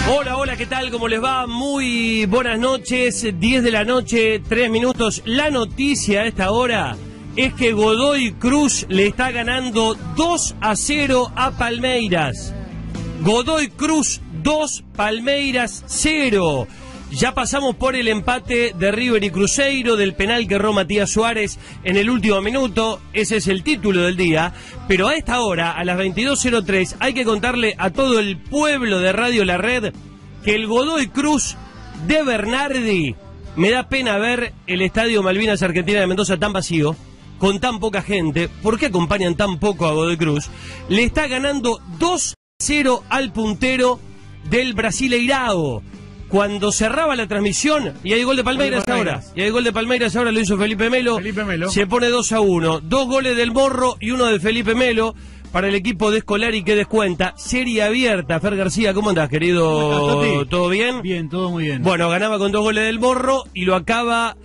Hola, hola, ¿qué tal? ¿Cómo les va? Muy buenas noches, 10 de la noche, 3 minutos. La noticia a esta hora es que Godoy Cruz le está ganando 2-0 a Palmeiras. Godoy Cruz 2, Palmeiras 0. Ya pasamos por el empate de River y Cruzeiro, del penal que erró Matías Suárez en el último minuto. Ese es el título del día. Pero a esta hora, a las 22:03, hay que contarle a todo el pueblo de Radio La Red que el Godoy Cruz de Bernardi, me da pena ver el estadio Malvinas Argentina de Mendoza tan vacío, con tan poca gente. ¿Por qué acompañan tan poco a Godoy Cruz? Le está ganando 2-0 al puntero del Brasileirao. Cuando cerraba la transmisión, y hay gol de Palmeiras ahora. Y hay gol de Palmeiras ahora, lo hizo Felipe Melo. Se pone 2-1. 2 goles del Morro y uno de Felipe Melo para el equipo de Scolari que descuenta. Serie abierta. Fer García, ¿cómo andás, querido? ¿Todo bien? Bien, todo muy bien. Bueno, ganaba con 2 goles del Morro y lo acaba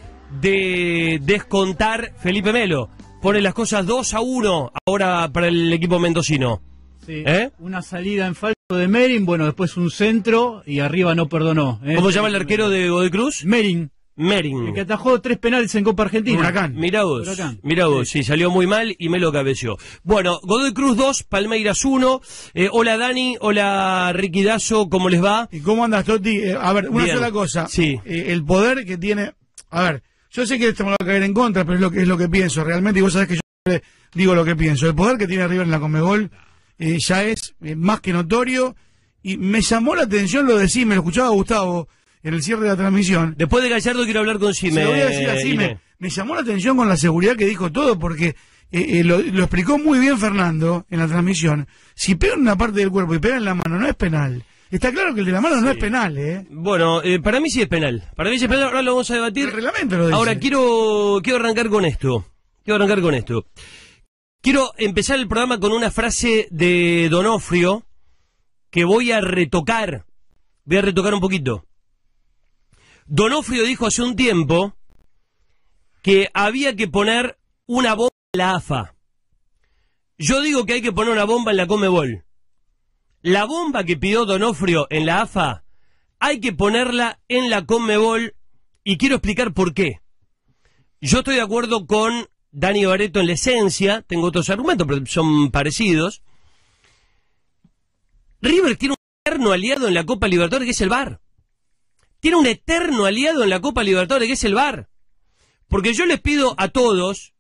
de descontar Felipe Melo. Pone las cosas 2-1 ahora para el equipo mendocino. Sí, una salida en falso de Merin, bueno, después un centro y arriba no perdonó. ¿Cómo se llama el arquero de Godoy Cruz? Merin. El que atajó 3 penales en Copa Argentina. Huracán. Mirá vos, sí, salió muy mal y me lo cabeció. Bueno, Godoy Cruz 2, Palmeiras 1. Hola Dani, hola Ricky Dazo, ¿cómo les va? ¿Y cómo andas, Toti? A ver, una sola cosa. Sí. El poder que tiene... A ver, yo sé que esto me va a caer en contra, pero es lo que pienso realmente, y vos sabés que yo digo lo que pienso. El poder que tiene River en la Conmebol ya es más que notorio, y me llamó la atención lo de Sime, lo escuchaba Gustavo en el cierre de la transmisión. Después de Gallardo quiero hablar con Sime. Se lo voy a decir a Sime. Me llamó la atención con la seguridad que dijo todo, porque lo explicó muy bien Fernando en la transmisión. Si pegan una parte del cuerpo y pegan la mano, no es penal. Está claro que el de la mano no es penal, Bueno, para mí sí es penal. Para mí sí es penal, ahora lo vamos a debatir. El reglamento lo dice. Ahora quiero arrancar con esto. Quiero empezar el programa con una frase de Donofrio que voy a retocar. Voy a retocar un poquito. Donofrio dijo hace un tiempo que había que poner una bomba en la AFA. Yo digo que hay que poner una bomba en la Conmebol. La bomba que pidió Donofrio en la AFA hay que ponerla en la Conmebol, y quiero explicar por qué. Yo estoy de acuerdo con Dani Barreto en la esencia, tengo otros argumentos, pero son parecidos. River tiene un eterno aliado en la Copa Libertadores, que es el VAR. Tiene un eterno aliado en la Copa Libertadores, que es el VAR. Porque yo les pido a todos,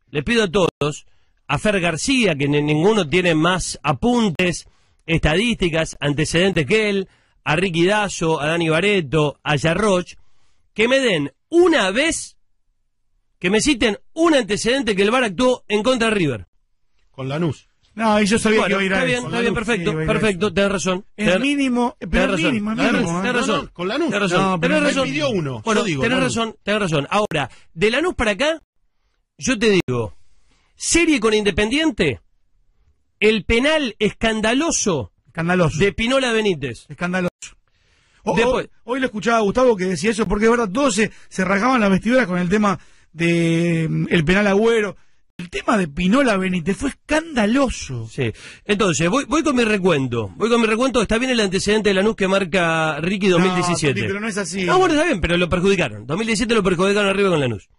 a Fer García, que ninguno tiene más apuntes, estadísticas, antecedentes que él, a Ricky Dazo, a Dani Barreto, a Yarroch, que me den una vez, que me citen un antecedente que el VAR actuó en contra de River. Con Lanús. No, y yo sabía que iba a ir a eso. Está bien, perfecto, tenés razón. Es mínimo, pero es mínimo. Tenés razón. Con Lanús. Tenés razón. Tenés razón. Pidió uno. Bueno, tenés razón. Ahora, de Lanús para acá, yo te digo, serie con Independiente, el penal escandaloso de Pinola Benítez. Escandaloso. Después, Hoy le escuchaba a Gustavo que decía eso, porque es verdad, todos se rasgaban las vestiduras con el tema de el penal Agüero. El tema de Pinola Benítez fue escandaloso. Sí. Entonces, voy con mi recuento. Está bien el antecedente de Lanús que marca Ricky 2017. No, pero no es así. No, bueno, está bien, pero lo perjudicaron. 2017 lo perjudicaron arriba con Lanús.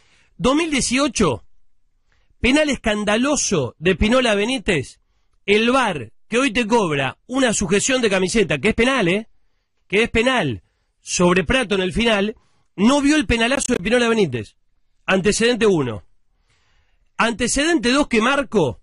2018, penal escandaloso de Pinola Benítez. El VAR, que hoy te cobra una sujeción de camiseta, que es penal, que es penal, sobre Prato en el final, no vio el penalazo de Pinola Benítez. Antecedente 1. Antecedente 2 que marco,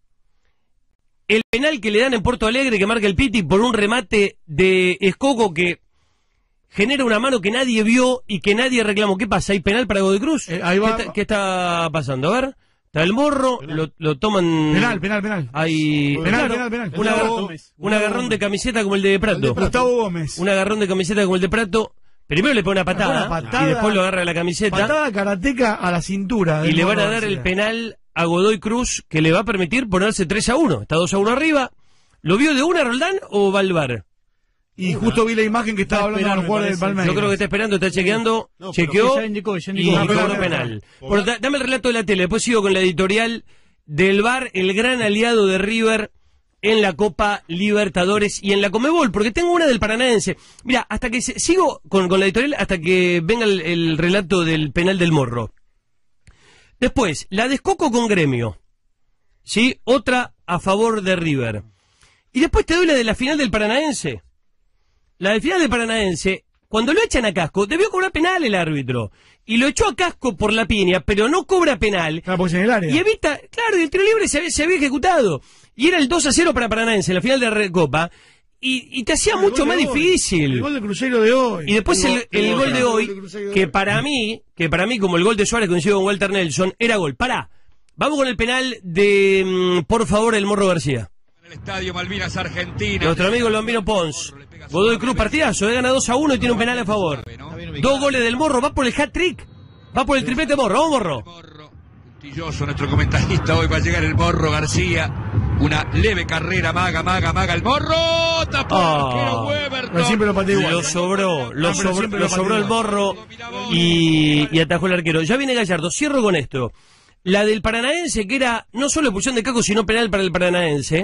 el penal que le dan en Porto Alegre, que marca el Piti por un remate de Escoco que genera una mano que nadie vio y que nadie reclamó. ¿Qué pasa? ¿Hay penal para Godoy Cruz? Ahí va. ¿Qué está pasando? A ver, está el Morro, lo toman... Penal. Hay... Penal. Un agarrón de camiseta como el de Prato. Gustavo Gómez. Un agarrón de camiseta como el de Prato. Primero le pone una patada, y después lo agarra la camiseta. Patada karateca a la cintura. Y le van a dar el penal a Godoy Cruz que le va a permitir ponerse 3-1. Está 2-1 arriba. ¿Lo vio de una, Roldán, o va al VAR? Y justo vi la imagen que estaba hablando de los jugadores del Palmeiras. Yo creo que está esperando, está chequeando, chequeó y cobró penal. Bueno, dame el relato de la tele, después sigo con la editorial del VAR, el gran aliado de River en la Copa Libertadores y en la Conmebol, porque tengo una del Paranaense. Mira, hasta que sigo con la editorial, hasta que venga el relato del penal del Morro. Después, la de Escoco con Gremio, ¿sí? Otra a favor de River. Y después te doy la de la final del Paranaense. La del final del Paranaense, cuando lo echan a Casco, debió cobrar penal el árbitro. Y lo echó a Casco por la piña, pero no cobra penal. Claro, porque es en el área. Y evita, claro, y el tiro libre se había ejecutado. Y era el 2-0 para Paranaense, la final de la Recopa. Y te hacía mucho más difícil. El gol del Cruzeiro de hoy. Y después el gol de hoy, que para mí, como el gol de Suárez coincido con Walter Nelson, era gol. Pará, vamos con el penal de, por favor, el Morro García. En el estadio Malvinas, Argentina. Nuestro amigo Lombino Pons. Godoy Cruz, partidazo, gana 2-1 y tiene un penal a favor. 2 goles del Morro, va por el hat-trick. Va por el triplete Morro, vamos Morro. Puntilloso, nuestro comentarista hoy va a llegar el Morro García. Una leve carrera, maga el Morro. Tapó el arquero Weberton. Siempre lo pateó igual. Lo sobró el Morro y atajó el arquero. Ya viene Gallardo, cierro con esto. La del Paranaense, que era no solo expulsión de Casco, sino penal para el Paranaense.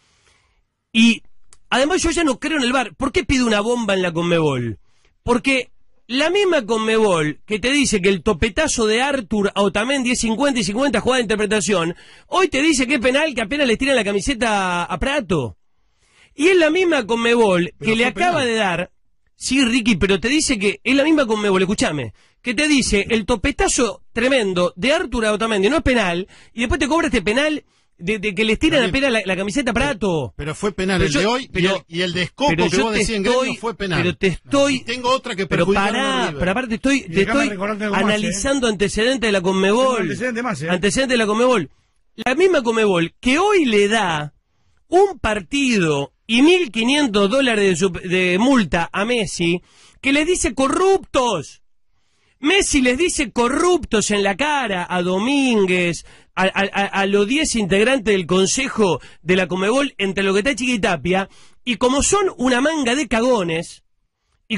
Y además yo ya no creo en el VAR. ¿Por qué pide una bomba en la Conmebol? Porque la misma Conmebol que te dice que el topetazo de Artur a Otamendi es 50 y 50 jugada de interpretación, hoy te dice que es penal que apenas le tiran la camiseta a Prato. Y es la misma Conmebol que le acaba de dar, sí Ricky, pero te dice que es la misma Conmebol, escúchame, que te dice el topetazo tremendo de Artur a Otamendi no es penal, y después te cobra este penal de que les tiran apenas la camiseta a Prato. Pero fue penal el de hoy y el de Escoco que vos decías en Gremio fue penal. Pero te estoy... Y tengo otra que perjudicaron a River. Pero aparte te estoy analizando antecedentes de la Conmebol. Antecedentes de la Conmebol. La misma Conmebol que hoy le da un partido y $1.500 de multa a Messi, que les dice corruptos. Messi les dice corruptos en la cara a Domínguez, a los 10 integrantes del Consejo de la Conmebol, entre lo que está Chiquitapia, y como son una manga de cagones, que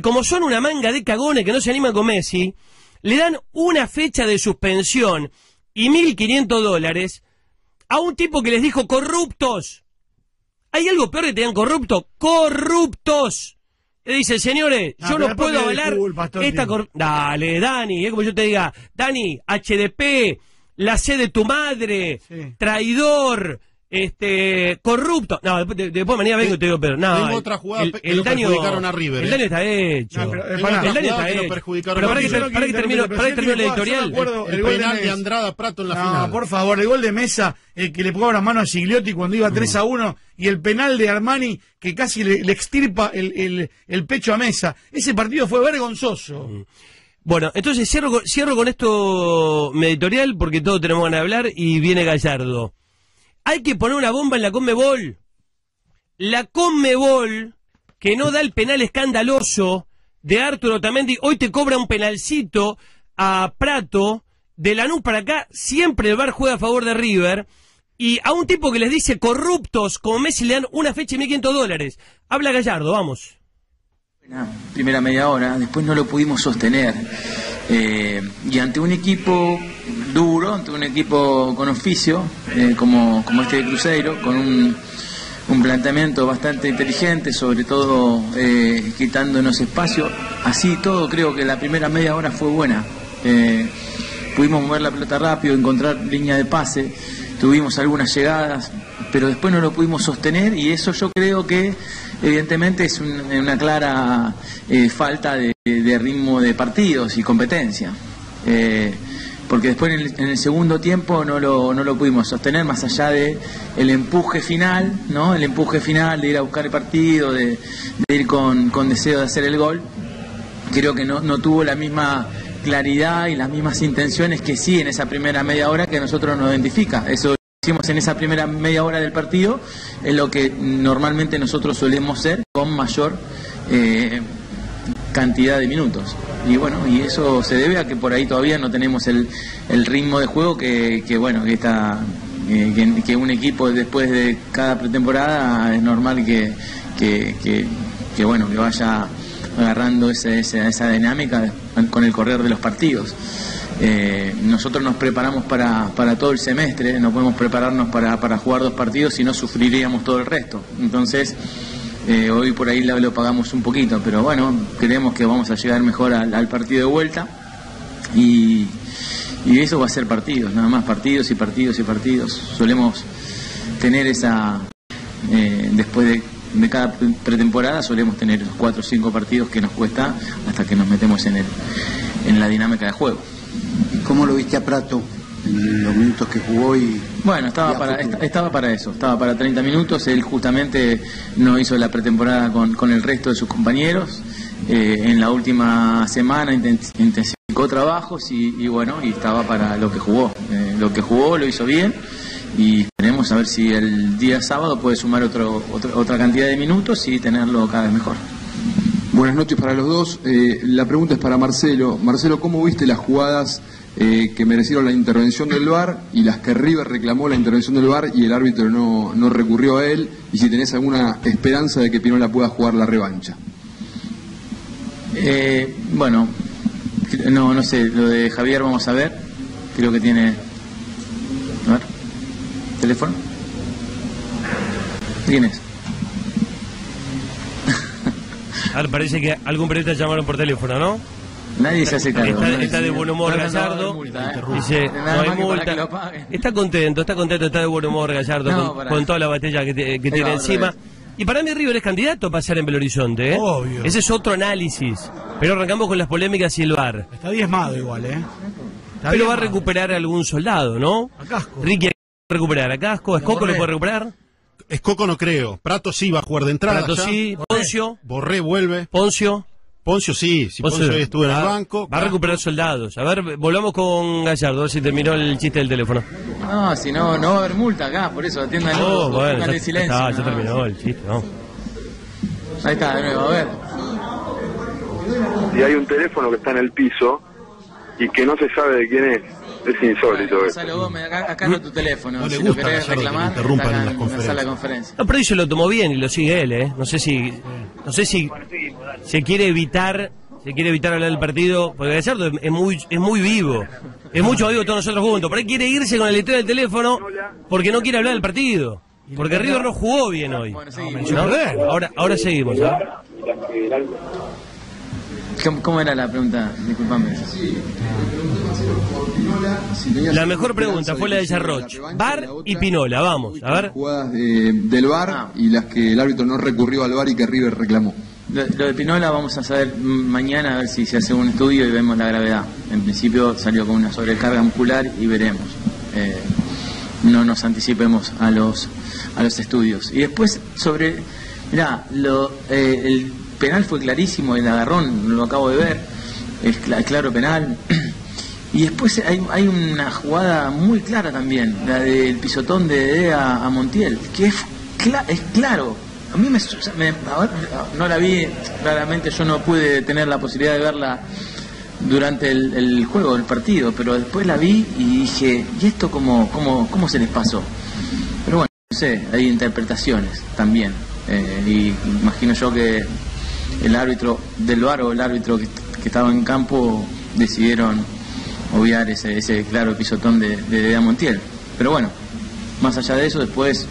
no se animan con Messi, le dan una fecha de suspensión y $1.500 a un tipo que les dijo corruptos. ¿Hay algo peor que te digan corruptos? ¡Corruptos! Le dice, señores, yo no puedo avalar esta Dale, Dani, es como yo te diga, Dani, HDP, la C de tu madre, sí. Traidor, corrupto. No, después mañana vengo y te digo, pero no. Tengo otra jugada que lo perjudicaron a River. El daño está hecho. No, el daño está hecho. Pero para que termino la editorial. El penal de Andrada Prato en la final. Por favor, el gol de Mesa, que le pegaba la mano a Gigliotti cuando iba 3-1, y el penal de Armani, que casi le extirpa el pecho a Mesa. Ese partido fue vergonzoso. Bueno, entonces cierro con esto mi editorial, porque todos tenemos ganas de hablar, y viene Gallardo. Hay que poner una bomba en la Conmebol. La Conmebol, que no da el penal escandaloso de Arturo Otamendi, hoy te cobra un penalcito a Prato, de Lanús para acá, siempre el VAR juega a favor de River, y a un tipo que les dice corruptos, como Messi, le dan una fecha y $1.500. Habla Gallardo, vamos. Primera media hora, después no lo pudimos sostener. Y ante un equipo duro, ante un equipo con oficio, como este de Cruzeiro, con un planteamiento bastante inteligente, sobre todo quitándonos espacio, así todo creo que la primera media hora fue buena. Pudimos mover la pelota rápido, encontrar línea de pase, tuvimos algunas llegadas, pero después no lo pudimos sostener, y eso yo creo que evidentemente es una clara falta de ritmo de partidos y competencia, porque después en el segundo tiempo no lo pudimos sostener, más allá de el empuje final, ¿no? El empuje final de ir a buscar el partido, de ir con deseo de hacer el gol. Creo que no tuvo la misma claridad y las mismas intenciones que sí en esa primera media hora, que a nosotros nos identifica. Eso hicimos en esa primera media hora del partido, es lo que normalmente nosotros solemos ser, con mayor cantidad de minutos. Y bueno, y eso se debe a que por ahí todavía no tenemos el ritmo de juego que un equipo después de cada pretemporada es normal que vaya agarrando esa dinámica con el correr de los partidos. nosotros nos preparamos para todo el semestre, no podemos prepararnos para jugar 2 partidos, si no sufriríamos todo el resto. Entonces, hoy por ahí lo pagamos un poquito, pero bueno, creemos que vamos a llegar mejor al partido de vuelta y eso va a ser partidos, nada más partidos y partidos y partidos. Solemos tener esa, después de cada pretemporada solemos tener 4 o 5 partidos que nos cuesta hasta que nos metemos en la dinámica de juego. ¿Cómo lo viste a Prato en los minutos que jugó? Bueno, estaba para eso, estaba para 30 minutos, él justamente no hizo la pretemporada con el resto de sus compañeros, en la última semana intensificó trabajos y bueno, y estaba para lo que jugó, lo hizo bien y esperemos a ver si el día sábado puede sumar otra cantidad de minutos y tenerlo cada vez mejor. Buenas noches para los dos. La pregunta es para Marcelo. Marcelo, ¿cómo viste las jugadas que merecieron la intervención del VAR y las que River reclamó la intervención del VAR y el árbitro no recurrió a él? Y si tenés alguna esperanza de que Pinola pueda jugar la revancha. Bueno, no sé, lo de Javier vamos a ver. Creo que tiene... A ver, ¿teléfono? ¿Quién es? A ver, parece que algún periodista llamaron por teléfono, ¿no? Nadie se hace cargo. Está de buen humor Gallardo. Dice, no hay multa. Está contento, está de buen humor Gallardo con toda la batalla que tiene encima. Y para mí River es candidato a pasar en Belo Horizonte, ¿eh? Obvio. Ese es otro análisis. Pero arrancamos con las polémicas y el VAR. Está diezmado igual, ¿eh? Pero va a recuperar algún soldado, ¿no? A Casco. Ricky va a recuperar a Casco. ¿A Escoco le puede recuperar? Escoco no creo. Prato sí va a jugar de entrada. Prato sí. Poncio. Borré vuelve. Poncio Sí. Si Poncio estuvo en el banco. Va a recuperar soldados. A ver, volvamos con Gallardo, a ver si terminó el chiste del teléfono. No, si no va a haber multa acá, por eso atiendan bueno, silencio. ya terminó el chiste, ¿no? Ahí está, de nuevo, a ver. Y hay un teléfono que está en el piso y que no se sabe de quién es. Es insólito. Gonzalo Gómez, acá no tu teléfono. No le si gusta lo querés reclamar, que interrumpan está en acá las conferencias. en la sala de conferencia. No, pero ahí se lo tomó bien y lo sigue él, ¿eh? No sé si se quiere evitar hablar del partido, porque Gallardo es muy vivo. Es mucho vivo todos nosotros juntos. Pero él quiere irse con el letrero del teléfono porque no quiere hablar del partido. Porque River no jugó bien hoy. Bueno, seguimos. ¿No? Ahora seguimos, ¿ah? ¿Cómo era la pregunta? Disculpame. La mejor pregunta fue la de Yarroch. VAR y Pinola, vamos, a ver. Jugadas del VAR y las que el árbitro no recurrió al VAR y que River reclamó. Lo de Pinola vamos a saber mañana, a ver si se hace un estudio y vemos la gravedad. En principio salió con una sobrecarga muscular y veremos. No nos anticipemos a los estudios. Y después mirá, el penal fue clarísimo, el agarrón, lo acabo de ver, es claro penal. Y después hay una jugada muy clara también, la del pisotón de Dede a Montiel, que es claro. A mí no la vi, claramente yo no pude tener la posibilidad de verla durante el juego, el partido, pero después la vi y dije, ¿y esto cómo se les pasó? Pero bueno, no sé, hay interpretaciones también, y imagino yo que el árbitro del VAR o el árbitro que estaba en campo decidieron obviar ese claro pisotón de Montiel. Pero bueno, más allá de eso, después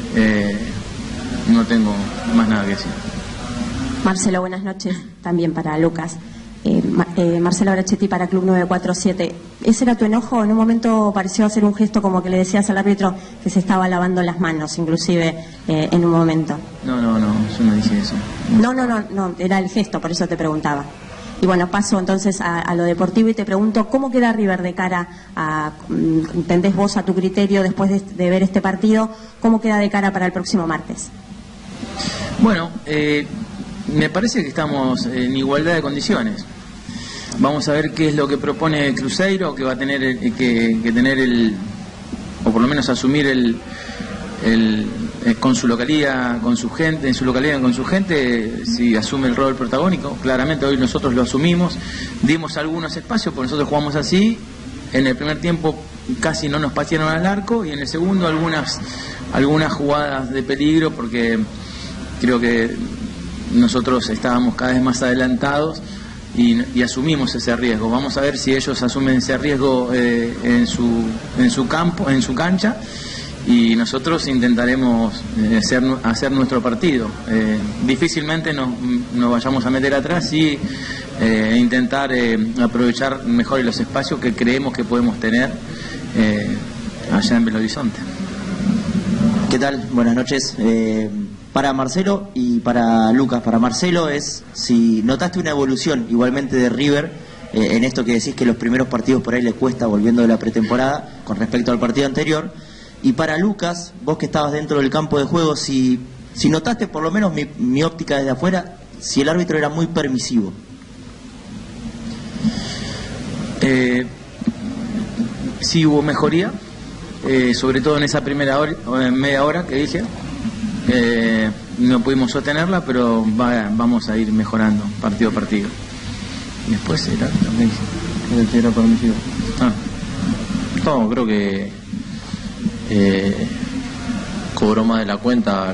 no tengo más nada que decir. Marcelo, buenas noches, también para Lucas. Marcelo Brachetti para Club 947. ¿Ese era tu enojo? En un momento pareció hacer un gesto como que le decías al árbitro que se estaba lavando las manos, inclusive en un momento. No, yo no dije eso. No, era el gesto, por eso te preguntaba. Y bueno, paso entonces a lo deportivo y te pregunto, ¿cómo queda River de cara a, entendés vos a tu criterio después de ver este partido, cómo queda de cara para el próximo martes? Bueno, me parece que estamos en igualdad de condiciones. Vamos a ver qué es lo que propone Cruzeiro, que va a tener que tener o por lo menos asumir con su localidad, con su gente, si asume el rol protagónico. Claramente hoy nosotros lo asumimos, dimos algunos espacios, porque nosotros jugamos así. En el primer tiempo casi no nos patearon al arco y en el segundo algunas jugadas de peligro, porque creo que nosotros estábamos cada vez más adelantados y asumimos ese riesgo. Vamos a ver si ellos asumen ese riesgo en su campo, en su cancha, y nosotros intentaremos hacer nuestro partido. Difícilmente nos vayamos a meter atrás y intentar aprovechar mejor los espacios que creemos que podemos tener allá en Belo Horizonte. ¿Qué tal? Buenas noches. Para Marcelo y para Lucas. Para Marcelo es si notaste una evolución igualmente de River en esto que decís que los primeros partidos por ahí le cuesta volviendo de la pretemporada con respecto al partido anterior. Y para Lucas, vos que estabas dentro del campo de juego, si notaste, por lo menos mi óptica desde afuera, si el árbitro era muy permisivo. Sí hubo mejoría, sobre todo en esa primera media hora que dije. No pudimos sostenerla, pero vamos a ir mejorando partido a partido. Y después era permisivo. No, creo que cobró más de la cuenta.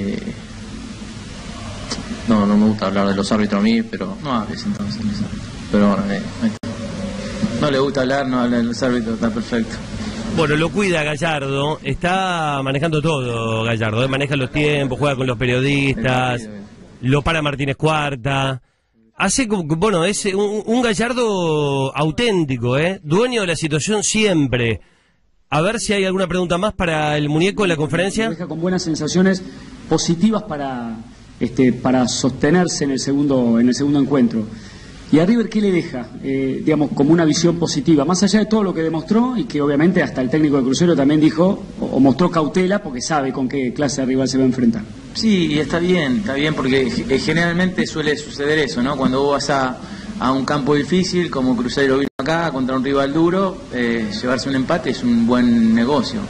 No me gusta hablar de los árbitros a mí, pero no hables entonces. Pero bueno, no le gusta hablar, no habla de los árbitros, está perfecto. Bueno, lo cuida Gallardo, está manejando todo Gallardo, maneja los tiempos, juega con los periodistas, lo para Martínez Cuarta, hace, bueno, es un Gallardo auténtico, dueño de la situación siempre. A ver si hay alguna pregunta más para el muñeco en la conferencia. Deja con buenas sensaciones positivas para sostenerse en el segundo encuentro. ¿Y a River qué le deja, digamos, como una visión positiva? Más allá de todo lo que demostró y que obviamente hasta el técnico de Cruzeiro también dijo o mostró cautela porque sabe con qué clase de rival se va a enfrentar. Sí, y está bien porque generalmente suele suceder eso, ¿no? Cuando vos vas a un campo difícil, como Cruzeiro vino acá, contra un rival duro, llevarse un empate es un buen negocio.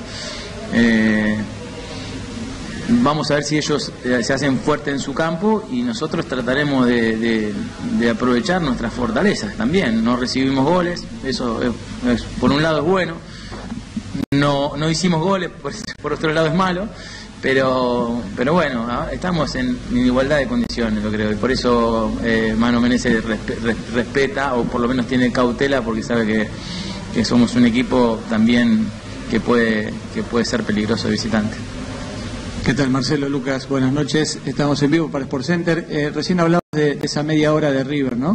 Vamos a ver si ellos se hacen fuertes en su campo y nosotros trataremos de aprovechar nuestras fortalezas también. No recibimos goles, eso por un lado es bueno. No hicimos goles, por otro lado es malo, pero bueno, estamos en igualdad de condiciones, lo creo. Y por eso Mano Menezes respeta, o por lo menos tiene cautela, porque sabe que somos un equipo también que puede ser peligroso de visitante. ¿Qué tal, Marcelo, Lucas? Buenas noches. Estamos en vivo para SportsCenter. Recién hablabas de esa media hora de River, ¿no?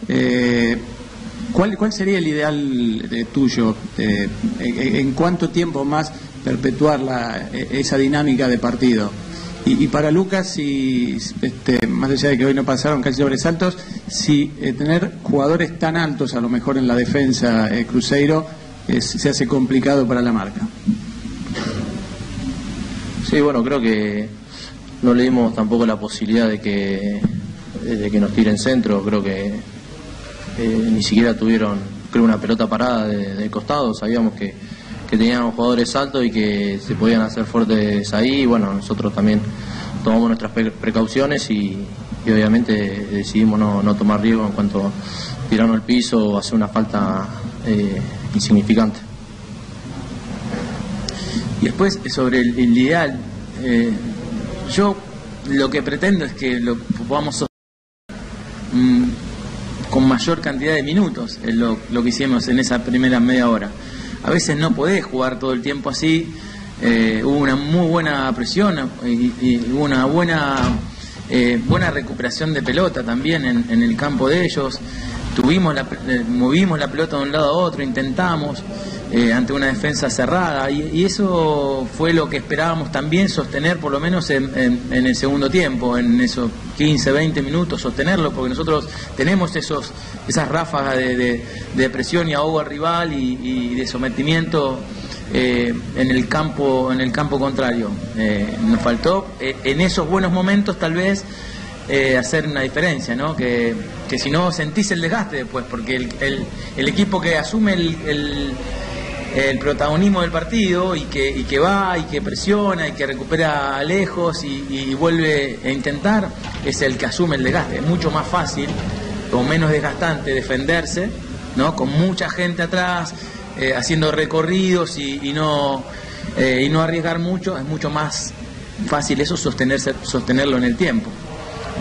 ¿Cuál sería el ideal tuyo? ¿En cuánto tiempo más perpetuar esa dinámica de partido? Y para Lucas, más allá de que hoy no pasaron casi sobresaltos, si tener jugadores tan altos a lo mejor en la defensa Cruzeiro se hace complicado para la marca. Sí, bueno, creo que no le dimos tampoco la posibilidad de que nos tiren centro. Creo que ni siquiera tuvieron, creo, una pelota parada de costado. Sabíamos que teníamos jugadores altos y que se podían hacer fuertes ahí. Y bueno, nosotros también tomamos nuestras precauciones y obviamente decidimos no tomar riesgo en cuanto a tirarnos al piso o hacer una falta insignificante. Y después, sobre el ideal, yo lo que pretendo es que lo podamos sostener con mayor cantidad de minutos, es lo que hicimos en esa primera media hora. A veces no podés jugar todo el tiempo así, hubo una muy buena presión y hubo una buena recuperación de pelota también en el campo de ellos. Movimos la pelota de un lado a otro, intentamos ante una defensa cerrada y eso fue lo que esperábamos también sostener por lo menos en el segundo tiempo, en esos 15, 20 minutos sostenerlo, porque nosotros tenemos esas ráfagas de presión y ahogo al rival y de sometimiento en el campo contrario. Nos faltó en esos buenos momentos tal vez hacer una diferencia, ¿no? Que si no sentís el desgaste después, porque el equipo que asume el protagonismo del partido y que va y que presiona y que recupera lejos y vuelve a intentar, es el que asume el desgaste. Es mucho más fácil o menos desgastante defenderse, ¿no? Con mucha gente atrás, haciendo recorridos y no arriesgar mucho. Es mucho más fácil eso sostenerlo en el tiempo.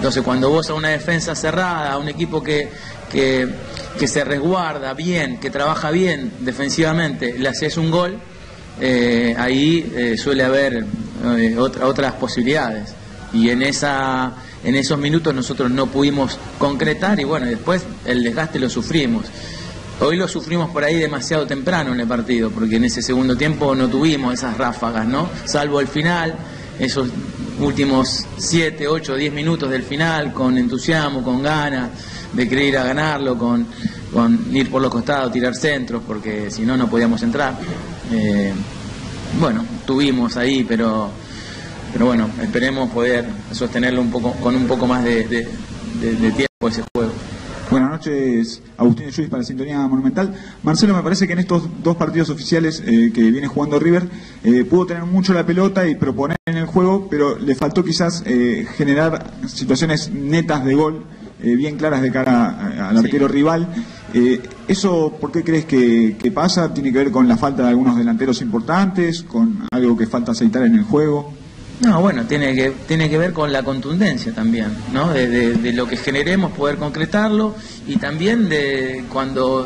Entonces cuando vos a una defensa cerrada, a un equipo que se resguarda bien, que trabaja bien defensivamente, le haces un gol, ahí suele haber otras posibilidades. Y en esos minutos nosotros no pudimos concretar y bueno, después el desgaste lo sufrimos. Hoy lo sufrimos por ahí demasiado temprano en el partido, porque en ese segundo tiempo no tuvimos esas ráfagas, ¿no? Salvo el final, esos últimos 7, 8, 10 minutos del final, con entusiasmo, con ganas de querer ir a ganarlo, con ir por los costados, tirar centros, porque si no, no podíamos entrar. Bueno, tuvimos ahí, pero bueno, esperemos poder sostenerlo un poco, con un poco más de tiempo ese juego. Buenas noches, Agustín de Lluís para Sintonía Monumental. Marcelo, me parece que en estos 2 partidos oficiales que viene jugando River, pudo tener mucho la pelota y proponer en el juego, pero le faltó quizás generar situaciones netas de gol, bien claras de cara al arquero rival. ¿Eso por qué crees que pasa? ¿Tiene que ver con la falta de algunos delanteros importantes, con algo que falta aceitar en el juego? No, bueno, tiene que ver con la contundencia también, ¿no? De lo que generemos, poder concretarlo, y también de cuando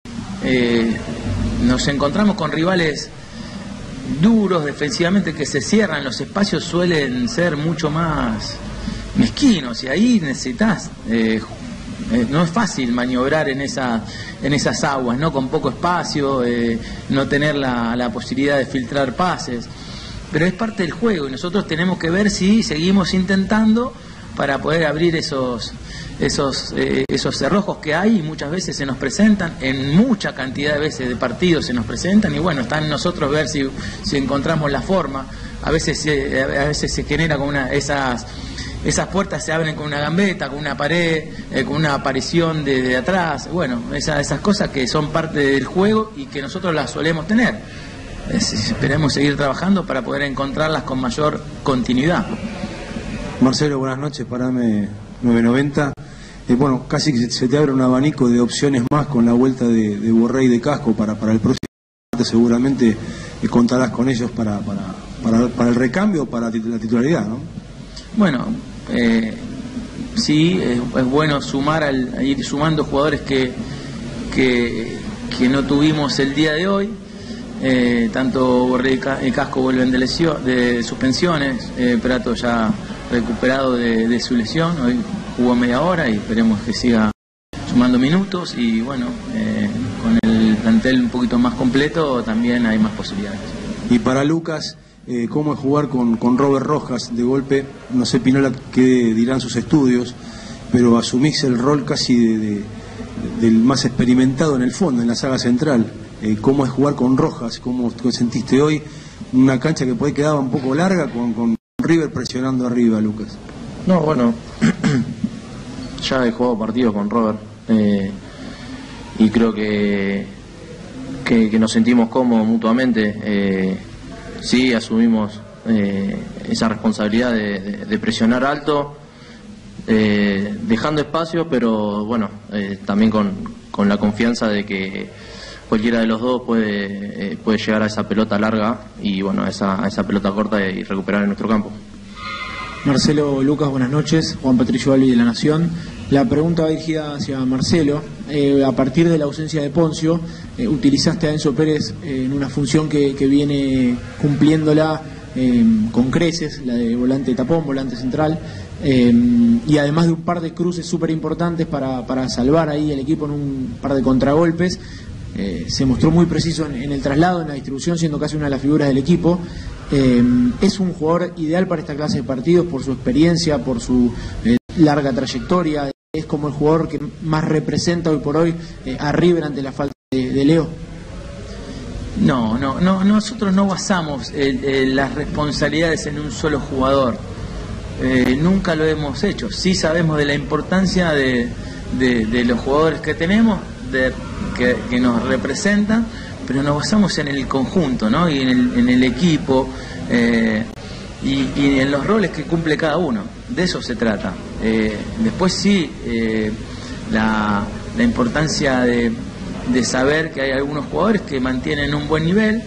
nos encontramos con rivales duros defensivamente, que se cierran, los espacios suelen ser mucho más mezquinos, y ahí necesitas, no es fácil maniobrar en esas aguas, ¿no? Con poco espacio, no tener la posibilidad de filtrar pases. Pero es parte del juego y nosotros tenemos que ver si seguimos intentando para poder abrir esos cerrojos que hay y muchas veces se nos presentan, en mucha cantidad de veces de partidos se nos presentan, y bueno, está en nosotros ver si encontramos la forma. A veces se genera con esas puertas se abren con una gambeta, con una pared, con una aparición de atrás. Bueno, esas cosas que son parte del juego y que nosotros las solemos tener. Esperemos seguir trabajando para poder encontrarlas con mayor continuidad. Marcelo, buenas noches, Parame 990. Bueno, casi que se te abre un abanico de opciones más con la vuelta de Borré y de Casco para el próximo. Seguramente contarás con ellos para el recambio o para la titularidad, ¿no? Bueno, sí, es bueno ir sumando jugadores que no tuvimos el día de hoy. Tanto Borré y Casco vuelven de suspensiones, Prato ya recuperado de su lesión, hoy jugó media hora y esperemos que siga sumando minutos, y bueno, con el plantel un poquito más completo también hay más posibilidades. Y para Lucas, ¿cómo es jugar con Robert Rojas de golpe? No sé, Pinola, qué dirán sus estudios, pero asumís el rol casi del más experimentado en el fondo, en la saga central. ¿Cómo es jugar con Rojas? ¿Cómo sentiste hoy? Una cancha que por ahí quedaba un poco larga con River presionando arriba, Lucas. No, bueno, ya he jugado partidos con Robert y creo que nos sentimos cómodos mutuamente. Sí, asumimos esa responsabilidad de presionar alto, dejando espacio, pero bueno, también con la confianza de que cualquiera de los dos puede llegar a esa pelota larga y bueno, a esa pelota corta y recuperar en nuestro campo. Marcelo, Lucas, buenas noches. Juan Patricio Albi de La Nación. La pregunta va dirigida hacia Marcelo. A partir de la ausencia de Poncio, utilizaste a Enzo Pérez en una función que viene cumpliéndola con creces, la de volante tapón, volante central, y además de un par de cruces súper importantes para salvar ahí el equipo en un par de contragolpes. Se mostró muy preciso en el traslado, en la distribución, siendo casi una de las figuras del equipo. Es un jugador ideal para esta clase de partidos por su experiencia, por su larga trayectoria. Es como el jugador que más representa hoy por hoy a River ante la falta de Leo. No, nosotros no basamos las responsabilidades en un solo jugador. Nunca lo hemos hecho. Sí sabemos de la importancia de los jugadores que tenemos, que nos representan, pero nos basamos en el conjunto, ¿no? Y en el equipo y en los roles que cumple cada uno. De eso se trata. Después sí, la importancia de saber que hay algunos jugadores que mantienen un buen nivel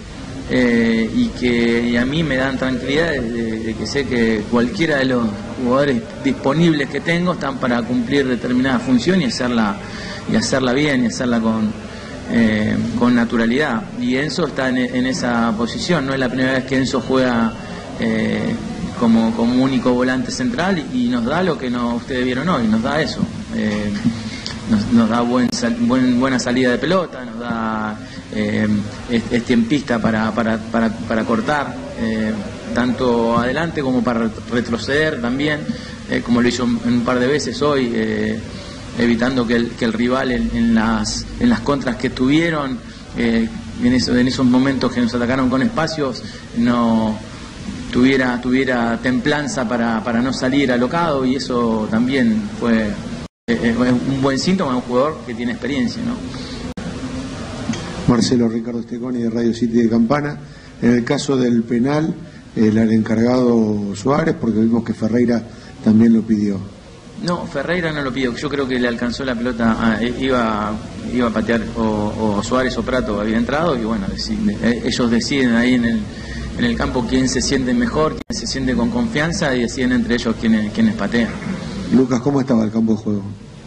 y a mí me dan tranquilidad de que sé que cualquiera de los jugadores disponibles que tengo están para cumplir determinada función y hacerla bien y hacerla con naturalidad. Y Enzo está en esa posición. No es la primera vez que Enzo juega como único volante central y nos da lo que ustedes vieron hoy, nos da eso. Nos da buena salida de pelota, nos da es tiempista para cortar, tanto adelante como para retroceder también, como lo hizo un par de veces hoy, evitando que el rival en las contras que tuvieron, en esos momentos que nos atacaron con espacios, no tuviera templanza para no salir alocado, y eso también fue un buen síntoma de un jugador que tiene experiencia, ¿no? Marcelo, Ricardo Estegoni de Radio City de Campana. En el caso del penal, el encargado Suárez, porque vimos que Ferreira también lo pidió. No, Ferreira no lo pidió. Yo creo que le alcanzó la pelota, iba a patear o Suárez o Prato había entrado, y bueno, ellos deciden ahí en el campo quién se siente mejor, quién se siente con confianza, y deciden entre ellos quiénes patean. Lucas, ¿cómo estaba el campo de juego?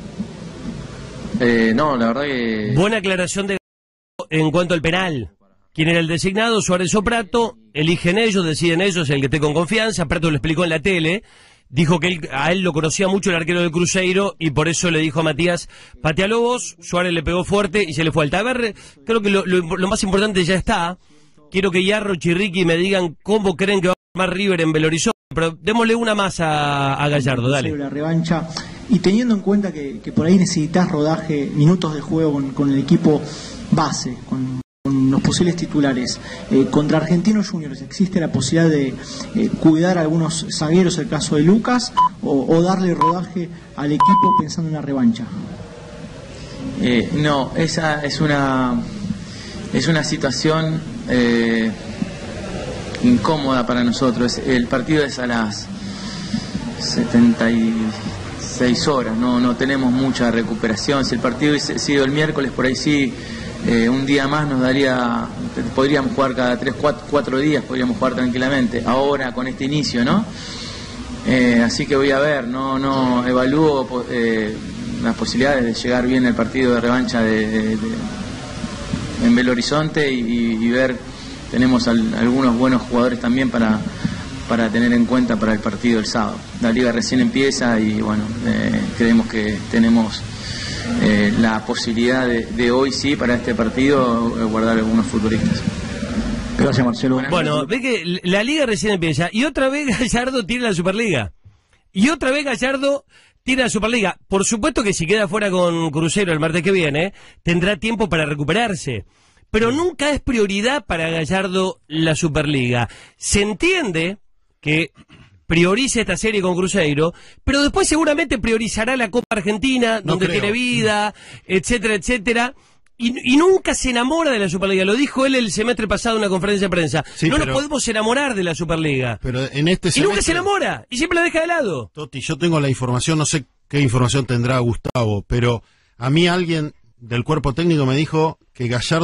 No, la verdad que... Buena aclaración en cuanto al penal. ¿Quién era el designado? Suárez o Prato. Eligen ellos, deciden ellos, el que esté con confianza. Prato lo explicó en la tele. Dijo que a él lo conocía mucho el arquero del Cruzeiro, y por eso le dijo a Matías, patealo vos. Suárez le pegó fuerte y se le fue alta. A ver, creo que lo más importante ya está. Quiero que Yarro, Chirriqui me digan cómo creen que va a armar River en Belo Horizonte. Pero démosle una más a Gallardo, dale. La revancha, y teniendo en cuenta que por ahí necesitas rodaje, minutos de juego con el equipo base, con los posibles titulares, contra Argentinos Juniors, ¿existe la posibilidad de cuidar a algunos zagueros, el caso de Lucas, o darle rodaje al equipo pensando en la revancha? No, esa es una situación incómoda para nosotros. El partido es a las 76 horas, no tenemos mucha recuperación. Si el partido hubiese sido el miércoles, por ahí sí, un día más nos daría, podríamos jugar cada 3-4 días, podríamos jugar tranquilamente. Ahora con este inicio, ¿no? Así que voy a ver, no evalúo las posibilidades de llegar bien al partido de revancha en Belo Horizonte y ver. Tenemos algunos buenos jugadores también para tener en cuenta para el partido del sábado. La liga recién empieza y bueno, creemos que tenemos la posibilidad de hoy sí, para este partido, guardar algunos futbolistas. Gracias, Marcelo. Bueno, ve que la liga recién empieza y otra vez Gallardo tiene la Superliga. Y otra vez Gallardo tiene la Superliga. Por supuesto que si queda fuera con Cruzeiro el martes que viene, tendrá tiempo para recuperarse. Pero nunca es prioridad para Gallardo la Superliga. Se entiende que priorice esta serie con Cruzeiro, pero después seguramente priorizará la Copa Argentina, donde tiene vida, etcétera, etcétera. Y nunca se enamora de la Superliga. Lo dijo él el semestre pasado en una conferencia de prensa. Sí, no nos podemos enamorar de la Superliga. Pero en este semestre... Y nunca se enamora, y siempre la deja de lado. Toti, yo tengo la información, no sé qué información tendrá Gustavo, pero a mí alguien del cuerpo técnico me dijo que Gallardo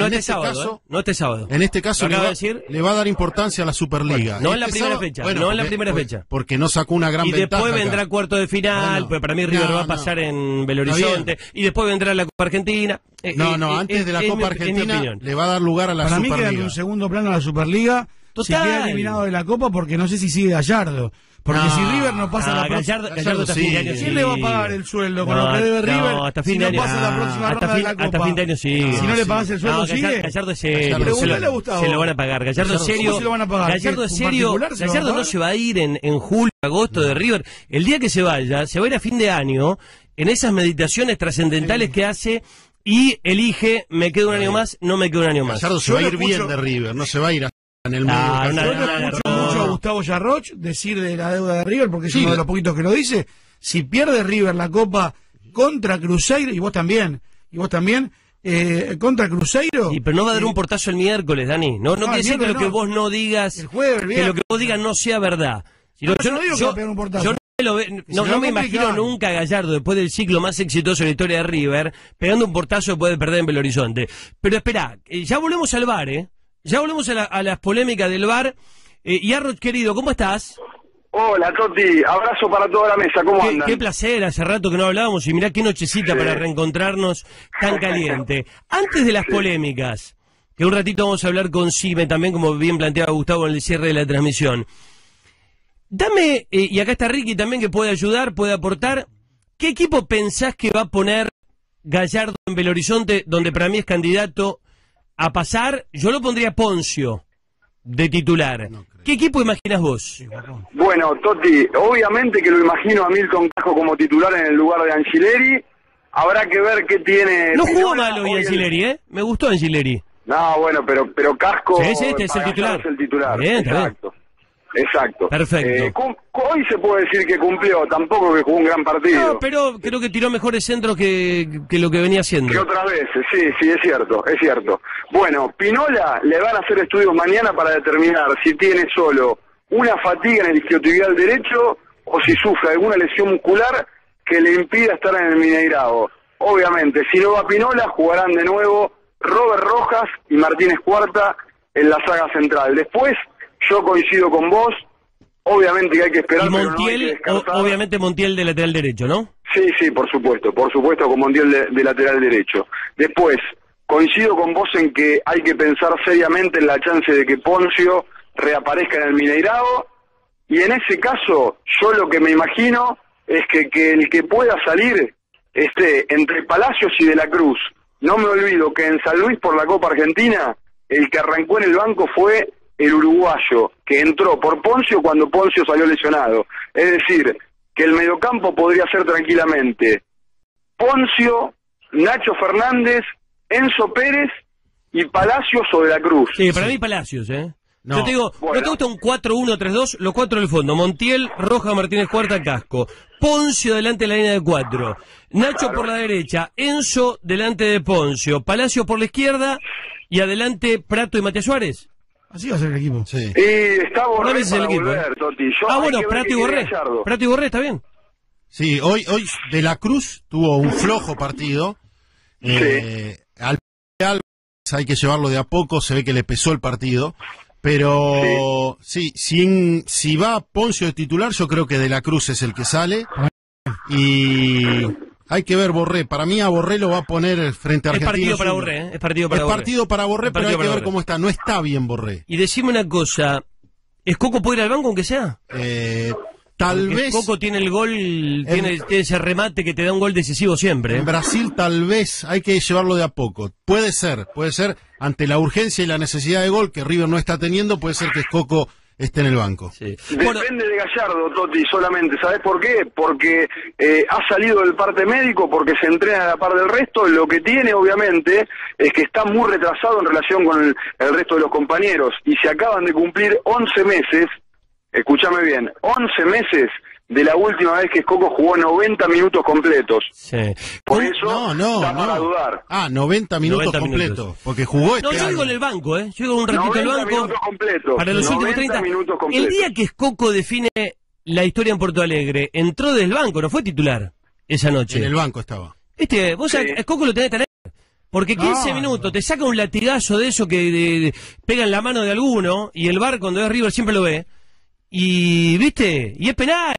no este sábado. En este caso le va a dar importancia a la Superliga. Bueno, no en la primera fecha, no en la primera fecha. Porque no sacó una gran ventaja. Y después vendrá cuarto de final, pero para mí River va a pasar en Belo Horizonte, y después vendrá la Copa Argentina. Antes de la Copa Argentina le va a dar lugar a la Superliga. Para mí queda en un segundo plano a la Superliga. Si queda eliminado de la Copa, porque no sé si sigue Gallardo. Porque si River no pasa la próxima... Gallardo hasta fin de año ¿Quién le va a pagar el sueldo con lo que debe River? Hasta fin de año. Si no pasa la próxima ronda de la Copa. Hasta fin de año sigue. Si no le pagas el sueldo, ¿sigue? Gallardo es serio. Se lo van a pagar. Gallardo es serio. ¿Cómo se lo van a pagar? Gallardo es serio. Gallardo no se va a ir en julio, agosto de River. El día que se vaya, se va a ir a fin de año en esas meditaciones trascendentales que hace y elige, me quedo un año más, no me quedo un año más. Gallardo se va a ir bien de River, no se va a ir en el medio. Yo escucho mucho a Gustavo Yarroch decir de la deuda de River, porque es uno de los poquitos que lo dice. Si pierde River la Copa contra Cruzeiro, y vos también, contra Cruzeiro... Sí, pero no va a dar un portazo el miércoles, Dani. No quiere decir que lo que vos no digas, el jueves, que lo que vos digas no sea verdad. Yo no digo que va a pegar un portazo. No me imagino nunca a Gallardo, después del ciclo más exitoso en la historia de River, pegando un portazo después de perder en Belo Horizonte. Pero espera, ya volvemos al VAR, Ya volvemos a las polémicas del VAR. Yarroch, querido, ¿cómo estás? Hola, Toti. Abrazo para toda la mesa. ¿Cómo andan? Qué placer, hace rato que no hablábamos y mirá qué nochecita para reencontrarnos tan caliente. Antes de las polémicas, que un ratito vamos a hablar con Sime también, como bien planteaba Gustavo en el cierre de la transmisión. Dame, y acá está Ricky también que puede ayudar, puede aportar, ¿qué equipo pensás que va a poner Gallardo en Belo Horizonte, donde para mí es candidato a pasar? Yo lo pondría Poncio de titular. ¿Qué equipo imaginas vos? Bueno, Toti, obviamente que lo imagino a Milton Casco como titular en el lugar de Angileri. Habrá que ver qué tiene... No jugó mal hoy Angileri, ¿eh? Me gustó Angileri. No, bueno, pero Casco... Sí, este es el titular. Es el titular. Bien, exacto. Exacto. Perfecto. Hoy se puede decir que cumplió, tampoco que jugó un gran partido. No, pero creo que tiró mejores centros que lo que venía haciendo. Que otras veces, sí, es cierto, es cierto. Bueno, Pinola le van a hacer estudios mañana para determinar si tiene solo una fatiga en el isquiotibial derecho o si sufre alguna lesión muscular que le impida estar en el Mineirao. Obviamente, si no va Pinola, jugarán de nuevo Robert Rojas y Martínez Cuarta en la saga central. Después, yo coincido con vos, obviamente que hay que esperar. Y Montiel, pero no obviamente Montiel de lateral derecho, ¿no? Sí, por supuesto con Montiel de lateral derecho. Después, coincido con vos en que hay que pensar seriamente en la chance de que Poncio reaparezca en el Mineirao, y en ese caso, yo lo que me imagino es que el que pueda salir esté entre Palacios y De la Cruz. No me olvido que en San Luis por la Copa Argentina, el que arrancó en el banco fue el uruguayo, que entró por Poncio cuando Poncio salió lesionado. Es decir, que el mediocampo podría ser tranquilamente Poncio, Nacho Fernández, Enzo Pérez y Palacios o De la Cruz. Sí, para mí Palacios, ¿eh? No. Yo te digo, ¿no te gusta un 4-1-3-2? Los cuatro del fondo. Montiel, Rojas, Martínez Cuarta, Casco. Poncio delante de la línea de 4. Nacho por la derecha. Enzo delante de Poncio. Palacio por la izquierda. Y adelante Prato y Matías Suárez. Así va a ser el equipo. Sí. Y está Borré No, es el para equipo, volver, Toti. Bueno, Prato y Borré. Prato y Borré, está bien. Sí, hoy De la Cruz tuvo un flojo partido. Al Álvarez hay que llevarlo de a poco, se ve que le pesó el partido. Pero sí, si va Poncio de titular, yo creo que De la Cruz es el que sale. Y hay que ver Borré. Para mí a Borré lo va a poner frente a Argentina. Es partido para Borré, ¿eh? Es partido para Borré. Pero hay que ver cómo está. No está bien Borré. Y decime una cosa, ¿es Coco puede ir al banco aunque sea? Tal Porque vez Coco tiene el gol, tiene ese remate que te da un gol decisivo siempre. En Brasil tal vez hay que llevarlo de a poco. Puede ser, ante la urgencia y la necesidad de gol que River no está teniendo, puede ser que Coco esté en el banco. Sí. Depende de Gallardo, Toti, solamente. ¿Sabés por qué? Porque ha salido del parte médico, porque se entrena a la par del resto. Lo que tiene, obviamente, es que está muy retrasado en relación con el resto de los compañeros. Y se acaban de cumplir 11 meses, escúchame bien, 11 meses de la última vez que Coco jugó 90 minutos completos. Sí. Por eso da para dudar. 90 minutos completos. Porque jugó yo digo en el banco, Yo digo un ratito en el banco. Minutos completos. Para los últimos 30 minutos completos. El día que Coco define la historia en Porto Alegre, entró del banco, no fue titular esa noche. En el banco estaba. Vos a Coco lo tenés que tener. Porque 15 minutos te saca un latigazo de eso que pega en la mano de alguno, y el VAR cuando es River siempre lo ve. Y, ¿viste? Y es penal.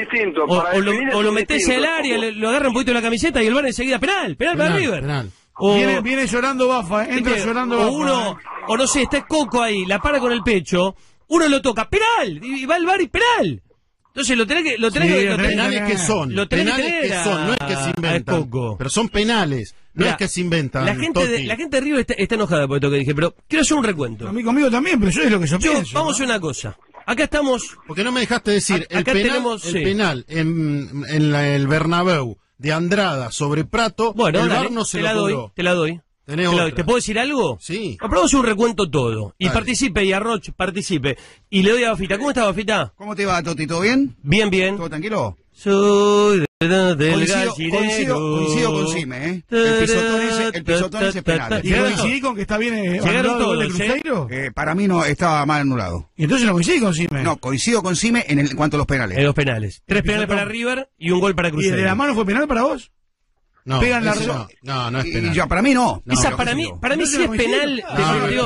O lo metés en el área, lo agarra un poquito de la camiseta y el VAR enseguida penal para River. Penal. Viene llorando Bafa, entra llorando Bafa. O no sé, está Coco ahí, la para con el pecho, uno lo toca, penal, y va el VAR y penal. Entonces lo tenés que penales que son, no es que se inventan, pero son penales. No es que se inventan. La gente de River está enojada por esto que dije, pero quiero hacer un recuento. A mí conmigo también, pero yo es lo que yo pienso. Vamos a hacer una cosa. Acá estamos. Porque no me dejaste decir, el penal en el Bernabéu de Andrada sobre Prato, el VAR no se lo cobró. Te la doy. ¿Te puedo decir algo? Sí. Vamos a hacer un recuento todo. Y participe, y Arroch participe. Y le doy a Bafita. ¿Cómo está, Bafita? ¿Cómo te va, Toti? ¿Todo bien? Bien. ¿Todo tranquilo? Soy del coincido con Sime, ¿eh? El pisotón ese penal. ¿Y coincidí con que está bien ¿Llegaron todos, de Cruzeiro? Para mí no, estaba mal anulado. ¿Y entonces no coincidí con Sime? No, coincido con Sime en cuanto a los penales. En los penales. 3 penales para River y un gol para Cruzeiro. ¿Y el de la mano fue penal para vos? No, pegan la no es penal. Para mí no. Para mí sí es penal.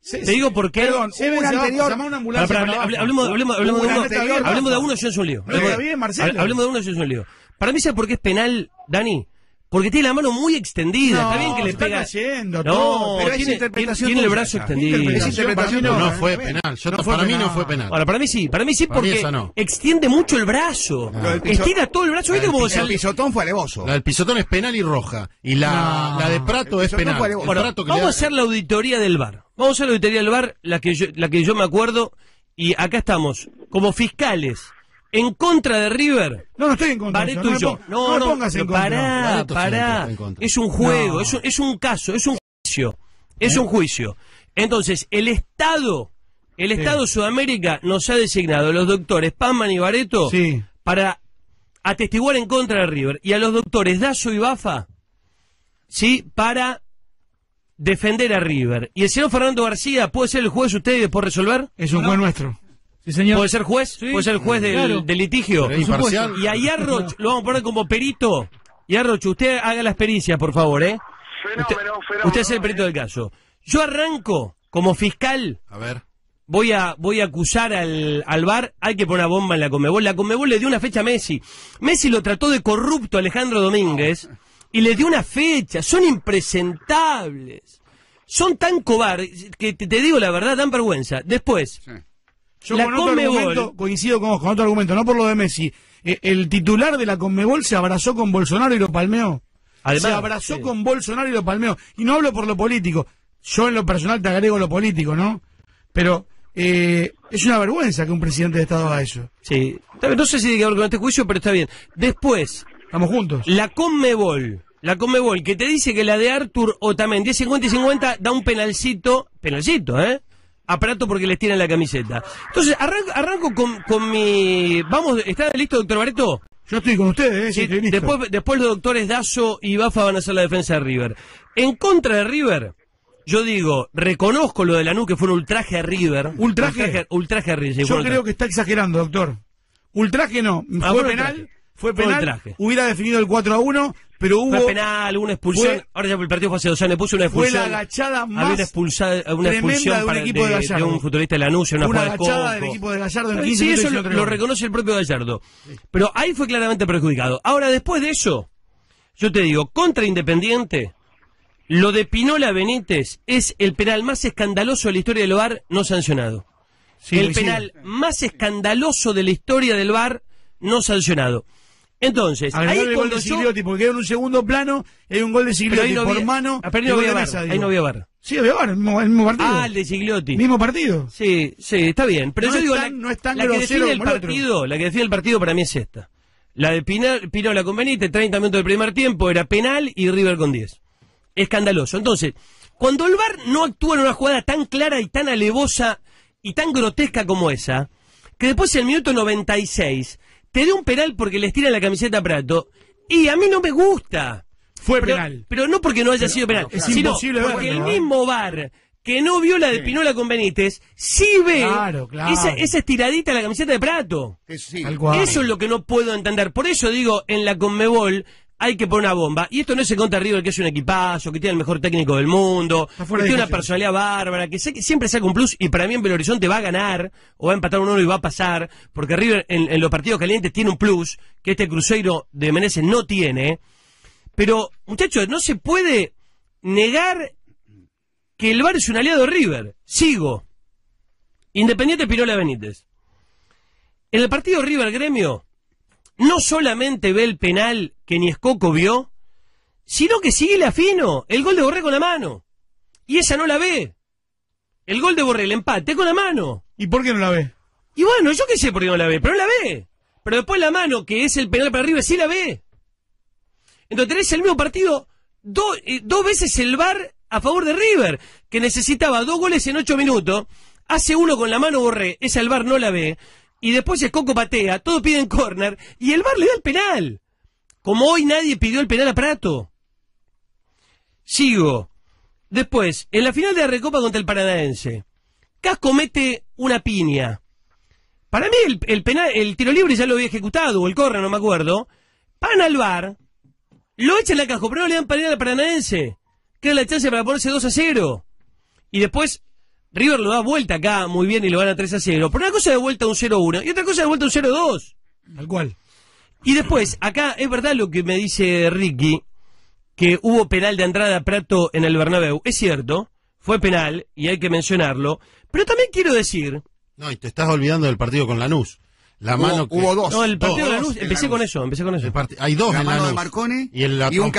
Te digo por qué. Perdón, hubo un anterior. Llamá a una ambulancia. Hablemos de uno, yo es un lío. Está bien, Marcelo. Hablemos de uno, yo es un lío. Para mí, ¿sabes por qué es penal, Dani? Porque tiene la mano muy extendida. No, está bien que le pega. Cayendo, no, todo, pero tiene el brazo extendido. No fue penal. Para mí no fue penal. Ahora, para mí sí porque extiende mucho el brazo. Estira todo el brazo. ¿Viste cómo el pisotón fue alevoso. La del pisotón es penal y roja. Y la de Prato es penal. Bueno, vamos a hacer la auditoría del VAR. Vamos a hacer la auditoría del VAR, la que yo me acuerdo. Y acá estamos, como fiscales. En contra de River. No estoy en contra. Bareto y yo. No, pongas en contra. Pará. Es un juego, es un caso, es un juicio. Es un juicio. Entonces, el Estado Sudamérica nos ha designado a los doctores Pamman y Bareto para atestiguar en contra de River. Y a los doctores Dazo y Bafa, para defender a River. Y el señor Fernando García, ¿puede ser el juez usted y después resolver? Es un juez nuestro. Sí, señor. ¿Puede ser juez? Sí, ¿puede ser juez del litigio? Imparcial. Y a Yarroch lo vamos a poner como perito. Yarroch, usted haga las pericias, por favor, Fenómeno. Usted es el perito del caso. Yo arranco como fiscal. A ver. Voy a acusar al VAR. Hay que poner una bomba en la Conmebol. La Conmebol le dio una fecha a Messi. Messi lo trató de corrupto a Alejandro Domínguez y le dio una fecha. Son impresentables. Son tan cobardes que te digo la verdad, dan vergüenza. Después... Yo con otro argumento coincido con otro argumento, no por lo de Messi. El titular de la Conmebol se abrazó con Bolsonaro y lo palmeó. Además, se abrazó con Bolsonaro y lo palmeó. Y no hablo por lo político. Yo en lo personal te agrego lo político, ¿no? Pero es una vergüenza que un presidente de Estado haga eso. Sí. No sé si tiene que ver con este juicio, pero está bien. Después. Estamos juntos. La Conmebol, que te dice que la de Artur Otamendi, 50 y 50, da un penalcito, a Prato porque les tiran la camiseta. Entonces, arranco con mi... Vamos, ¿está listo, doctor Bareto? Yo estoy con ustedes, sí, estoy listo. Después los doctores Dazo y Bafa van a hacer la defensa de River. En contra de River, yo digo, reconozco lo de Lanús que fue un ultraje a River. ¿Ultraje? Ultraje a River. Yo creo que está exagerando, doctor. Ultraje no, fue penal. Fue penal, hubiera definido el 4-1, pero hubo... Fue penal, una expulsión, ahora ya el partido fue hace 2 años, puso una expulsión. Fue la agachada más una expulsión de un equipo de Gallardo. De un futbolista de Lanús, una agachada del equipo de Gallardo en 15 sí, minutos. Eso lo reconoce el propio Gallardo. Pero ahí fue claramente perjudicado. Ahora, después de eso, yo te digo, contra Independiente, lo de Pinola Benítez es el penal más escandaloso de la historia del VAR no sancionado. Sí, el penal más escandaloso de la historia del VAR no sancionado. Entonces, ahí el gol de Sigliotti, porque quedó en un segundo plano, hay un gol de Sigliotti por mano. Pero ahí no había VAR. Sí, había VAR, el mismo partido. Ah, el de Sigliotti. Mismo partido. Sí, está bien. Pero no yo digo, no es tan la que define el partido para mí es esta. La de Pinola con Benítez, 30 minutos del primer tiempo, era penal y River con 10. Escandaloso. Entonces, cuando el VAR no actúa en una jugada tan clara y tan alevosa y tan grotesca como esa, que después en el minuto 96... te dio un penal porque les tiran la camiseta a Prato, y a mí no me gusta. Fue penal. Pero no porque no haya sido penal, sino porque el mismo VAR que no vio la de Pinola con Benítez, sí ve esa estiradita a la camiseta de Prato. Eso es lo que no puedo entender. Por eso digo, en la Conmebol hay que poner una bomba. Y esto no es en contra de River, que es un equipazo, que tiene el mejor técnico del mundo, que tiene una personalidad bárbara, que siempre saca un plus, y para mí en Belo Horizonte va a ganar, o va a empatar 1-1 y va a pasar, porque River en los partidos calientes tiene un plus, que este Cruzeiro de Menezes no tiene. Pero, muchachos, no se puede negar que el VAR es un aliado de River. Sigo. Independiente Pinola Benítez. En el partido River Gremio, no solamente ve el penal que ni Escoco vio, sino que sigue afino el gol de Borré con la mano. Y esa no la ve. El gol de Borré, el empate, con la mano. ¿Y por qué no la ve? Y bueno, yo qué sé por qué no la ve, pero no la ve. Pero después la mano, que es el penal para River, sí la ve. Entonces tenés el mismo partido, dos veces el VAR a favor de River, que necesitaba 2 goles en 8 minutos, hace uno con la mano Borré, esa el VAR no la ve, y después Escoco patea, todos piden córner, y el VAR le da el penal. Como hoy nadie pidió el penal a Prato. Sigo. Después, en la final de la Recopa contra el Paranaense, Casco mete una piña. Para mí el penal, el tiro libre ya lo había ejecutado, o el córner, no me acuerdo. Van al VAR, lo echan a Casco, pero no le dan penal al Paranaense, que era la chance para ponerse 2-0. Y después River lo da vuelta acá muy bien y lo gana 3-0. Pero una cosa de vuelta a un 0-1 y otra cosa de vuelta a un 0-2. Tal cual. Y después, acá es verdad lo que me dice Ricky, que hubo penal de Andrada Prato en el Bernabéu. Es cierto, fue penal y hay que mencionarlo. Pero también quiero decir... No, y te estás olvidando del partido con Lanús. Hubo dos. No, el partido de Dos Lanús, empecé con eso. Hay dos la en mano Lanús. de Marcone y una y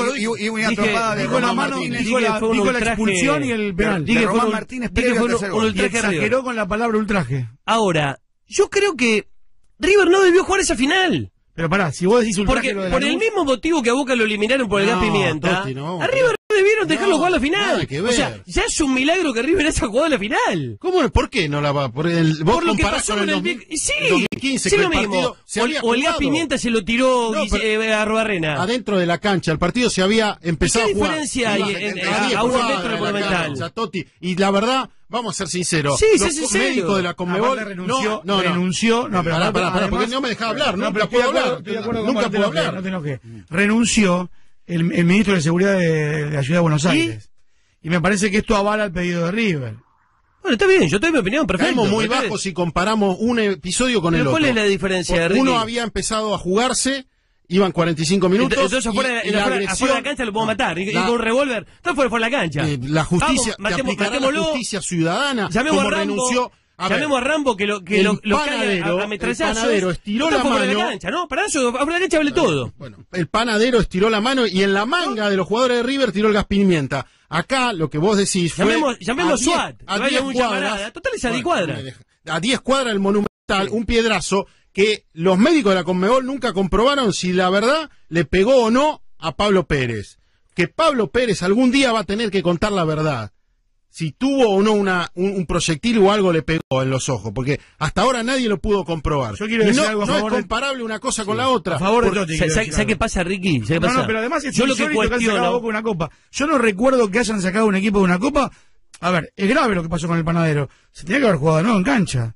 una trompada de Román Martínez. Dijo la expulsión y el penal. De Román Martínez previo al tercer gol. Y exageró con la palabra ultraje. Ahora, yo creo que River no debió jugar esa final. Pero pará, si vos decís ultraje... Porque lo de por Lanús, el mismo motivo que a Boca lo eliminaron por el gas pimienta, Totti, no. a River no debieron dejarlo jugar la final. Nada que ver. O sea, ya es un milagro que River haya jugado la final. ¿Cómo? ¿Por qué no la va? Vos Por lo que comparás pasó con el sí, 2015, sí que lo el mismo. partido se había O el gas jugado. pimienta se lo tiró a Arrubarrena. Adentro de la cancha, el partido se había empezado ¿Qué a jugar. diferencia hay a unos metros del Monumental? Totti. Y la verdad, vamos a ser sinceros. Sí, los sincero. médicos de la Conmebol renunció. No, pero además, porque no me dejaba hablar. No, Nunca pero puedo hablar. Estoy de acuerdo Nunca puedo hablar. No te enojes. Renunció el ministro de Seguridad de la Ciudad de Buenos Aires. Y me parece que esto avala el pedido de River. Bueno, está bien, yo tengo mi opinión, perfecto. Caemos muy bajos si comparamos un episodio con el otro. ¿Cuál es la diferencia, Ricky? Uno había empezado a jugarse, iban 45 minutos. Entonces afuera de la cancha lo puedo matar. Y con un revólver, está fuera de la cancha. La justicia, vamos, te aplicará la justicia ciudadana. Llamemos como a Rambo, renunció. Llamemos a Rambo que lo panadero, a metrallazos. El panadero estiró la mano. De la cancha, ¿no? Para eso, afuera de la cancha vale todo. Bueno, el panadero estiró la mano y en la manga de los jugadores de River tiró el gas pimienta. Acá lo que vos decís fue... Llamemos SWAT. A 10 cuadras. Total es a 10 cuadras. A 10 cuadras del Monumental, un piedrazo que los médicos de la Conmebol nunca comprobaron si la verdad le pegó o no a Pablo Pérez. Que Pablo Pérez algún día va a tener que contar la verdad. Si tuvo o no un proyectil o algo le pegó en los ojos, porque hasta ahora nadie lo pudo comprobar. Yo quiero decir algo a favor no es comparable una cosa con la otra. A favor de Totti. ¿Sabes qué pasa, Ricky? No, pero además es yo lo que cuestiono una copa. Yo no recuerdo que hayan sacado un equipo de una copa. A ver, es grave lo que pasó con el panadero. Se tenía que haber jugado de nuevo en cancha.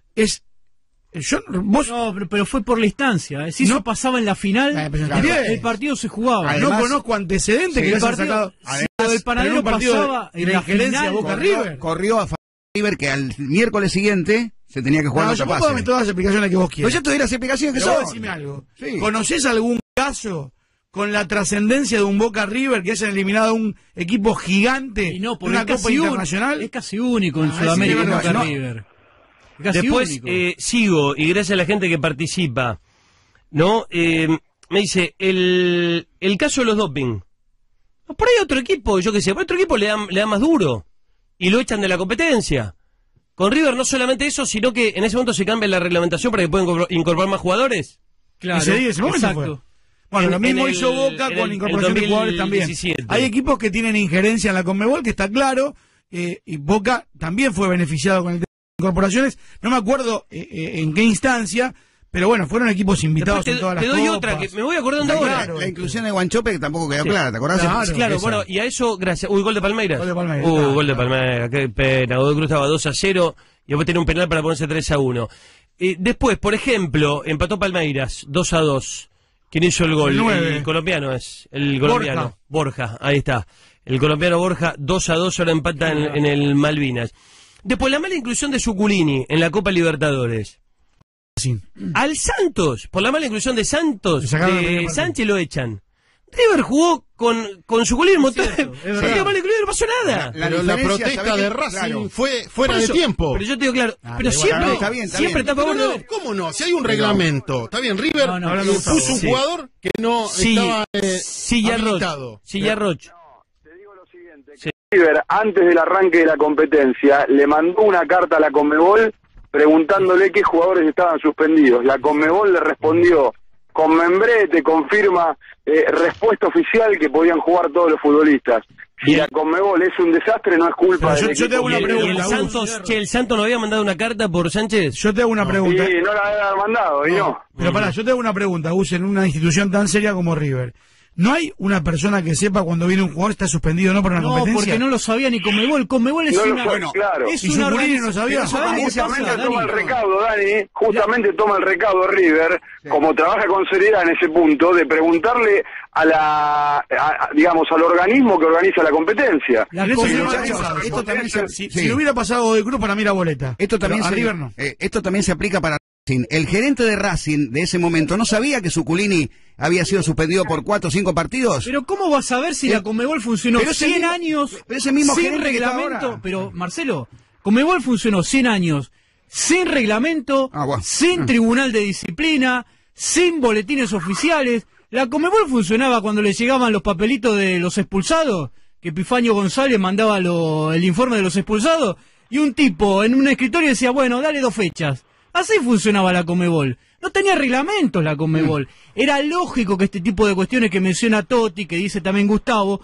No, pero fue por la instancia. Si eso pasaba en la final, el partido se jugaba. Además, no conozco antecedentes que hayan sacado. El panadero pasaba en la injerencia Boca River. Corrió a River que al miércoles siguiente se tenía que jugar otra fase. Yo todas las explicaciones que vos quieras. Pues yo te doy las explicaciones que son. Decime algo. Sí. ¿Conocés algún caso con la trascendencia de un Boca River que hayan eliminado a un equipo gigante y no, de una Copa Internacional? Es casi único en Sudamérica Boca River. Después sigo, y gracias a la gente que participa, ¿no? Me dice, el caso de los doping. Por ahí otro equipo, yo qué sé, por otro equipo le da más duro y lo echan de la competencia. Con River no solamente eso, sino que en ese momento se cambia la reglamentación para que puedan incorporar más jugadores. Claro, ese momento fue. Bueno, lo mismo hizo Boca con incorporación de jugadores también. Hay equipos que tienen injerencia en la Conmebol, que está claro, y Boca también fue beneficiado con el tema de incorporaciones. No me acuerdo en qué instancia, pero bueno, fueron equipos invitados en todas las copas. Te doy otra, que me voy acordando ahora. Claro, la inclusión de Guanchope que tampoco quedó clara, ¿te acordás? Claro, bueno, y a eso, gracias. Gol de Palmeiras. Gol de Palmeiras, qué pena. Godoy Cruz estaba 2-0 y después tenía un penal para ponerse 3-1. Después, por ejemplo, empató Palmeiras 2-2. ¿Quién hizo el gol? El colombiano es. El colombiano. Borja, ahí está. El colombiano Borja, 2-2, ahora empata en el Malvinas. Después, la mala inclusión de Zuculini en la Copa Libertadores. Sí. Al Santos, por la mala inclusión de Santos, de Sánchez lo echan. River jugó con Zuculini motor. Salió mal incluido, no pasó nada. Pero la protesta de Racing fue fuera de tiempo. Pero yo te digo claro, pero siempre está a favor de... ¿Cómo no? Si hay un reglamento. Está bien, River puso un jugador que no estaba habilitado. Sillarroch. River, antes del arranque de la competencia, le mandó una carta a la Conmebol preguntándole qué jugadores estaban suspendidos. La Conmebol le respondió con membrete, confirma respuesta oficial que podían jugar todos los futbolistas. Si la Conmebol es un desastre, no es culpa de yo te hago una pregunta. ¿El Santos no había mandado una carta por Sánchez? Yo te hago una pregunta. Sí, no la había mandado, y no. Pero pará, yo te hago una pregunta, Gus, en una institución tan seria como River. ¿No hay una persona que sepa cuando viene un jugador está suspendido o no por una competencia? No, porque no lo sabía ni Conmebol. Conmebol es No lo una... sabe, claro. Es Y una Zuculini no sabía. Justamente toma el recaudo, Dani, justamente toma el recaudo River, como trabaja con seriedad en ese punto, de preguntarle digamos, al organismo que organiza la competencia. Esto también si lo hubiera pasado de Cruz, para mí era boleta. Esto también Pero a River no. Esto también se aplica para Racing. El gerente de Racing de ese momento no sabía que Zuculini había sido suspendido por 4 o 5 partidos. Pero ¿cómo vas a ver si la Conmebol funcionó 100 años ese mismo sin gerente que está reglamento? ahora. Pero, Marcelo, Conmebol funcionó 100 años sin reglamento, sin tribunal de disciplina, sin boletines oficiales. La Conmebol funcionaba cuando le llegaban los papelitos de los expulsados, que Epifanio González mandaba el informe de los expulsados, y un tipo en un escritorio decía, bueno, dale 2 fechas. Así funcionaba la Conmebol. No tenía reglamentos la Conmebol. Era lógico que este tipo de cuestiones que menciona Totti, que dice también Gustavo,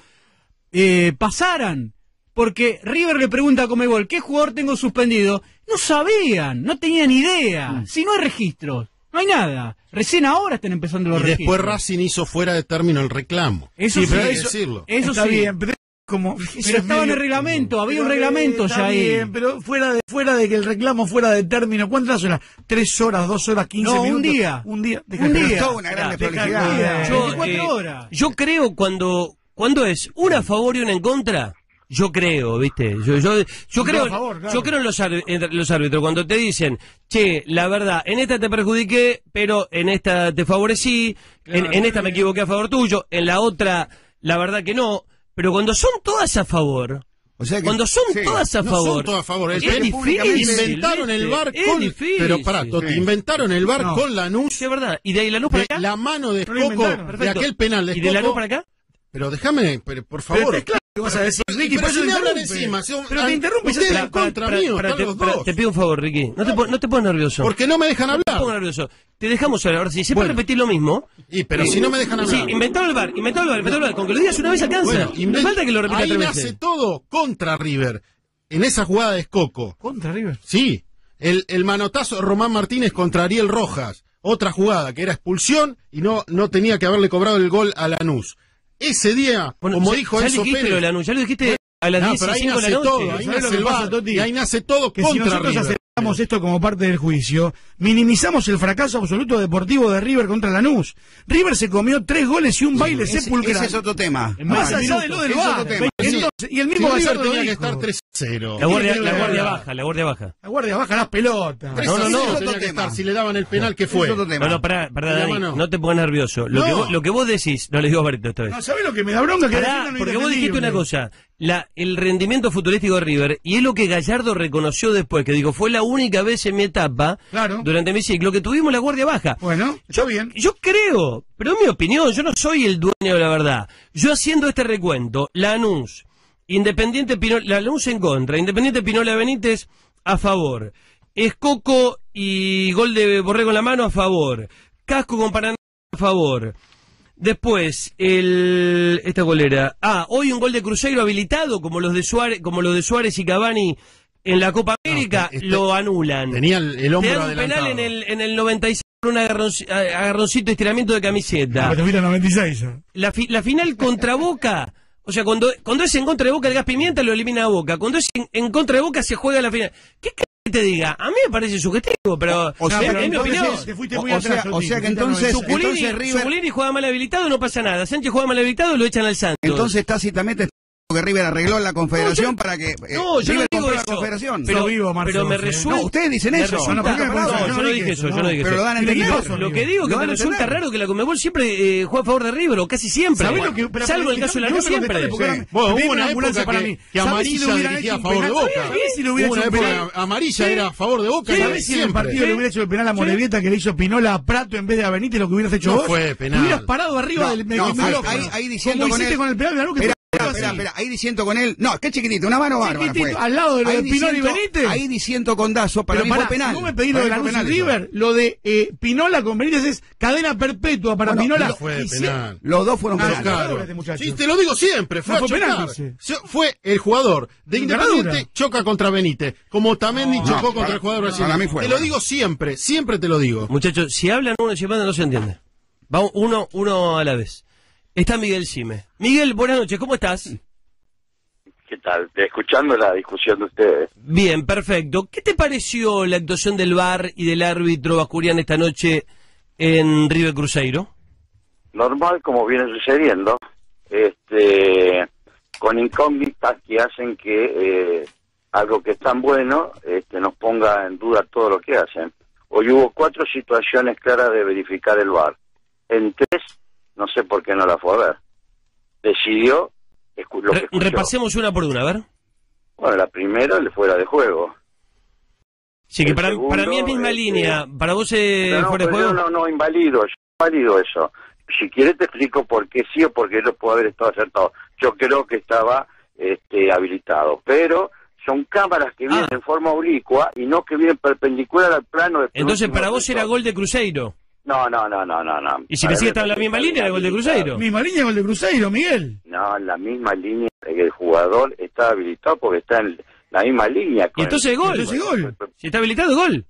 pasaran. Porque River le pregunta a Conmebol, ¿qué jugador tengo suspendido? No sabían, no tenían idea. Si no hay registros, no hay nada. Recién ahora están empezando los registros. Y después Racing hizo fuera de término el reclamo. Eso sí, pero hay que decirlo. Eso está sí. bien, pero pero estaba en el reglamento, había un reglamento está ya ahí. Bien, pero fuera de que el reclamo fuera de término, ¿cuántas horas? 3 horas, 2 horas, 15 No, minutos. un día. Un día. Un día. Toda una gran desprolijidad. 24 horas. Yo creo cuando es una a favor y una en contra, yo creo, ¿viste? Yo creo, yo creo en los árbitros cuando te dicen, che, la verdad, en esta te perjudiqué, pero en esta te favorecí, en esta me equivoqué a favor tuyo, en la otra, la verdad que no, pero cuando son todas a favor... O sea que, cuando son todas a favor. No son todas a favor. Es difícil. Inventaron el VAR es difícil. Pero pará, Totti, inventaron el VAR con Lanús. Sí, es verdad. ¿Y de ahí Lanús para acá? La mano de Escoco, de aquel penal de ¿Y Escoco. de Lanús para acá? Pero déjame, por favor. Pero es claro que vas a decir, Ricky, pero por si eso me te hablan interrumpe. encima. Pero te interrumpe. Ustedes en contra mío, están los dos. Te pido un favor, Ricky. No te pongas nervioso. Porque no me dejan hablar. No te pongas nervioso. Te dejamos hablar. Ahora, si siempre repetís lo mismo. Pero si no me dejan hablar. Sí, inventaron el VAR. Con que lo digas una vez alcanza. No falta que lo repitas 3 veces. Ahí nace todo contra River. En esa jugada de Escoco. ¿Contra River? Sí. El manotazo de Román Martínez contra Ariel Rojas. Otra jugada que era expulsión y no tenía que haberle cobrado el gol a Lanús. Ese día, Bueno, como ya dijo dijiste Enzo Pérez. lo de Lanús, ya lo dijiste a las 10 pero y ahí 5 de la nace noche. todo, ahí ¿Sabés nace lo el que pasa, VAR, Totti? y ahí nace todo Que si contra nosotros River. aceptamos esto como parte del juicio, minimizamos el fracaso absoluto deportivo de River contra Lanús. River se comió 3 goles y un baile sepulcral. Ese es otro tema. Más allá de lo del Ese es VAR. otro tema. Entonces, y el mismo Si River Gallardo tenía que dijo, estar 3-0. La guardia baja. la guardia baja las pelotas. 3-0 no, tenía que estar. Si le daban el penal, ¿qué fue? No, pará, Dani, mano. no te pongas nervioso. Lo que vos decís, no le digo a Barreto esta vez. No, ¿sabés lo que me da bronca? Que Pará, defiendan lo porque vos dijiste una indefendible. cosa, el rendimiento futbolístico de River, y es lo que Gallardo reconoció después, que dijo, fue la única vez en mi etapa, durante mi ciclo, que tuvimos la guardia baja. Bueno, está bien. Yo creo, pero es mi opinión, yo no soy el dueño de la verdad. Yo haciendo este recuento, Lanús, Independiente Pinola, Lanús en contra, Independiente Pinola Benítez a favor, Escoco y gol de Borrego en la mano a favor, Casco con Paraná a favor. Después, esta golera. Hoy un gol de Cruzeiro habilitado, como los de Suárez y Cavani en la Copa América, lo anulan. Tenía el hombro Te dan un adelantado. penal en el 96 por un agarroncito de estiramiento de camiseta. Pero te fuiste al 96. La final contra Boca, o sea, cuando es en contra de Boca el gas pimienta lo elimina a Boca. Cuando es en contra de Boca se juega la final. ¿Qué te diga? A mí me parece subjetivo, pero es mi opinión. Te fuiste muy atrás, O sea que entonces River... Zuculini juega mal habilitado, no pasa nada. Sánchez juega mal habilitado, lo echan al Santos. Entonces tácitamente que River arregló la confederación para que no, yo River no digo compró la eso. confederación. Pero me resulta... No, ustedes dicen eso. No, yo no dije eso, Pero lo dan a entender. Lo que digo es que me resulta raro que la Conmebol siempre juega a favor de River, o casi siempre. Salvo el caso de Lanús siempre. Bueno, hubo una época que Amarilla dirigía a favor de Boca. Hubo una época Amarilla era a favor de Boca. ¿Sabés si en el partido le hubiera hecho el penal a Morevieta que le hizo Pinola a Prato en vez de a Benítez, lo que hubieras hecho vos? No fue penal. Hubieras parado arriba del micrófono. Ahí diciendo como con hiciste él. con el penal de Lanús que Espera, ahí diciendo con él. No, qué chiquitito, una mano bárbara fue. Al lado de lo de Pinola y Benítez. Ahí diciendo con Dazo, para mí fue penal. No me pedí lo de Lanús y River. Lo de Pinola con Benítez es cadena perpetua para Pinola. No fue penal. Los dos fueron penales. penales. Sí, te lo digo siempre. Fue a chocar. Fue el jugador de Independiente choca contra Benítez. Como Tamendi chocó contra el jugador brasileño. Te lo digo siempre te lo digo. Muchachos, si hablan uno y se mandan no se entiende. Vamos uno a la vez. Está Miguel Sime. Miguel, buenas noches, ¿cómo estás? ¿Qué tal? Escuchando la discusión de ustedes. Bien, perfecto. ¿Qué te pareció la actuación del VAR y del árbitro Bascurian esta noche en River Cruzeiro? Normal, como viene sucediendo, con incógnitas que hacen que algo que es tan bueno nos ponga en duda todo lo que hacen. Hoy hubo 4 situaciones claras de verificar el VAR. En 3, no sé por qué no la fue a ver. Decidió lo que escuchó. Repasemos una por una, a ver. Bueno, la primera, el fuera de juego. Sí, que para mí es misma línea. ¿Para vos fuera de juego? No, invalido eso. Si quieres te explico por qué sí o por qué no puede haber estado acertado. Yo creo que estaba habilitado, pero son cámaras que vienen en forma oblicua y no que vienen perpendicular al plano. Entonces, ¿para vos era gol de Cruzeiro? No. ¿Y si me sigue estando en la misma línea, era gol de Cruzeiro? Misma línea, gol de Cruzeiro, Miguel. No, en la misma línea, el jugador está habilitado porque está en la misma línea. ¿Y entonces gol? Si está habilitado, gol.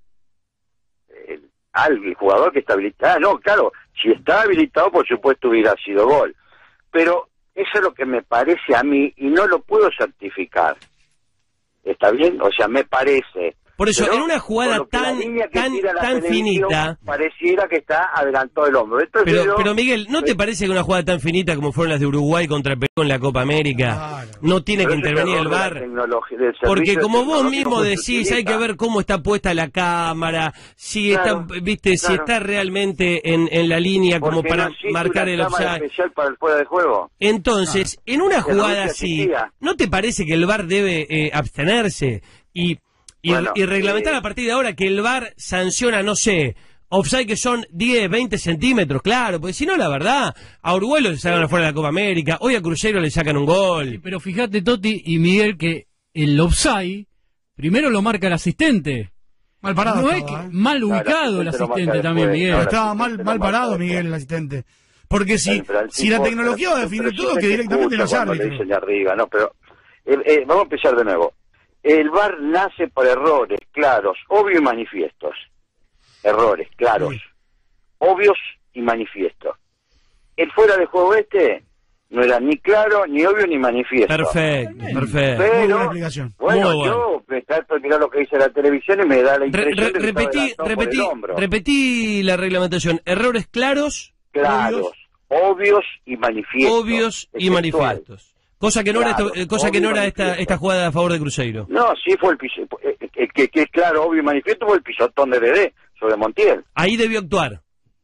El jugador que está habilitado, no, claro, si está habilitado, por supuesto hubiera sido gol. Pero eso es lo que me parece a mí y no lo puedo certificar. ¿Está bien? O sea, me parece. Por eso, pero, en una jugada tan finita... Pareciera que está adelantado el hombro. Pero Miguel, ¿no te parece que una jugada tan finita como fueron las de Uruguay contra Perú en la Copa América, no tiene que intervenir el VAR? Porque como vos mismo decís, hay que ver cómo está puesta la cámara, si está, si está realmente en la línea como para marcar el offside. Especial para el fuera de juego. Entonces, en una jugada así, ¿no te parece que el VAR debe abstenerse y reglamentar a partir de ahora que el VAR sanciona, no sé, offside que son 10, 20 centímetros? Claro, porque si no, la verdad, a Uruguay le sacan afuera de la Copa América, hoy a Cruzeiro le sacan un gol. Sí, pero fíjate, Toti y Miguel, que el offside primero lo marca el asistente. Mal parado. No es que mal ubicado el asistente también, Miguel. No, estaba mal parado, Miguel, el asistente. Porque si la tecnología va a definir todo, que directamente los árbitros. No, pero vamos a empezar de nuevo. El VAR nace por errores claros, obvios y manifiestos. Errores claros, obvios y manifiestos. El fuera de juego no era ni claro, ni obvio, ni manifiesto. Perfecto. Pero, muy buena explicación. Bueno, yo me trato de mirar lo que dice la televisión y me da la impresión de que repetí la reglamentación. Errores claros, obvios y manifiestos. Obvios y manifiestos. Cosa que no era esta jugada a favor de Cruzeiro. No, sí fue el piso, que es claro, obvio y manifiesto, fue el pisotón de Dedé sobre Montiel. Ahí debió actuar.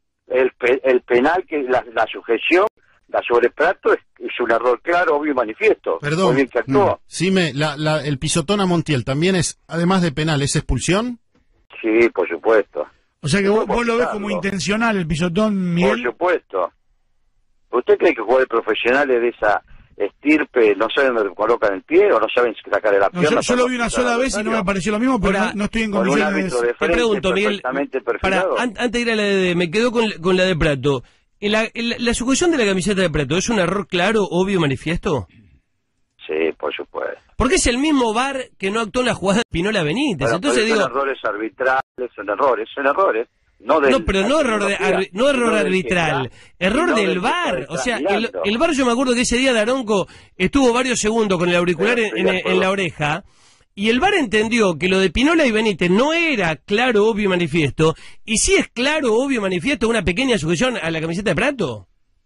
El penal, que la sujeción, la sobre Prato, es un error claro, obvio y manifiesto. Perdón, bien que actuó. Sime, el pisotón a Montiel también es, además de penal, ¿es expulsión? Sí, por supuesto. O sea que vos lo ves como intencional el pisotón, Miguel. Por supuesto. ¿Usted cree que jugadores profesionales de esa estirpe no saben dónde colocan el pie o no saben sacar la pierna? Yo lo vi una sola vez y no me pareció lo mismo, pero no estoy en condiciones de... Te pregunto, Miguel, antes de ir a la de me quedo con la de Prato. ¿La sujeción de la camiseta de Prato es un error claro, obvio, manifiesto? Sí, por supuesto. Porque es el mismo VAR que no actuó en la jugada de Pinola Benítez. Bueno, entonces son errores arbitrales, son errores. No, pero no error arbitral, error del VAR. O sea, el VAR, yo me acuerdo que ese día Daronco estuvo varios segundos con el auricular en la oreja, y el VAR entendió que lo de Pinola y Benítez no era claro, obvio y manifiesto, y sí es claro, obvio y manifiesto una pequeña sujeción a la camiseta de Prato.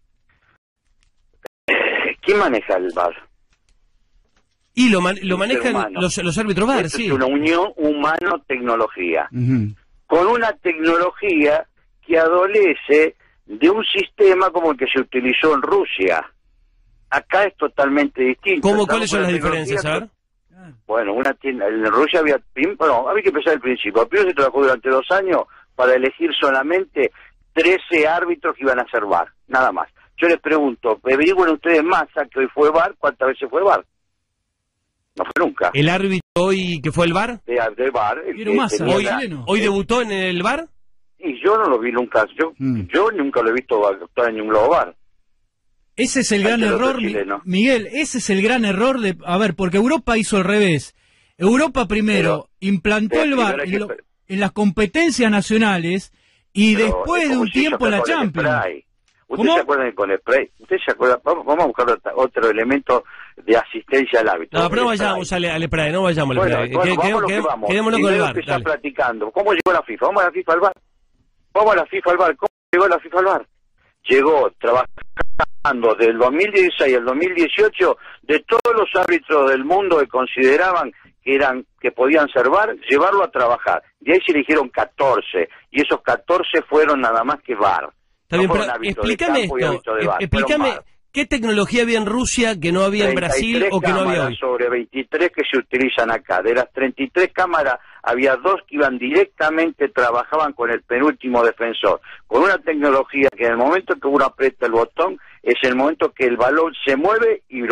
¿Quién maneja el VAR? Y lo manejan los árbitros VAR, sí. Es una unión humano-tecnología. Con una tecnología que adolece de un sistema como el que se utilizó en Rusia. Acá es totalmente distinto. ¿Cuáles son las diferencias? A ver. Bueno, en Rusia había que empezar al principio. Primero se trabajó durante 2 años para elegir solamente 13 árbitros que iban a ser VAR, nada más. Yo les pregunto, averigüen ustedes Massa, que hoy fue VAR, ¿cuántas veces fue VAR? No fue nunca. ¿El árbitro hoy que fue el VAR? De VAR. ¿Hoy debutó en el VAR? Y yo no lo vi nunca. Yo nunca lo he visto actuar en ningún VAR. Ese es el gran error, Miguel, ese es el gran error de... A ver, porque Europa hizo al revés. Europa primero implantó el VAR en las competencias nacionales y después de un tiempo en la Champions. ¿Usted se acuerda de con spray? ¿Usted se acuerda? Vamos a buscar otro elemento de asistencia al árbitro. No, pero no vayamos al spray, no vayamos al spray. Quedémonos con el VAR. Está platicando. ¿Cómo llegó la FIFA? Vamos a la FIFA al VAR. Vamos a la FIFA al VAR. ¿Cómo llegó la FIFA al VAR? Llegó trabajando del 2016 al 2018 de todos los árbitros del mundo que consideraban que podían ser VAR, llevarlo a trabajar. De ahí se eligieron 14 y esos 14 fueron nada más que VAR. Está bien, pero explícame esto, explícame qué tecnología había en Rusia que no había en Brasil o que no había hoy. Sobre 23 que se utilizan acá. De las 33 cámaras había 2 que iban directamente, trabajaban con el penúltimo defensor, con una tecnología que en el momento que uno aprieta el botón es el momento que el balón se mueve y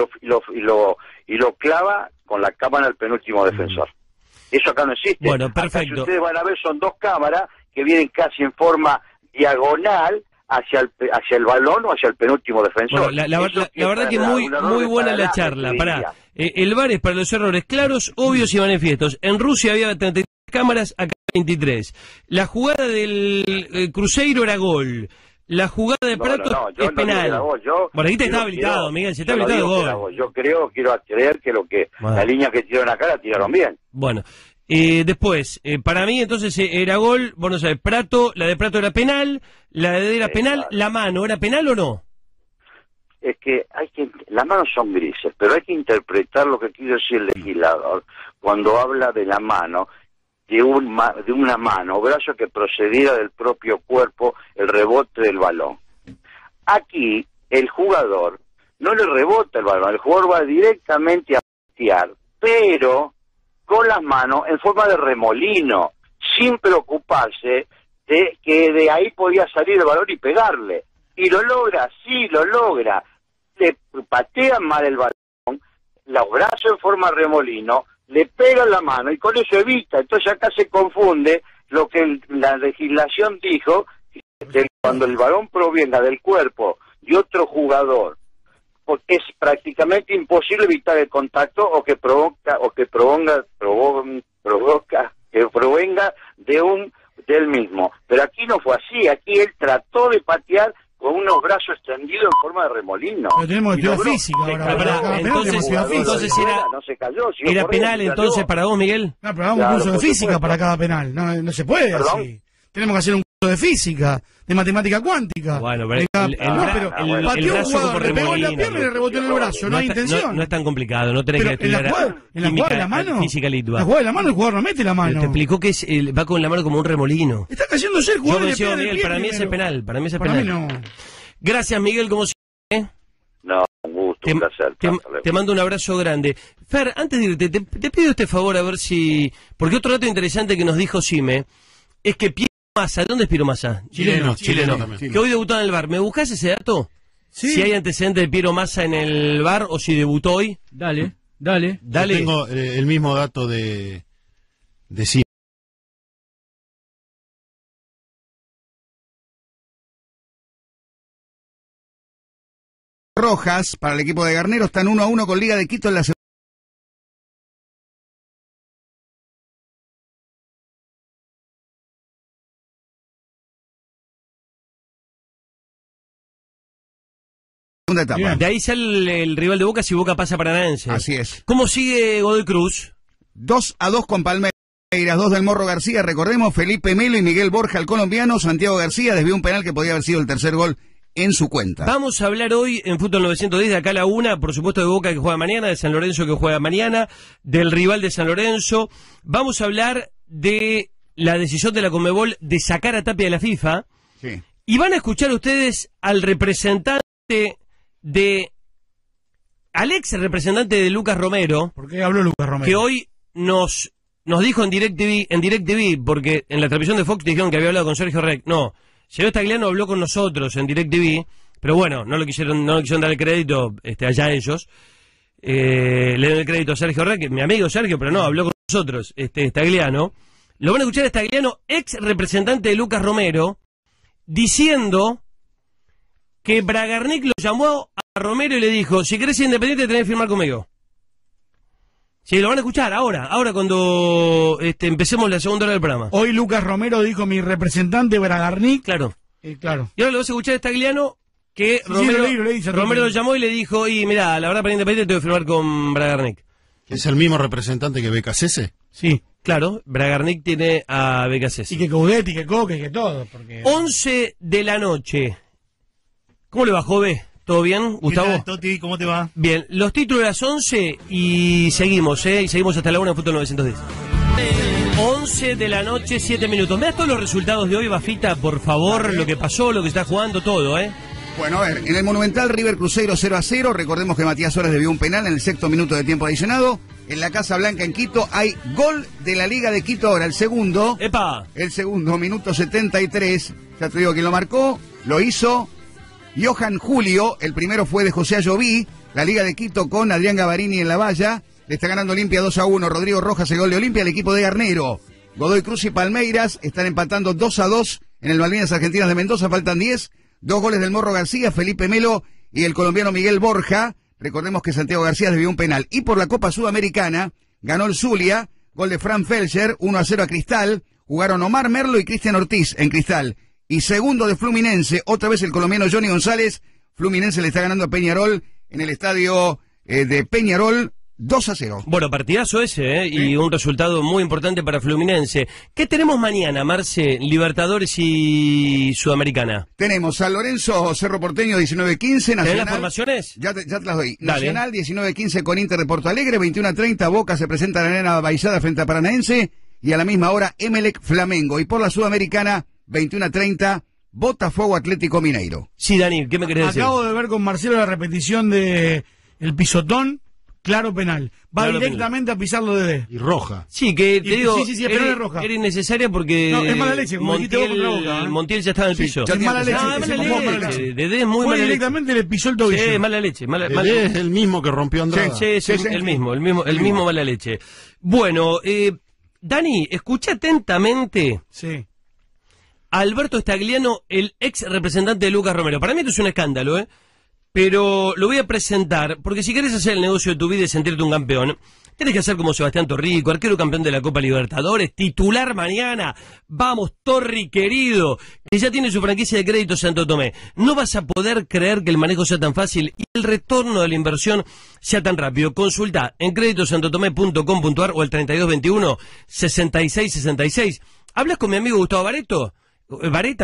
lo clava con la cámara al penúltimo defensor. Eso acá no existe. Bueno, perfecto. Acá, si ustedes van a ver, son 2 cámaras que vienen casi en forma diagonal hacia el balón o hacia el penúltimo defensor. Bueno, la verdad que muy buena la charla. Pará. El VAR es para los errores claros, obvios y manifiestos. En Rusia había 33 cámaras, acá 23. La jugada del Cruzeiro era gol. La jugada de Prato es penal. Bueno, ahí te está habilitado, Miguel, se está habilitado gol. Yo quiero creer que la línea que tiraron acá la tiraron bien. Bueno. Después, para mí entonces era gol, bueno, sabes, Prato, la de Prato era penal, la de era penal, la mano, ¿era penal o no? Es que las manos son grises, pero hay que interpretar lo que quiere decir el legislador cuando habla de la mano, de una mano o brazo que procediera del propio cuerpo el rebote del balón. Aquí el jugador no le rebota el balón, el jugador va directamente a patear, pero con las manos en forma de remolino, sin preocuparse de que de ahí podía salir el balón y pegarle. Y lo logra, sí, lo logra. Le patean mal el balón, los brazos en forma de remolino, le pegan la mano y con eso evita. Entonces acá se confunde lo que la legislación dijo, que cuando el balón provenga del cuerpo de otro jugador, porque es prácticamente imposible evitar el contacto o que provenga del mismo. Pero aquí no fue así, aquí él trató de patear con unos brazos extendidos en forma de remolino. Pero tenemos actividad física ahora. Entonces no se cayó. ¿Era penal entonces para vos, Miguel? No, pero hagamos un curso de física para cada penal. No se puede así. Tenemos que hacer un curso de física, de matemática cuántica. Bueno, pero pateó un jugador, le pegó en la pierna y le rebotó en el brazo, no hay intención. No es tan complicado, no tenés que estudiar en la jugada de la mano, física litua. La jugada de la mano, el jugador no mete la mano. Te explicó que va con la mano como un remolino. Está cayéndose el jugador. Miguel, para mí es penal, para mí es penal. No. Gracias, Miguel, como siempre. No, un gusto, un placer. Te mando un abrazo grande. Fer, antes de irte, te pido este favor a ver si... Porque otro dato interesante que nos dijo Sime es que Piero Massa, ¿de dónde es Piero Massa? Chileno. Que hoy debutó en el VAR. ¿Me buscás ese dato? Sí. Si hay antecedentes de Piero Massa en el VAR o si debutó hoy. Dale. Yo tengo el mismo dato de Sime. Rojas para el equipo de Garnero están 1-1 con Liga de Quito en la segunda etapa. De ahí sale el rival de Boca si Boca pasa Paranaense. Así es. ¿Cómo sigue Godoy Cruz? 2-2 con Palmeiras, 2 del Morro García, recordemos, Felipe Melo y Miguel Borja, el colombiano. Santiago García desvió un penal que podía haber sido el tercer gol en su cuenta. Vamos a hablar hoy en Fútbol 910 de acá a la una, por supuesto de Boca que juega mañana, de San Lorenzo que juega mañana, del rival de San Lorenzo. Vamos a hablar de la decisión de la Conmebol de sacar a Tapia de la FIFA. Sí. Y van a escuchar ustedes al representante al ex representante de Lucas Romero. ¿Por qué habló Lucas Romero? Que hoy nos dijo en DirecTV, porque en la transmisión de Fox dijeron que había hablado con Sergio Rec. No, Sergio Tagliano habló con nosotros en DirecTV, pero bueno, no le quisieron dar el crédito allá ellos. Le dan el crédito a Sergio Rec, mi amigo Sergio, pero no, habló con nosotros, Tagliano. Lo van a escuchar a Tagliano, ex representante de Lucas Romero, diciendo que Bragarnik lo llamó a Romero y le dijo, si querés ser independiente tenés que firmar conmigo. Sí, lo van a escuchar ahora cuando empecemos la segunda hora del programa. Hoy Lucas Romero dijo mi representante Bragarnik. Claro. Claro. Y ahora lo vas a escuchar a Tagliano que Sí, Romero, lo hizo, Romero lo llamó y le dijo, y mirá, la verdad para Independiente tengo que firmar con Bragarnik. ¿Es el mismo representante que Becasese? Sí. Claro, Bragarnik tiene a Becasese. Y que Coudet, y que Coque, y que todo. Porque... 11 de la noche. ¿Cómo le va, Jove? ¿Todo bien, Gustavo? ¿Qué tal, Toti? ¿Cómo te va? Bien, los títulos de las 11 y seguimos, y seguimos hasta la 1 en Fútbol 910. 11 de la noche, 7 minutos. ¿Me das todos los resultados de hoy, Bafita, por favor? Lo que pasó, lo que está jugando, todo, Bueno, a ver, en el Monumental, River Cruzeiro 0-0. Recordemos que Matías Suárez debió un penal en el 6º minuto de tiempo adicionado. En la Casa Blanca en Quito hay gol de la Liga de Quito ahora, el segundo. ¡Epa! El segundo, minuto 73. Ya te digo quién lo marcó. Lo hizo Johan Julio. El primero fue de José Ayoví. La Liga de Quito con Adrián Gavarini en la valla. Le está ganando Olimpia 2-1. Rodrigo Rojas el gol de Olimpia. El equipo de Garnero. Godoy Cruz y Palmeiras están empatando 2-2 en el Malvinas Argentinas de Mendoza. Faltan 10. 2 goles del Morro García, Felipe Melo y el colombiano Miguel Borja. Recordemos que Santiago García debió un penal. Y por la Copa Sudamericana ganó el Zulia. Gol de Fran Felcher. 1-0 a Cristal. Jugaron Omar Merlo y Cristian Ortiz en Cristal. Y segundo de Fluminense. Otra vez el colombiano Johnny González. Fluminense le está ganando a Peñarol en el estadio de Peñarol. 2-0. Bueno, partidazo ese, y un resultado muy importante para Fluminense. ¿Qué tenemos mañana, Marce? Libertadores y Sudamericana. Tenemos San Lorenzo, Cerro Porteño, 19-15. ¿Tenés las formaciones? Ya te las doy. Dale. Nacional, 19-15 con Inter de Porto Alegre. 21-30, Boca se presenta en la Arena Baixada frente a Paranaense. Y a la misma hora, Emelec Flamengo. Y por la Sudamericana, 21-30, Botafogo Atlético Mineiro. Sí, Dani, ¿qué me querés decir? Acabo de ver con Marcelo la repetición de el pisotón. Claro penal. Va claro directamente penal. A pisarlo de D. Y roja. Sí, que te digo, sí, penal es roja. era innecesaria porque No, es mala leche, como dijiste vos con la boca, Montiel ya estaba en el piso. Es mala leche. No, es mala leche. Dedé es muy mala leche. Directamente le pisó el tobillo. Sí, mala leche. Dedé es el mismo que rompió Andrada. Sí, el mismo mala leche. Bueno, Dani, escucha atentamente. Sí. A Alberto Stagliano, el ex representante de Lucas Romero. Para mí esto es un escándalo, pero lo voy a presentar, porque si querés hacer el negocio de tu vida y sentirte un campeón, tenés que hacer como Sebastián Torrico, arquero campeón de la Copa Libertadores, titular mañana. Vamos, Torri querido, que ya tiene su franquicia de crédito Santo Tomé. No vas a poder creer que el manejo sea tan fácil y el retorno de la inversión sea tan rápido. Consulta en creditosantotomé.com.ar o el 3221-6666. ¿Hablas con mi amigo Gustavo Barreto? Vareta.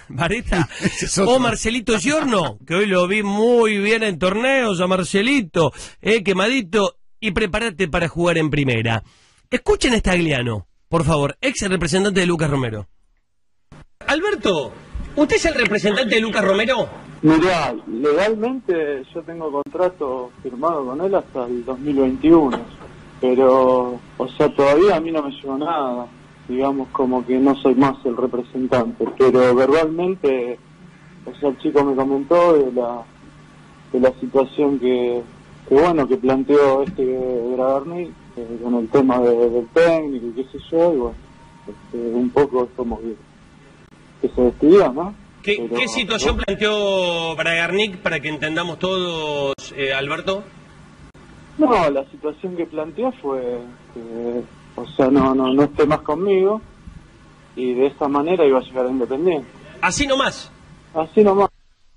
O Marcelito Giorno, que hoy lo vi muy bien en torneos, a Marcelito, quemadito, y prepárate para jugar en primera. Escuchen a Stagliano, por favor, ex representante de Lucas Romero. Alberto, ¿usted es el representante de Lucas Romero? Mirá, legalmente yo tengo contrato firmado con él hasta el 2021, pero, o sea, todavía a mí no me llegó nada. Digamos como que no soy más el representante, pero verbalmente, o sea, el chico me comentó de la situación que planteó Bragarnik con el tema del técnico y qué sé yo, y bueno, un poco es como que se despidió, ¿no? ¿Qué situación planteó Bragarnik para que entendamos todos, Alberto? No, la situación que planteó fue que, o sea, no esté más conmigo y de esa manera iba a llegar a Independiente. Así nomás. Así nomás.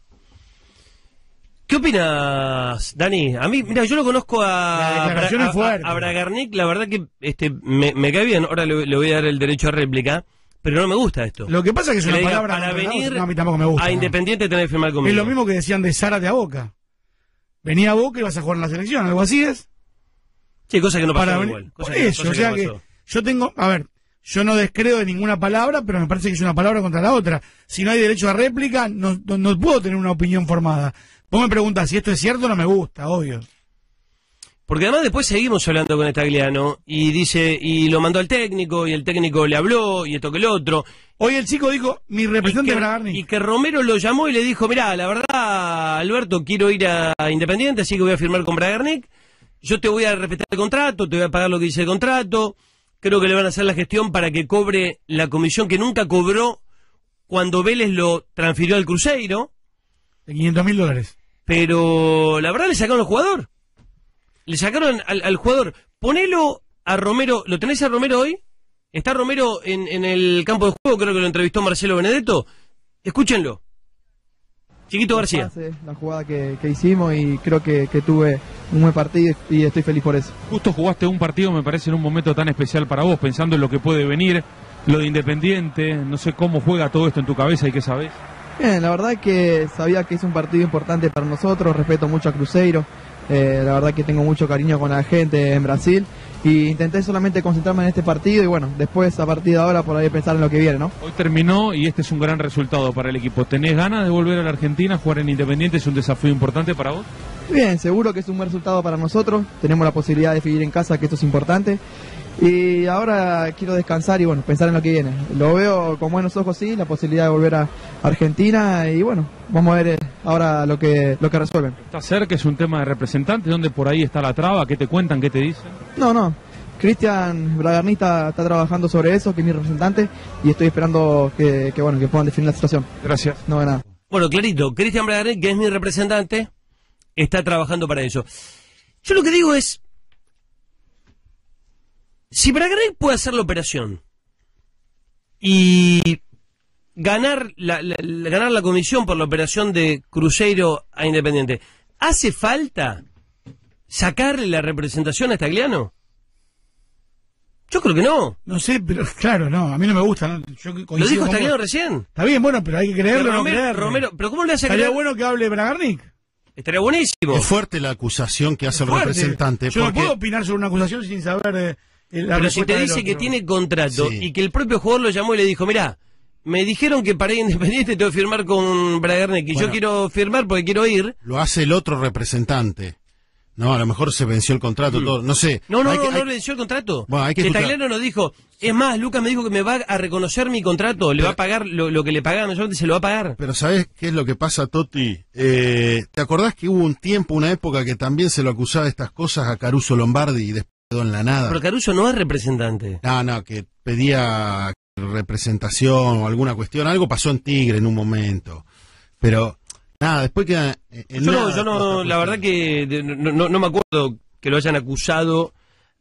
¿Qué opinas, Dani? A mí, mira, yo lo conozco a Bragarnik, la verdad que me cae bien. Ahora le voy a dar el derecho a réplica, pero no me gusta esto. Lo que pasa es que es una palabra para venir a mí tampoco me gusta. A Independiente tenés que firmar conmigo. Es lo mismo que decían de Zárate a Boca. Venía a Boca y vas a jugar en la selección, algo así es. Sí, cosa que no pasa igual. Por eso, o sea que yo tengo, a ver, yo no descreo de ninguna palabra, pero me parece que es una palabra contra la otra. Si no hay derecho a réplica, no puedo tener una opinión formada. Vos me preguntás si esto es cierto, no me gusta, obvio. Porque además después seguimos hablando con Stagliano y dice, y lo mandó al técnico, y el técnico le habló, y esto que lo otro. Hoy el chico dijo, mi representante Bragarnik. Y que Romero lo llamó y le dijo, mirá, la verdad, Alberto, quiero ir a Independiente, así que voy a firmar con Bragarnik. Yo te voy a respetar el contrato, te voy a pagar lo que dice el contrato. Creo que le van a hacer la gestión para que cobre la comisión que nunca cobró cuando Vélez lo transfirió al Cruzeiro. De $500.000. Pero la verdad le sacaron al jugador. Le sacaron al jugador. Ponelo a Romero. ¿Lo tenés a Romero hoy? ¿Está Romero en el campo de juego? Creo que lo entrevistó Marcelo Benedetto. Escúchenlo. Chiquito García. La jugada que hicimos y creo que tuve un buen partido y estoy feliz por eso. Justo jugaste un partido, me parece, en un momento tan especial para vos, pensando en lo que puede venir, lo de Independiente, no sé cómo juega todo esto en tu cabeza y qué sabés. Bien, la verdad que sabía que es un partido importante para nosotros, respeto mucho a Cruzeiro, la verdad que tengo mucho cariño con la gente en Brasil y intenté solamente concentrarme en este partido y bueno, después a partir de ahora por ahí pensar en lo que viene, ¿no? Hoy terminó y este es un gran resultado para el equipo. ¿Tenés ganas de volver a la Argentina? ¿Jugar en Independiente es un desafío importante para vos? Bien, seguro que es un buen resultado para nosotros, tenemos la posibilidad de vivir en casa, que esto es importante. Y ahora quiero descansar y bueno, pensar en lo que viene. Lo veo con buenos ojos, sí, la posibilidad de volver a Argentina y bueno, vamos a ver ahora lo que resuelven. ¿Está cerca? ¿Es un tema de representantes? ¿Dónde por ahí está la traba? ¿Qué te cuentan? ¿Qué te dicen? No, Cristian Bragarni está trabajando sobre eso, que es mi representante, y estoy esperando que puedan definir la situación. Gracias. No, de nada. Bueno, clarito, Cristian Bragarni, que es mi representante, está trabajando para eso. Yo lo que digo es, si Bragarni puede hacer la operación y ganar la comisión por la operación de Cruzeiro a Independiente, ¿hace falta sacarle la representación a Stagliano? Yo creo que no. No sé, pero claro, no, a mí no me gusta. ¿No? Yo lo dijo Stagliano recién. Está bien, bueno, pero hay que creerlo o no creerlo. Romero, pero ¿cómo le hace Estaría creer? bueno que hable Bragarni. Estaría buenísimo. Es fuerte la acusación que hace el representante. Yo no puedo opinar sobre una acusación sin saber pero si te dice que tiene contrato y que el propio jugador lo llamó y le dijo, mirá, me dijeron que para ir Independiente tengo que firmar con Bragarni, y yo quiero firmar porque quiero ir. Lo hace el otro representante. No, a lo mejor se venció el contrato, todo, no sé. No le venció el contrato. Bueno, hay que Stagliano nos dijo, es más, Lucas me dijo que me va a reconocer mi contrato, le va a pagar lo que le pagaban, no solamente se lo va a pagar. Pero ¿sabés qué es lo que pasa, Totti? ¿Te acordás que hubo un tiempo, una época que también se lo acusaba de estas cosas a Caruso Lombardi y después quedó en la nada? Pero Caruso no es representante. No, que pedía representación o alguna cuestión, algo pasó en Tigre en un momento, pero nada, después queda yo no, la verdad que no me acuerdo que lo hayan acusado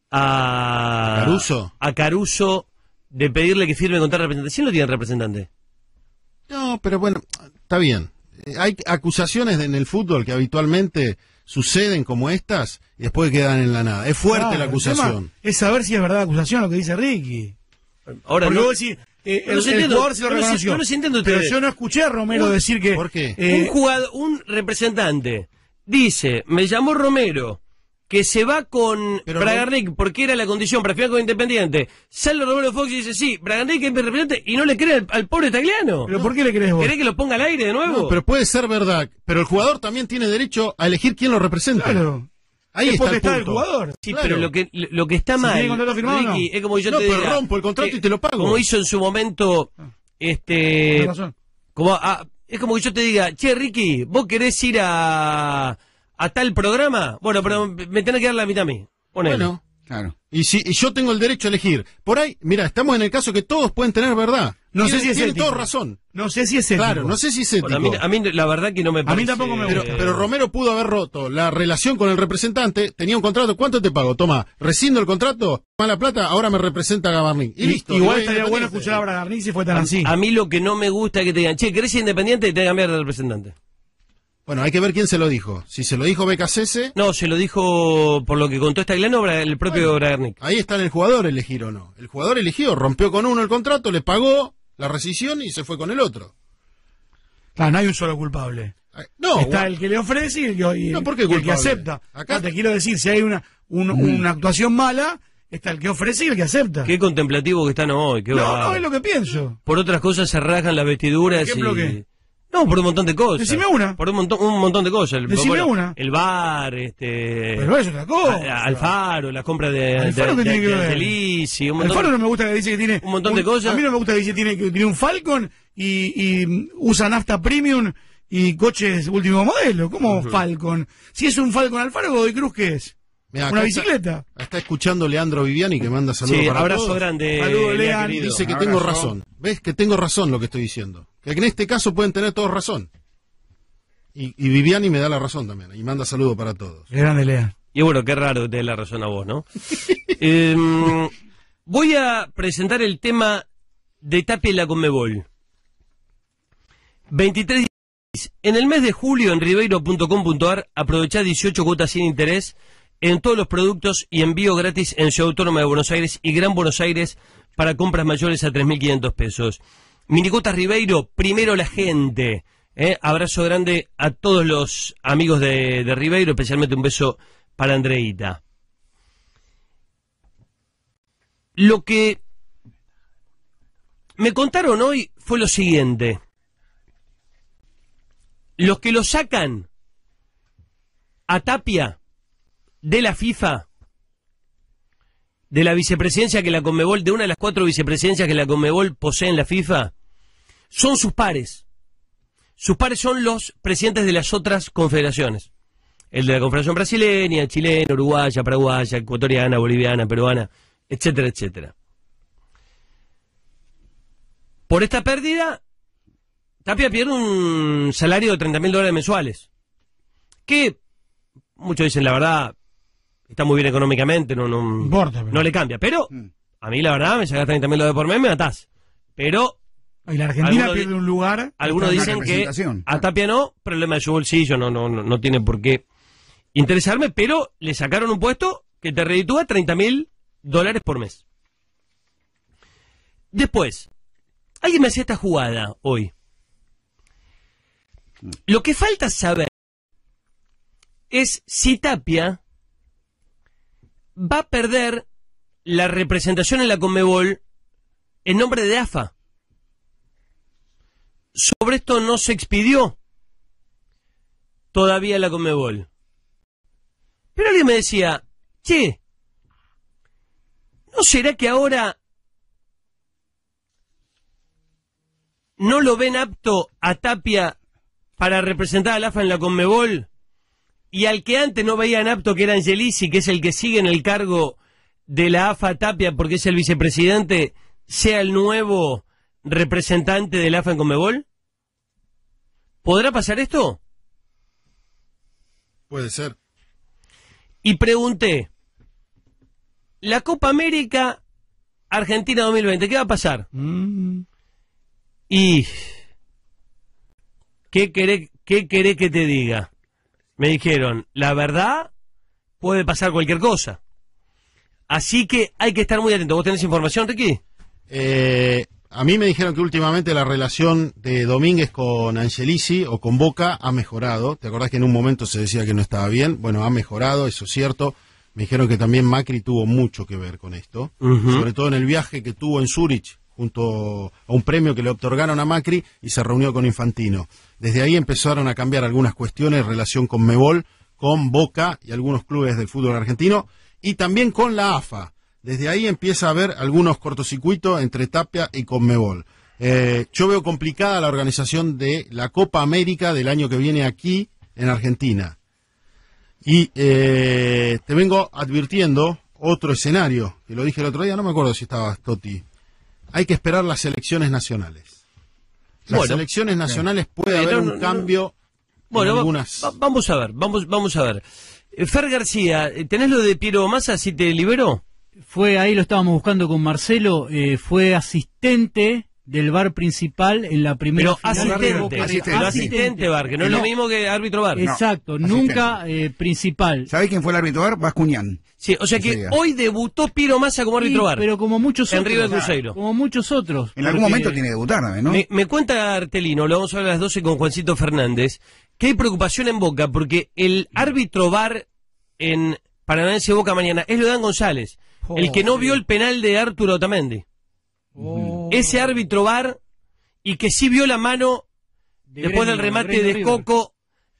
a Caruso de pedirle que firme contra representante. ¿Sí no tiene representante? No, pero bueno, está bien. Hay acusaciones en el fútbol que habitualmente suceden como estas y después quedan en la nada. Es fuerte la acusación. Es saber si es verdad la acusación lo que dice Ricky. Ahora porque no, vos decís, el jugador se lo reconoció. Pero yo no escuché a Romero decir que... ¿Por qué? Un representante dice, me llamó Romero, que se va con Bragarni porque era la condición para firmar con Independiente. Sale Romero Fox y dice, sí, Bragarni es mi representante, y no le cree al pobre Stagliano. ¿Pero por qué le crees vos? ¿Querés que lo ponga al aire de nuevo? No, pero puede ser verdad, pero el jugador también tiene derecho a elegir quién lo representa. Claro. Ahí está el punto. Del jugador. Sí, claro. pero lo que está mal, Ricky, es como que yo te diga, pero rompo el contrato y te lo pago. Como hizo en su momento, es como que yo te diga, che, Ricky, ¿vos querés ir a tal programa? Bueno, pero me tenés que dar la mitad a mí. Ponele. Bueno, claro. Y yo tengo el derecho a elegir. Por ahí, mira, estamos en el caso que todos pueden tener verdad. No sé si es tienen ético. todos razón. No sé si es ético. Claro, no sé si es ético. Bueno, a mí la verdad que no me parece. A mí tampoco me gusta. Pero Romero pudo haber roto la relación con el representante, tenía un contrato, ¿cuánto te pago? Toma, rescindo el contrato, mala plata, ahora me representa Gabarni. Y listo. Igual estaría bueno escuchar a Bragarni si fue tan así. A mí lo que no me gusta es que te digan, che, ¿querés ser Independiente? Y te cambiar de representante. Bueno, hay que ver quién se lo dijo. Si se lo dijo Becasese. No, se lo dijo, por lo que contó Stagliano, el propio Bragarni. Ahí está en el jugador elegir o no. El jugador eligió, rompió con uno el contrato, le pagó la rescisión y se fue con el otro. Claro, no hay un solo culpable. No, está el que le ofrece y el que acepta. Acá te quiero decir, si hay una actuación mala, está el que ofrece y el que acepta. Qué contemplativo que están hoy. No, es lo que pienso. Por otras cosas se rasgan las vestiduras. ¿Por ejemplo qué? No, por un montón de cosas. Decime una. Por un montón de cosas. Decime una. El bar, Pero es otra cosa. Alfaro, la compra de Alfaro que tiene que ver. Felici, Alfaro no me gusta que dice que tiene un montón de cosas. A mí no me gusta que dice que tiene un Falcon y usa nafta premium y coches último modelo. ¿Cómo Falcon? Si es un Falcon Alfaro, Godoy Cruz, ¿qué es? Mirá, ¿una bicicleta? Está escuchando Leandro Viviani que manda saludos para abrazo todos. Grande. Saludos, Lean. Dice que tengo razón. ¿Ves? Que tengo razón lo que estoy diciendo. Que en este caso pueden tener todos razón. Y Viviani me da la razón también. Y manda saludos para todos. Grande, Lean. Y bueno, qué raro que te dé la razón a vos, ¿no? Voy a presentar el tema de Tapia y la Conmebol. 23 En el mes de julio en ribeiro.com.ar aprovechá 18 cuotas sin interés en todos los productos y envío gratis en Ciudad Autónoma de Buenos Aires y Gran Buenos Aires para compras mayores a 3.500 pesos. Minicuotas Ribeiro, primero la gente. Abrazo grande a todos los amigos de Ribeiro, especialmente un beso para Andreita. Lo que me contaron hoy fue lo siguiente. Los que lo sacan a Tapia de la FIFA, de la vicepresidencia que la Conmebol, de una de las 4 vicepresidencias que la Conmebol posee en la FIFA, son sus pares. Sus pares son los presidentes de las otras confederaciones. El de la Confederación Brasileña, chilena, uruguaya, paraguaya, ecuatoriana, boliviana, peruana, etcétera, etcétera. Por esta pérdida, Tapia pierde un salario de $30.000 mensuales. Que, muchos dicen, la verdad, está muy bien económicamente, no le cambia. Pero, a mí la verdad, me sacás $30.000 por mes, me matás. Pero... Y la Argentina pierde un lugar. Algunos dicen que a Tapia no, problema de su bolsillo, no tiene por qué interesarme, pero le sacaron un puesto que te reditúa $30.000 por mes. Después, alguien me hacía esta jugada hoy. Lo que falta saber es si Tapia va a perder la representación en la Conmebol en nombre de AFA. Sobre esto no se expidió todavía la Conmebol. Pero alguien me decía, che, ¿no será que ahora no lo ven apto a Tapia para representar a la AFA en la Conmebol? Y al que antes no veían apto, que era Angelici, que es el que sigue en el cargo de la AFA Tapia porque es el vicepresidente, sea el nuevo representante de la AFA en Conmebol? ¿Podrá pasar esto? Puede ser. Y pregunté, la Copa América Argentina 2020, ¿qué va a pasar? Y... ¿Qué querés que te diga? Me dijeron, la verdad, puede pasar cualquier cosa. Así que hay que estar muy atento. ¿Vos tenés información, Ricky? A mí me dijeron que últimamente la relación de Domínguez con Angelici o con Boca ha mejorado. ¿Te acordás que en un momento se decía que no estaba bien? Bueno, ha mejorado, eso es cierto. Me dijeron que también Macri tuvo mucho que ver con esto. Sobre todo en el viaje que tuvo en Zúrich, junto a un premio que le otorgaron a Macri y se reunió con Infantino. Desde ahí empezaron a cambiar algunas cuestiones en relación con Conmebol, con Boca y algunos clubes del fútbol argentino, y también con la AFA. Desde ahí empieza a haber algunos cortocircuitos entre Tapia y Conmebol. Yo veo complicada la organización de la Copa América del año que viene aquí en Argentina. Y te vengo advirtiendo otro escenario, que lo dije el otro día, no me acuerdo si estaba Totti. Hay que esperar las elecciones nacionales. Las elecciones nacionales puede haber un cambio. Bueno, algunas... vamos a ver. Fer García, ¿tenés lo de Piero Massa si te liberó? Ahí lo estábamos buscando con Marcelo, fue asistente del VAR principal en la primera final. Asistente VAR, que no es lo mismo que árbitro VAR. Exacto, nunca principal. ¿Sabés quién fue el árbitro VAR? Bascuñán. Sí, o sea que hoy debutó Piero Massa como árbitro VAR. Pero como muchos en otros. River Cruzeiro. Como muchos otros. En algún momento tiene que debutar, ¿no? Me cuenta Artelino, lo vamos a hablar a las 12 con Juancito Fernández, que hay preocupación en Boca porque el árbitro VAR en Paranaense Boca mañana es Leodán González. El que no vio el penal de Arturo Otamendi. Ese árbitro VAR, y que sí vio la mano después del remate de Coco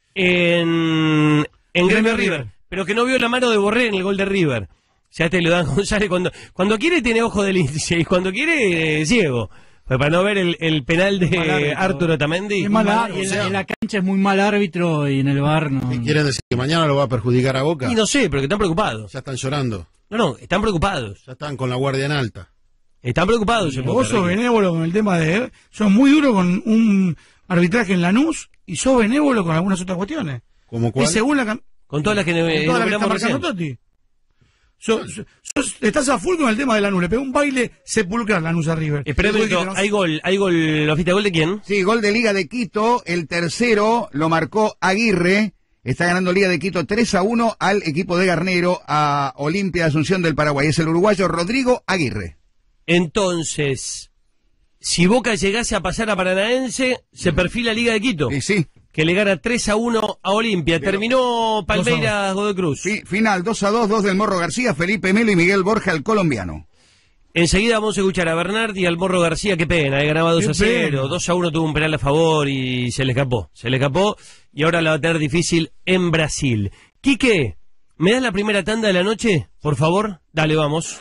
en Gremio River, pero que no vio la mano de Borré en el gol de River. O sea, este Leodán González cuando quiere tiene ojo de lince y cuando quiere ciego. Para no ver el penal de Arturo Otamendi. En la cancha es muy mal árbitro y en el VAR no. ¿Qué quieren decir? ¿Que mañana lo va a perjudicar a Boca? Y no sé, pero que están preocupados. Ya están llorando. No, están preocupados. Ya están con la guardia en alta. Están preocupados. Vos sos benévolo con el tema de... Sos muy duro con un arbitraje en Lanús y sos benévolo con algunas otras cuestiones. ¿Cómo cuál? Y según con todas las que está marcando Totti. Estás a full con el tema de Lanús. Le pegó un baile sepulcral Lanús a River. Espera un minuto, hay gol, Lofita, ¿gol de quién? Sí, gol de Liga de Quito, el tercero lo marcó Aguirre. Está ganando Liga de Quito 3-1 al equipo de Garnero, a Olimpia de Asunción del Paraguay. Es el uruguayo Rodrigo Aguirre. Entonces, si Boca llegase a pasar a Paranaense, se perfila Liga de Quito. Sí. Que le gana 3-1 a Olimpia. Terminó Palmeiras Godoy Cruz. Final 2-2, 2 del Morro García, Felipe Melo y Miguel Borja, el colombiano. Enseguida vamos a escuchar a Bernardi y al Morro García, qué pena, ganaba 2-0, 2-1 tuvo un penal a favor y se le escapó, y ahora la va a tener difícil en Brasil. Quique, ¿me das la primera tanda de la noche, por favor? Dale, vamos.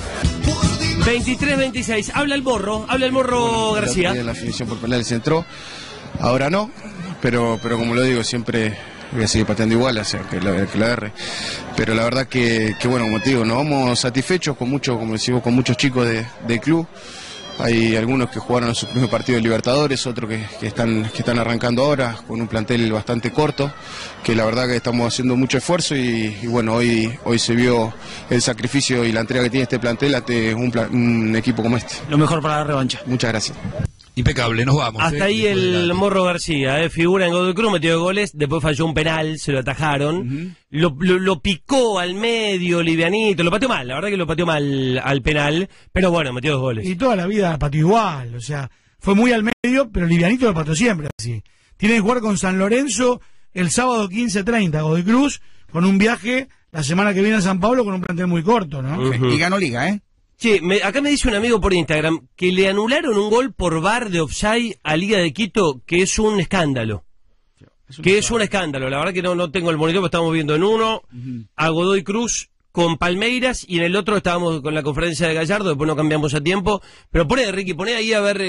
23-26, habla el Morro García. La definición por penal se entró, ahora no, pero como lo digo, siempre voy a seguir pateando igual, o sea, que la agarre. Pero la verdad que bueno, como te digo, nos vamos satisfechos con muchos, como decimos, con muchos chicos del club. Hay algunos que jugaron su primer partido de Libertadores, otros que están arrancando ahora, con un plantel bastante corto, que la verdad que estamos haciendo mucho esfuerzo y bueno, hoy se vio el sacrificio y la entrega que tiene este plantel ante un equipo como este. Lo mejor para la revancha. Muchas gracias. Impecable, nos vamos. Hasta ahí el Morro García, figura en Godoy Cruz, metió goles, después falló un penal, se lo atajaron, lo picó al medio, livianito, lo pateó mal, la verdad que lo pateó mal al penal, pero bueno, metió 2 goles. Y toda la vida pateó igual, o sea, fue muy al medio, pero livianito lo pateó siempre así. Tiene que jugar con San Lorenzo el sábado 15:30, Godoy Cruz, con un viaje la semana que viene a San Pablo con un plantel muy corto, ¿no? Y ganó Liga, ¿eh? Sí, acá me dice un amigo por Instagram que le anularon un gol por VAR de offside a Liga de Quito, que es un escándalo. Es un escándalo, la verdad que no tengo el monitor, pero estamos viendo en uno a Godoy Cruz con Palmeiras y en el otro estábamos con la conferencia de Gallardo, después no cambiamos a tiempo, pero Ricky, poné ahí a ver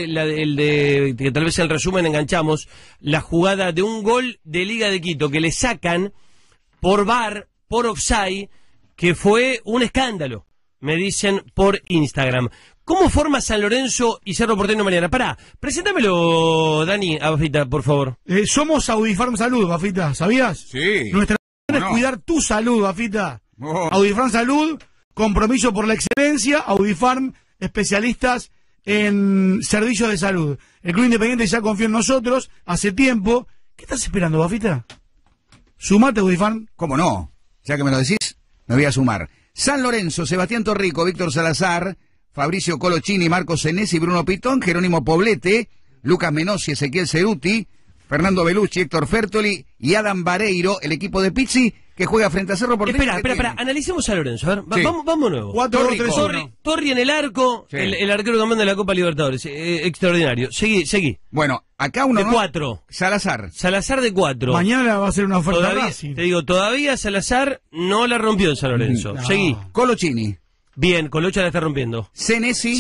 que tal vez el resumen enganchamos, la jugada de un gol de Liga de Quito que le sacan por VAR, por offside, que fue un escándalo. Me dicen por Instagram. ¿Cómo forma San Lorenzo y Cerro Porteño mañana? Pará, preséntamelo, Dani, a Bafita, por favor. Somos Audifarm Salud, Bafita, ¿sabías? Sí. Nuestra misión es cuidar tu salud, Bafita. Audifarm Salud, compromiso por la excelencia, Audifarm, especialistas en servicios de salud. El Club Independiente ya confió en nosotros hace tiempo. ¿Qué estás esperando, Bafita? Sumate, Audifarm. ¿Cómo no? Ya que me lo decís, me voy a sumar. San Lorenzo, Sebastián Torrico, Víctor Salazar, Fabricio Colochini, Marcos Senesi, Bruno Pitón, Jerónimo Poblete, Lucas Menossi, Ezequiel Ceruti, Fernando Belucci, Héctor Fertoli y Adam Vareiro, el equipo de Pizzi, que juega frente a Cerro Porteño. Espera, analicemos a Lorenzo, a ver, sí. Vamos nuevo. 4-2-3-1. Torri en el arco, sí. el arquero campeón de la Copa Libertadores, extraordinario. Seguí. Bueno, acá uno de 4. Salazar de 4. Mañana va a ser una oferta todavía, te digo, todavía Salazar no la rompió en San Lorenzo. No. Seguí. Colochini. Bien, Colocha la está rompiendo. Senesi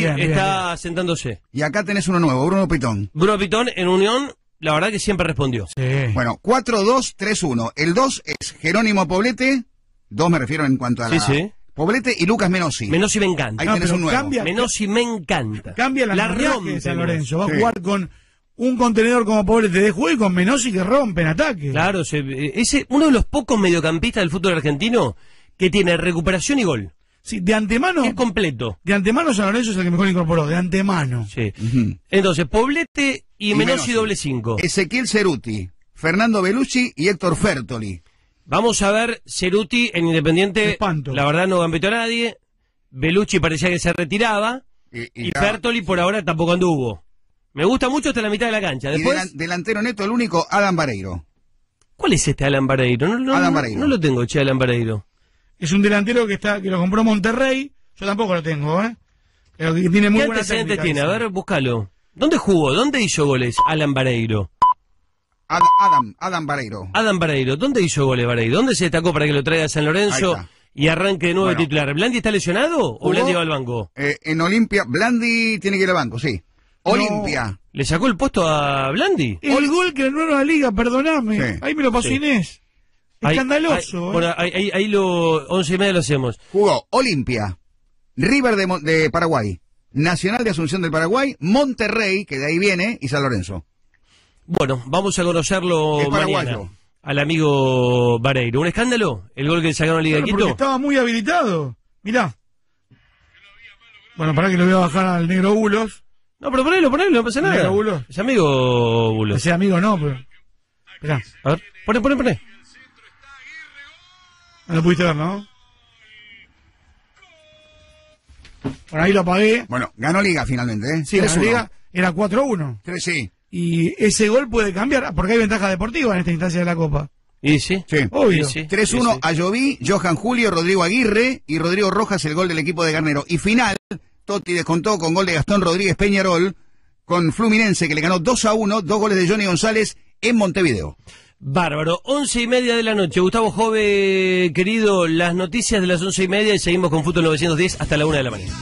está sentándose. Y acá tenés uno nuevo, Bruno Pitón. Bruno Pitón en Unión, la verdad que siempre respondió. Sí. Bueno, 4-2-3-1. El 2 es Jerónimo Poblete. 2 me refiero en cuanto a la... Sí. Poblete y Lucas Menossi. Menossi me encanta. Ahí tenés un nuevo. Menossi me encanta. Cambia la rompe de San Lorenzo. Va a jugar con un contenedor como Poblete de juego y con Menossi que rompe en ataque. Claro, uno de los pocos mediocampistas del fútbol argentino que tiene recuperación y gol. Sí, de antemano. Es completo. De antemano San Lorenzo es el que mejor incorporó, de antemano. Sí. Entonces, Poblete y Menossi doble 5. Ezequiel Ceruti, Fernando Belucci y Héctor Fertoli. Vamos a ver, Ceruti en Independiente, Espanto. La verdad no gambeteó a nadie. Belucci parecía que se retiraba. Y Fertoli por ahora tampoco anduvo. Me gusta mucho hasta la mitad de la cancha. Después, delantero neto, el único, Adam Vareiro. ¿Cuál es este Alan Vareiro? Alan Vareiro. No lo tengo, Alan Vareiro. Es un delantero que lo compró Monterrey. Yo tampoco lo tengo, pero que tiene muy buena técnica. ¿Qué antecedentes tiene? A ver, búscalo. ¿Dónde jugó? ¿Dónde hizo goles Alan Vareiro? Adam Vareiro. Adam Vareiro. ¿Dónde hizo goles Vareiro? ¿Dónde se destacó para que lo traiga a San Lorenzo y arranque de nuevo titular? ¿Blandi está lesionado o Blandi va al banco? En Olimpia, Blandi tiene que ir al banco, sí. Olimpia. ¿Le sacó el puesto a Blandi? El gol que ganó la Liga, perdoname. Sí. Ahí me lo pasó Inés. Escandaloso. Ahí lo 11:30 lo hacemos. Jugó Olimpia, River de Paraguay, Nacional de Asunción del Paraguay, Monterrey, que de ahí viene, y San Lorenzo. Bueno, vamos a conocerlo mañana. al amigo Vareiro. ¿Un escándalo? ¿El gol que le sacaron a Liga de Quito? Porque estaba muy habilitado. Mirá. Bueno, para que lo voy a bajar al negro Bulos. No, pero ponelo, no pasa nada. Negro Bulos. Es amigo Bulos. Ese amigo no, pero... Esperá. A ver, poné. No lo pudiste ver, ¿no? Por ahí lo apagué. Bueno, ganó Liga finalmente, ¿eh? Sí, ganó Liga. Era 4-1. 3, sí. Y ese gol puede cambiar, porque hay ventaja deportiva en esta instancia de la Copa. ¿Y sí? Sí. Obvio. Sí, sí. 3-1 Sí. a Lloví, Johan Julio, Rodrigo Aguirre y Rodrigo Rojas, el gol del equipo de Garnero. Y final, Totti descontó con gol de Gastón Rodríguez Peñarol con Fluminense, que le ganó 2-1, 2 goles de Johnny González en Montevideo. Bárbaro, 11:30 de la noche. Gustavo Jove, querido, las noticias de las 11:30 y seguimos con Fútbol 910 hasta la 1 de la mañana.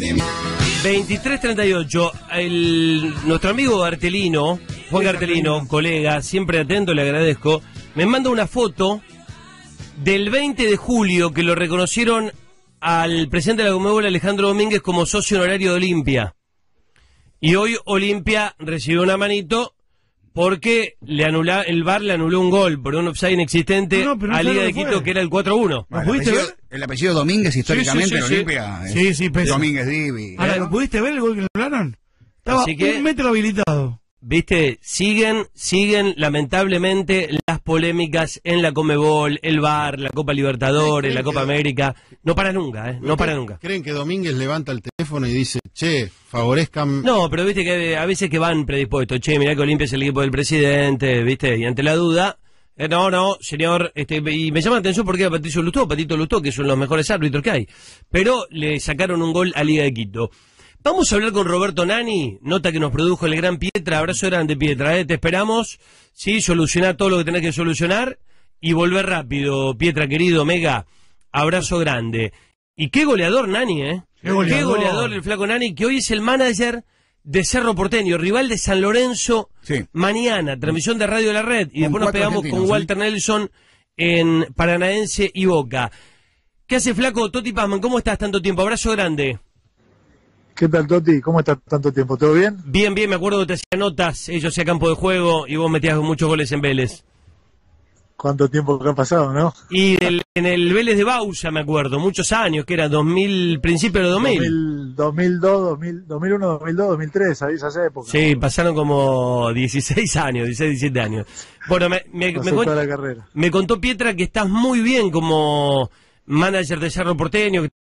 23:38. Nuestro amigo Artelino, Juan Artelino, colega, siempre atento, le agradezco, me manda una foto del 20 de julio que lo reconocieron al presidente de la Conmebol, Alejandro Domínguez, como socio honorario de Olimpia. Y hoy Olimpia recibió una manito porque el VAR le anuló un gol por un offside inexistente a Liga de Quito, que era el 4-1. El apellido Domínguez históricamente en Olimpia. Sí, pesa. Domínguez Divi. Ahora, ¿lo pudiste ver el gol que le anularon? Estaba Así que, 1 metro habilitado. Viste, siguen lamentablemente las polémicas en la Conmebol, el VAR, la Copa Libertadores, la Copa América. No para nunca, no para nunca. ¿Creen que Domínguez levanta el teléfono y dice, che, favorezcan? No, pero viste que a veces que van predispuestos. Che, mirá que Olimpia es el equipo del presidente, viste, y ante la duda, no, señor, y me llama la atención porque era Patito Lustó, que son los mejores árbitros que hay. Pero le sacaron un gol a Liga de Quito. Vamos a hablar con Roberto Nani, nota que nos produjo el gran Pietra. Abrazo grande, Pietra, te esperamos. Sí, solucionar todo lo que tenés que solucionar y volver rápido, Pietra, querido, mega. Abrazo grande. Y qué goleador Nani, Qué goleador el flaco Nani, que hoy es el manager de Cerro Porteño, rival de San Lorenzo. Sí. Mañana, transmisión de Radio La Red. Y después nos pegamos con Walter Nelson en Paranaense y Boca. ¿Qué hace, flaco? Toti Pazman, ¿cómo estás tanto tiempo? Abrazo grande. ¿Qué tal, Toti? ¿Cómo estás tanto tiempo? ¿Todo bien? Bien, me acuerdo que te hacía notas, ellos hacían campo de juego y vos metías muchos goles en Vélez. ¿Cuánto tiempo que ha pasado, no? Y en el Vélez de Bausa, me acuerdo, muchos años, que era 2000, principio de 2000. 2001, 2002, 2003, ahí esas épocas. Sí, pasaron como 16 años, 16, 17 años. Bueno, me contó Pietra que estás muy bien como manager de Cerro Porteño, que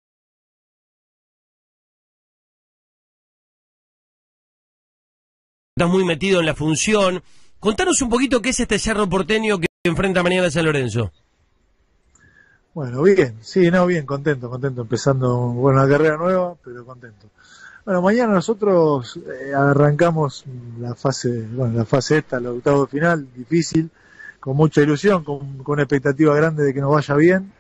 estás muy metido en la función. Contanos un poquito qué es este Cerro Porteño que enfrenta mañana a San Lorenzo. Bueno, bien, bien, contento, empezando una carrera nueva, pero contento. Bueno, mañana nosotros arrancamos la fase esta, la octavo de final, difícil, con mucha ilusión, con expectativa grande de que nos vaya bien.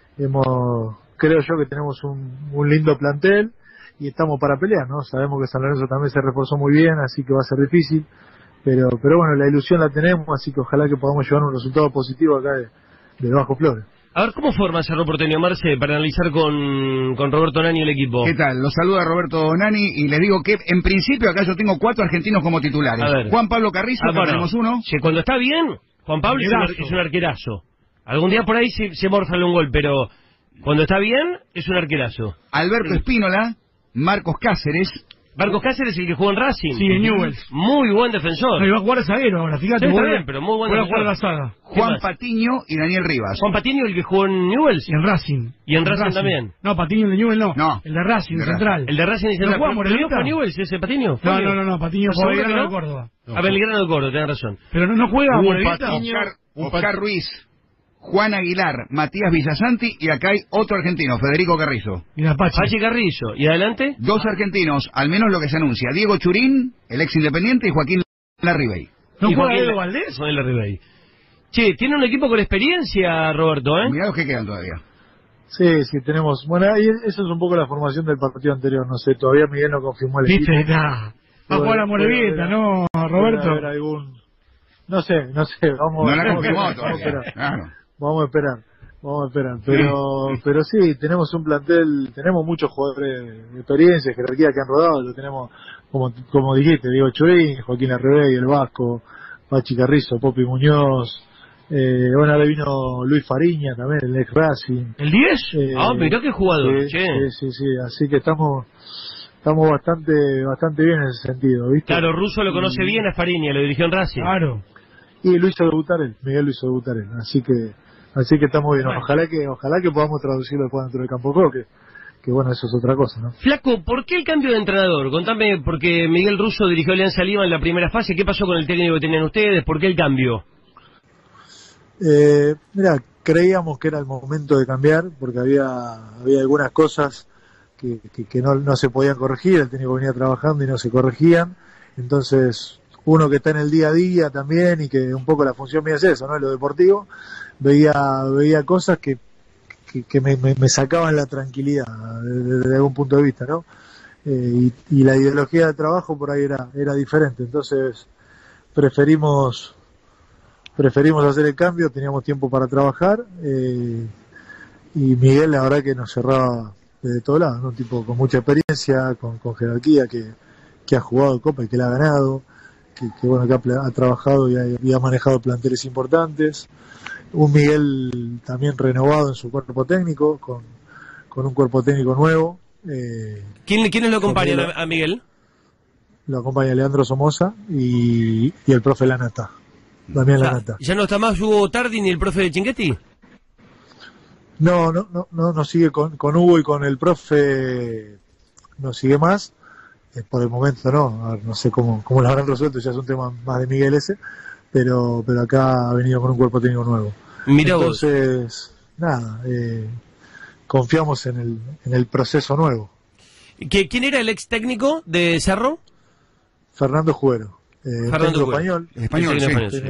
Creo yo que tenemos un lindo plantel y estamos para pelear, ¿no? Sabemos que San Lorenzo también se reforzó muy bien, así que va a ser difícil, pero bueno, la ilusión la tenemos, así que ojalá que podamos llevar un resultado positivo acá de Bajo Flores. A ver, ¿cómo forma Cerro Porteño, Marce, para analizar con Roberto Nani el equipo? ¿Qué tal? Los saluda Roberto Nani y les digo que en principio acá yo tengo 4 argentinos como titulares. Juan Pablo Carrizo, tenemos uno. Sí, cuando está bien, Juan Pablo es un arquerazo. Algún día por ahí se morfala un gol, pero cuando está bien es un arquerazo. Alberto Espínola, Marcos Cáceres. Marcos Cáceres, el que jugó en Racing. Sí, en Newell's. Muy buen defensor. No, iba a jugar a zaguero ahora, fíjate. Sí, está bien, pero muy buen defensor. Jugar la saga. Juan Patiño y Daniel Rivas. Juan Patiño, el que jugó en Newell's. Y en Racing. Y en Racing también. No, Patiño el de Newell's no. No. El de Racing, central. El de Racing y central. ¿No ¿Pero fue Newell's ese Patiño? No, Patiño fue Belgrano de Córdoba. A Belgrano de Córdoba, tenés razón. Pero no juega Morelita. Oscar Ruiz, Juan Aguilar, Matías Villasanti y acá hay otro argentino, Federico Carrizo. Mira, Pachi Carrizo. ¿Y adelante? 2 argentinos, al menos lo que se anuncia. Diego Churín, el ex Independiente, y Joaquín Larribey. ¿No juega Edo Valdés? Joaquín Larribey. Che, tiene un equipo con experiencia, Roberto, Mirá los que quedan todavía. Sí, tenemos. Bueno, ahí eso es un poco la formación del partido anterior, no sé, todavía Miguel no confirmó el equipo. Va a jugar a Morelita, ¿no, Roberto? No sé, vamos. No la confirmó todavía, claro. Vamos a esperar. Pero sí, tenemos un plantel, tenemos muchos jugadores de experiencia, jerarquía que han rodado, lo tenemos, como dijiste, Diego Churín, Joaquín Larribey, el Vasco, Pachi Carrizo, Popi Muñoz, Bueno, ahora vino Luis Fariña también, el ex Racing. ¿El 10? Mirá qué jugador, sí, sí, así que estamos bastante bien en ese sentido, ¿viste? Claro, Russo lo conoce bien a Fariña, lo dirigió en Racing. Claro. Y lo hizo debutar él, Miguel lo hizo debutar él, así que estamos bien. Bueno. Ojalá que podamos traducirlo después dentro del campo de juego, que bueno, eso es otra cosa, ¿no? Flaco, ¿por qué el cambio de entrenador? Contame, porque Miguel Russo dirigió Alianza Lima en la primera fase, ¿qué pasó con el técnico que tenían ustedes? ¿Por qué el cambio? Mira, creíamos que era el momento de cambiar, porque había algunas cosas que no se podían corregir, el técnico venía trabajando y no se corregían, entonces uno que está en el día a día también y que un poco la función mía es eso, ¿no? En lo deportivo, veía cosas que me sacaban la tranquilidad desde algún punto de vista, ¿no? Y la ideología de trabajo por ahí era diferente, entonces preferimos hacer el cambio, teníamos tiempo para trabajar, y Miguel la verdad que nos cerraba de todos lados, ¿no? Un tipo con mucha experiencia, con jerarquía, que ha jugado Copa y que la ha ganado, que bueno, que ha trabajado y ha manejado planteles importantes. Un Miguel también renovado en su cuerpo técnico, con un cuerpo técnico nuevo. ¿Quiénes lo acompañan a Miguel? Lo acompaña Leandro Somoza y el profe Lanata. Damián Lanata. ¿Ya no está más Hugo Tardi ni el profe de Chinguetti? No sigue con Hugo y con el profe, no sigue más. Por el momento no, a ver, no sé cómo lo habrán resuelto, ya es un tema más de Miguel ese, pero acá ha venido con un cuerpo técnico nuevo. Mirá entonces, nada, confiamos en el proceso nuevo. ¿Quién era el ex técnico de Cerro? Fernando Juero. Fernando Juero. Español, sí.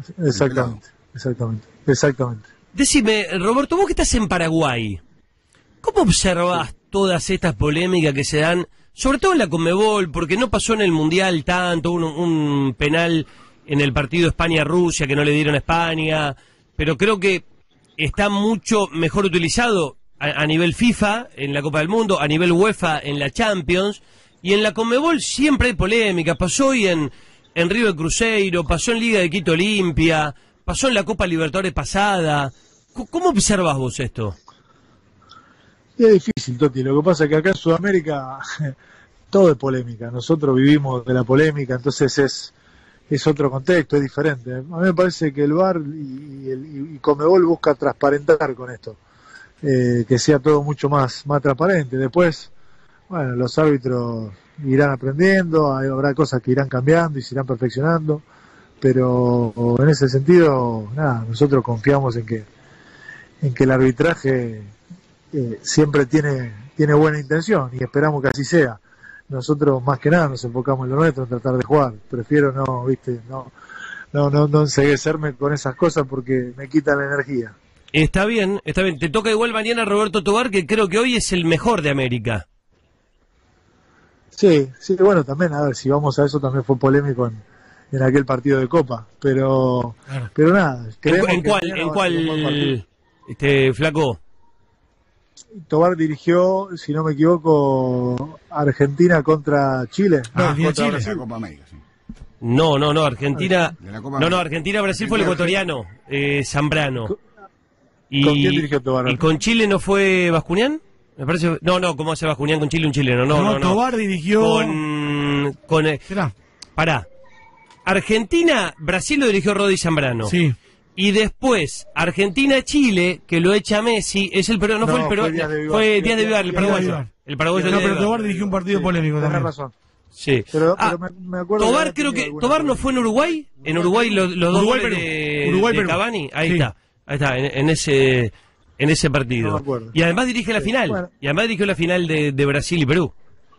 Exactamente. Decime, Roberto, vos que estás en Paraguay, ¿cómo observás todas estas polémicas que se dan, sobre todo en la Conmebol, porque no pasó en el Mundial tanto, un penal en el partido España-Rusia que no le dieron a España, pero creo que está mucho mejor utilizado a nivel FIFA en la Copa del Mundo, a nivel UEFA en la Champions, y en la Conmebol siempre hay polémica. Pasó hoy en River Cruzeiro, pasó en Liga de Quito Olimpia, pasó en la Copa Libertadores pasada. ¿Cómo observas vos esto? Y es difícil, Toti. Lo que pasa es que acá en Sudamérica todo es polémica. Nosotros vivimos de la polémica, entonces es otro contexto, es diferente. A mí me parece que el VAR y Conmebol busca transparentar con esto, que sea todo mucho más transparente. Después, bueno, los árbitros irán aprendiendo, habrá cosas que irán cambiando y se irán perfeccionando, pero en ese sentido, nada, nosotros confiamos en que el arbitraje siempre tiene buena intención y esperamos que así sea. Nosotros más que nada nos enfocamos en lo nuestro, en tratar de jugar. Prefiero no enseguecerme con esas cosas porque me quitan la energía. Está bien. Te toca igual mañana Roberto Tobar, que creo que hoy es el mejor de América. Sí, bueno, también, a ver, si vamos a eso, también fue polémico en aquel partido de Copa, pero nada. ¿En cuál, Flaco? Tobar dirigió, si no me equivoco, Argentina contra Chile. Contra Brasil. Copa América, sí. No, Argentina. Argentina-Brasil fue el ecuatoriano, Zambrano. ¿Con quién dirigió Tobar? ¿Y con Chile no fue Bascuñán? Me parece. No, ¿cómo hace Bascuñán con Chile un chileno? No. Tobar dirigió. Pará. Argentina, Brasil lo dirigió Rodi Zambrano. Sí. Y después, Argentina-Chile, que lo echa Messi, es el peruano, no fue el peruano, fue Díaz de Vivar, el paraguayo. El paraguayo. Pero Tobar dirigió un partido polémico también. Tenés razón. Sí. Pero me acuerdo. Tobar, Tobar no fue en Uruguay. En Uruguay los dos goles de Cavani. Ahí está, en ese partido. No me acuerdo. Y además dirige la final. Bueno. Y además dirigió la final de Brasil y Perú.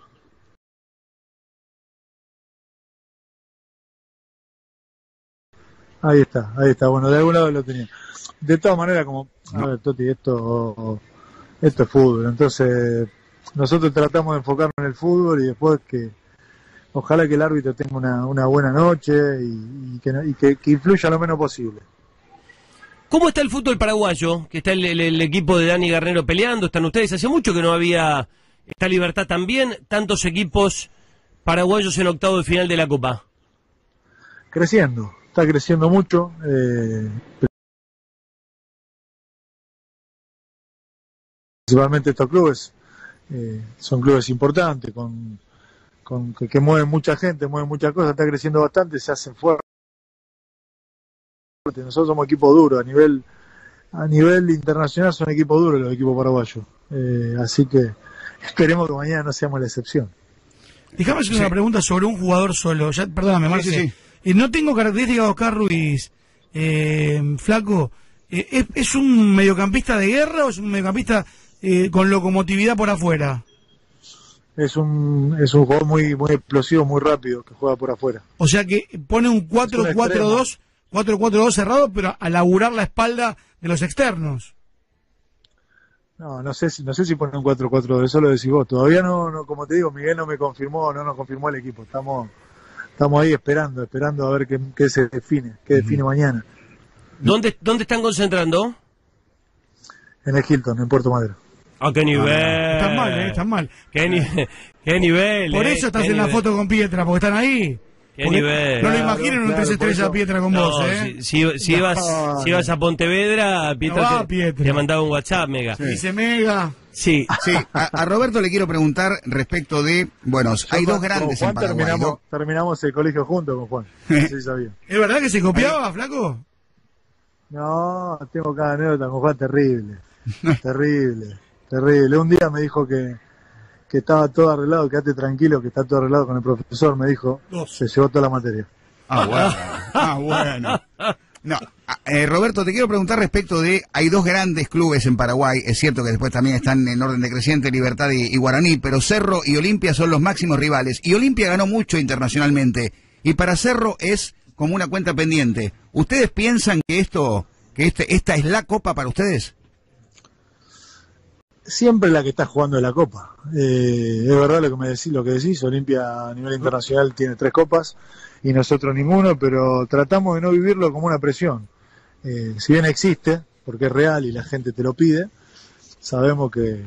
Ahí está, bueno, de algún lado lo tenía. De todas maneras, a ver, Toti, esto es fútbol, entonces nosotros tratamos de enfocarnos en el fútbol y después ojalá que el árbitro tenga una buena noche y que influya lo menos posible. ¿Cómo está el fútbol paraguayo? Que está el equipo de Dani Garnero peleando, están ustedes, hace mucho que no había esta Libertad también, tantos equipos paraguayos en octavo de final de la Copa. Está creciendo mucho, principalmente estos clubes son clubes importantes, que mueven mucha gente, mueven muchas cosas, está creciendo bastante, se hacen fuertes. Nosotros somos equipo duro, a nivel internacional son equipos duros los equipos paraguayos. Así que esperemos que mañana no seamos la excepción. Déjame hacer una pregunta sobre un jugador solo. Perdóname, Marce. No tengo características de Oscar Ruiz. Flaco, ¿es un mediocampista de guerra o es un mediocampista con locomotividad por afuera? Es un jugador muy explosivo, muy rápido, que juega por afuera. O sea que pone un 4-4-2 cerrado, pero a laburar la espalda de los externos. No sé si pone un 4-4-2, eso lo decís vos. Todavía no, como te digo, Miguel no nos confirmó el equipo. Estamos ahí esperando a ver qué se define, qué define mañana. ¿Dónde están concentrando? En el Hilton, en Puerto Madero. ¡Ah, qué nivel! Están mal. ¡Qué nivel! Por eso estás en la foto con Pietra, porque están ahí. ¡Qué nivel! No lo imaginen un 3 estrellas Pietra con vos, Si ibas a Pontevedra, Pietra te mandaba un WhatsApp, Mega. Sí. Dice Mega. Sí. A Roberto le quiero preguntar respecto de, bueno, hay dos grandes Juan en Paraguay. terminamos el colegio juntos con Juan. Sí, sabía. ¿Es verdad que se copiaba, Flaco? No, tengo cada anécdota con Juan terrible. Terrible. Un día me dijo que estaba todo arreglado, quédate tranquilo, que está todo arreglado con el profesor, me dijo, se llevó toda la materia. Bueno. No, Roberto, te quiero preguntar respecto de, hay dos grandes clubes en Paraguay, es cierto que después también están en orden decreciente, Libertad y Guaraní, pero Cerro y Olimpia son los máximos rivales, y Olimpia ganó mucho internacionalmente, y para Cerro es como una cuenta pendiente. ¿Ustedes piensan que esta es la copa para ustedes? Siempre la que está jugando es la Copa. Es verdad lo que decís, Olimpia a nivel internacional tiene 3 copas y nosotros ninguno, pero tratamos de no vivirlo como una presión. Si bien existe, porque es real y la gente te lo pide, sabemos que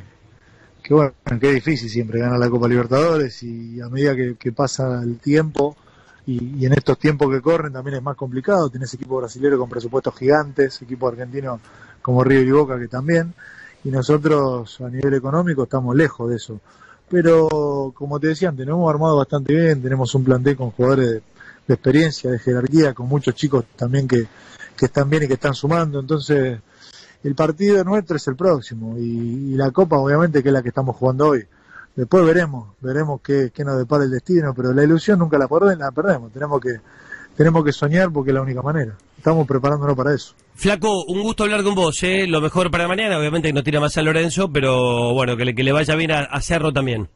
es difícil siempre ganar la Copa Libertadores, y a medida que pasa el tiempo y en estos tiempos que corren también es más complicado. Tenés equipos brasileños con presupuestos gigantes, equipos argentinos como River y Boca que también. Y nosotros a nivel económico estamos lejos de eso. Pero como te decía antes, nos hemos armado bastante bien, tenemos un plantel con jugadores de experiencia, de jerarquía, con muchos chicos también que están bien y que están sumando. Entonces el partido nuestro es el próximo y la Copa obviamente que es la que estamos jugando hoy. Después veremos qué nos depara el destino, pero la ilusión nunca la perdemos. Tenemos que soñar porque es la única manera. Estamos preparándonos para eso. Flaco, un gusto hablar con vos, Lo mejor para mañana, obviamente que no tira más a Lorenzo, pero bueno, que le vaya bien a Cerro también.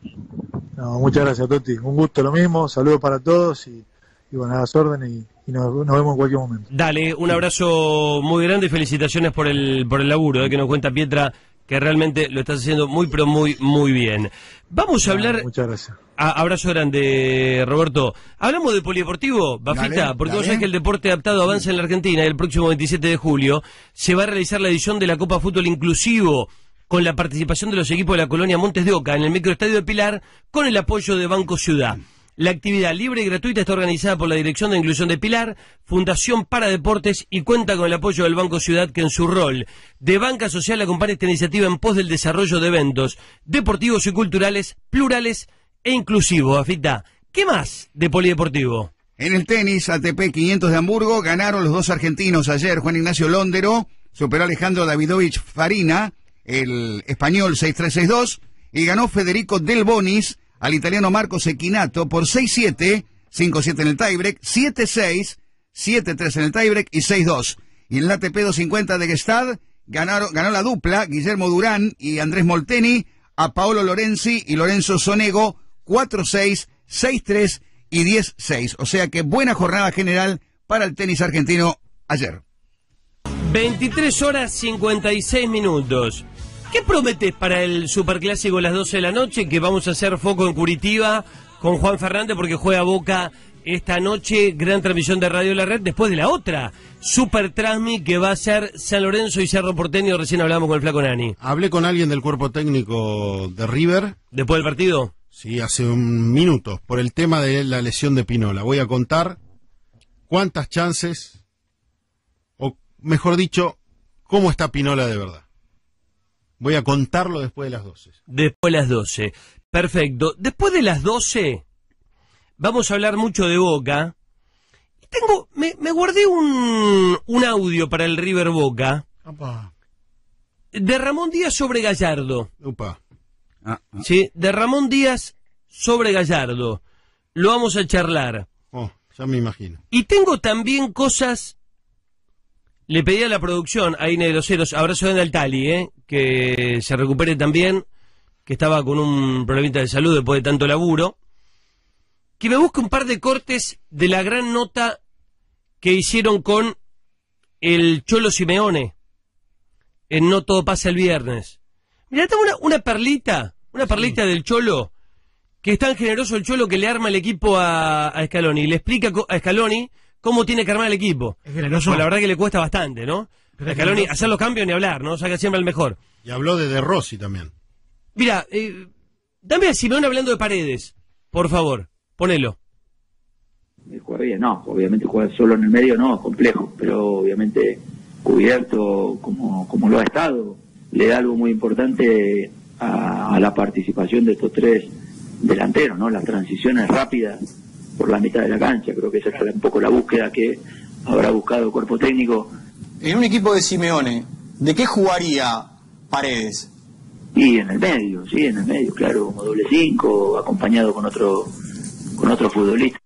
No, muchas gracias, Toti. Un gusto lo mismo, saludos para todos y bueno, a las órdenes y nos vemos en cualquier momento. Dale, un abrazo muy grande y felicitaciones por el laburo, que nos cuenta Pietra, que realmente lo estás haciendo muy, pero muy bien. Vamos a hablar... Muchas gracias. Abrazo grande, Roberto. Hablamos de polideportivo, Bafita, porque vos sabés que el deporte adaptado avanza en la Argentina y el próximo 27 de julio se va a realizar la edición de la Copa Fútbol Inclusivo con la participación de los equipos de la colonia Montes de Oca en el microestadio de Pilar con el apoyo de Banco Ciudad. La actividad libre y gratuita está organizada por la Dirección de Inclusión de Pilar, Fundación para Deportes y cuenta con el apoyo del Banco Ciudad, que en su rol de banca social acompaña esta iniciativa en pos del desarrollo de eventos deportivos y culturales plurales e inclusivos. Afita, ¿qué más de polideportivo? En el tenis, ATP 500 de Hamburgo, ganaron los dos argentinos ayer. Juan Ignacio Londero superó a Alejandro Davidovich Farina, el español 6-3-6-2, y ganó Federico Del Bonis al italiano Marcos Equinato por 6-7, 5-7 en el tiebreak, 7-6, 7-3 en el tiebreak y 6-2. Y en el ATP 250 de Gestad ganó la dupla Guillermo Durán y Andrés Molteni a Paolo Lorenzi y Lorenzo Sonego 4-6, 6-3 y 10-6. O sea que buena jornada general para el tenis argentino ayer. 23 horas 56 minutos. ¿Qué prometes para el Superclásico a las 12 de la noche? Que vamos a hacer foco en Curitiba con Juan Fernández porque juega Boca esta noche. Gran transmisión de Radio La Red después de la otra Super Transmi que va a ser San Lorenzo y Cerro Porteño. Recién hablamos con el Flaco Nani. Hablé con alguien del cuerpo técnico de River. ¿Después del partido? Sí, hace un minuto, por el tema de la lesión de Pinola. Voy a contar cuántas chances, o mejor dicho, cómo está Pinola de verdad. Voy a contarlo después de las 12. Después de las 12. Perfecto. Después de las 12 vamos a hablar mucho de Boca. Me guardé un audio para el River Boca. Opa. De Ramón Díaz sobre Gallardo. Upa. Sí, de Ramón Díaz sobre Gallardo. Lo vamos a charlar. Oh, ya me imagino. Y tengo también cosas. Le pedí a la producción, a Ine de los Ceros, abrazo grande al Tali, que se recupere también, que estaba con un problemita de salud después de tanto laburo, que me busque un par de cortes de la gran nota que hicieron con el Cholo Simeone en No Todo Pasa el Viernes. Mirá, tengo una perlita del Cholo, que es tan generoso el Cholo que le arma el equipo a Scaloni, y le explica a Scaloni cómo tiene que armar el equipo. Es generoso. Pues la verdad que le cuesta bastante, ¿no? A Scaloni hacer los cambios ni hablar, ¿no? Saca siempre el mejor. Y habló de Rossi también. Mira, dame a Simeone hablando de Paredes, por favor, ponelo. Juega bien, no, obviamente jugar solo en el medio no, es complejo, pero obviamente cubierto como lo ha estado, le da algo muy importante a la participación de estos tres delanteros, ¿no? Las transiciones rápidas por la mitad de la cancha, creo que esa es un poco la búsqueda que habrá buscado el cuerpo técnico. En un equipo de Simeone, ¿de qué jugaría Paredes? Y en el medio, sí, en el medio, claro, como doble 5, acompañado con otro futbolista.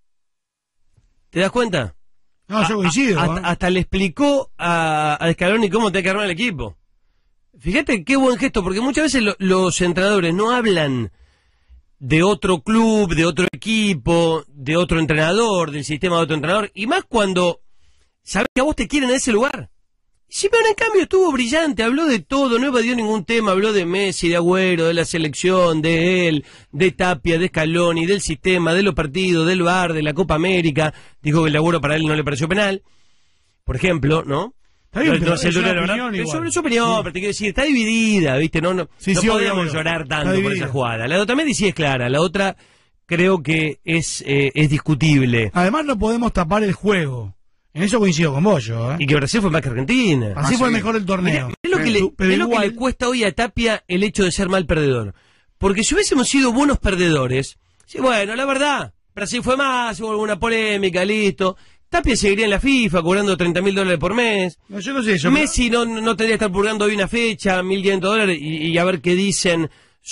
¿Te das cuenta? No, yo coincido. Hasta le explicó a Scaloni cómo tiene que armar el equipo. Fíjate qué buen gesto, porque muchas veces los entrenadores no hablan de otro club, de otro equipo, de otro entrenador, del sistema de otro entrenador, y más cuando sabes que a vos te quieren en ese lugar. Simeone, en cambio, estuvo brillante, habló de todo, no evadió ningún tema, habló de Messi, de Agüero, de la selección, de él, de Tapia, de Scaloni, del sistema, de los partidos, del VAR, de la Copa América. Dijo que el Agüero para él no le pareció penal, por ejemplo, ¿no? Está bien, pero es sobre su opinión, pero te quiero decir, está dividida, ¿viste? No podemos llorar tanto por esa jugada. La de Otamendi sí es clara, la otra creo que es discutible. Además no podemos tapar el juego. En eso coincido con vos, yo. Y que Brasil fue más que Argentina. Así fue mejor el torneo. Es lo que le cuesta hoy a Tapia el hecho de ser mal perdedor. Porque si hubiésemos sido buenos perdedores, sí, bueno, la verdad, Brasil fue más, hubo alguna polémica, listo. Tapia seguiría en la FIFA cobrando $30.000 por mes. No, yo no sé eso. Messi no tendría que estar purgando hoy una fecha, $1.500, y a ver qué dicen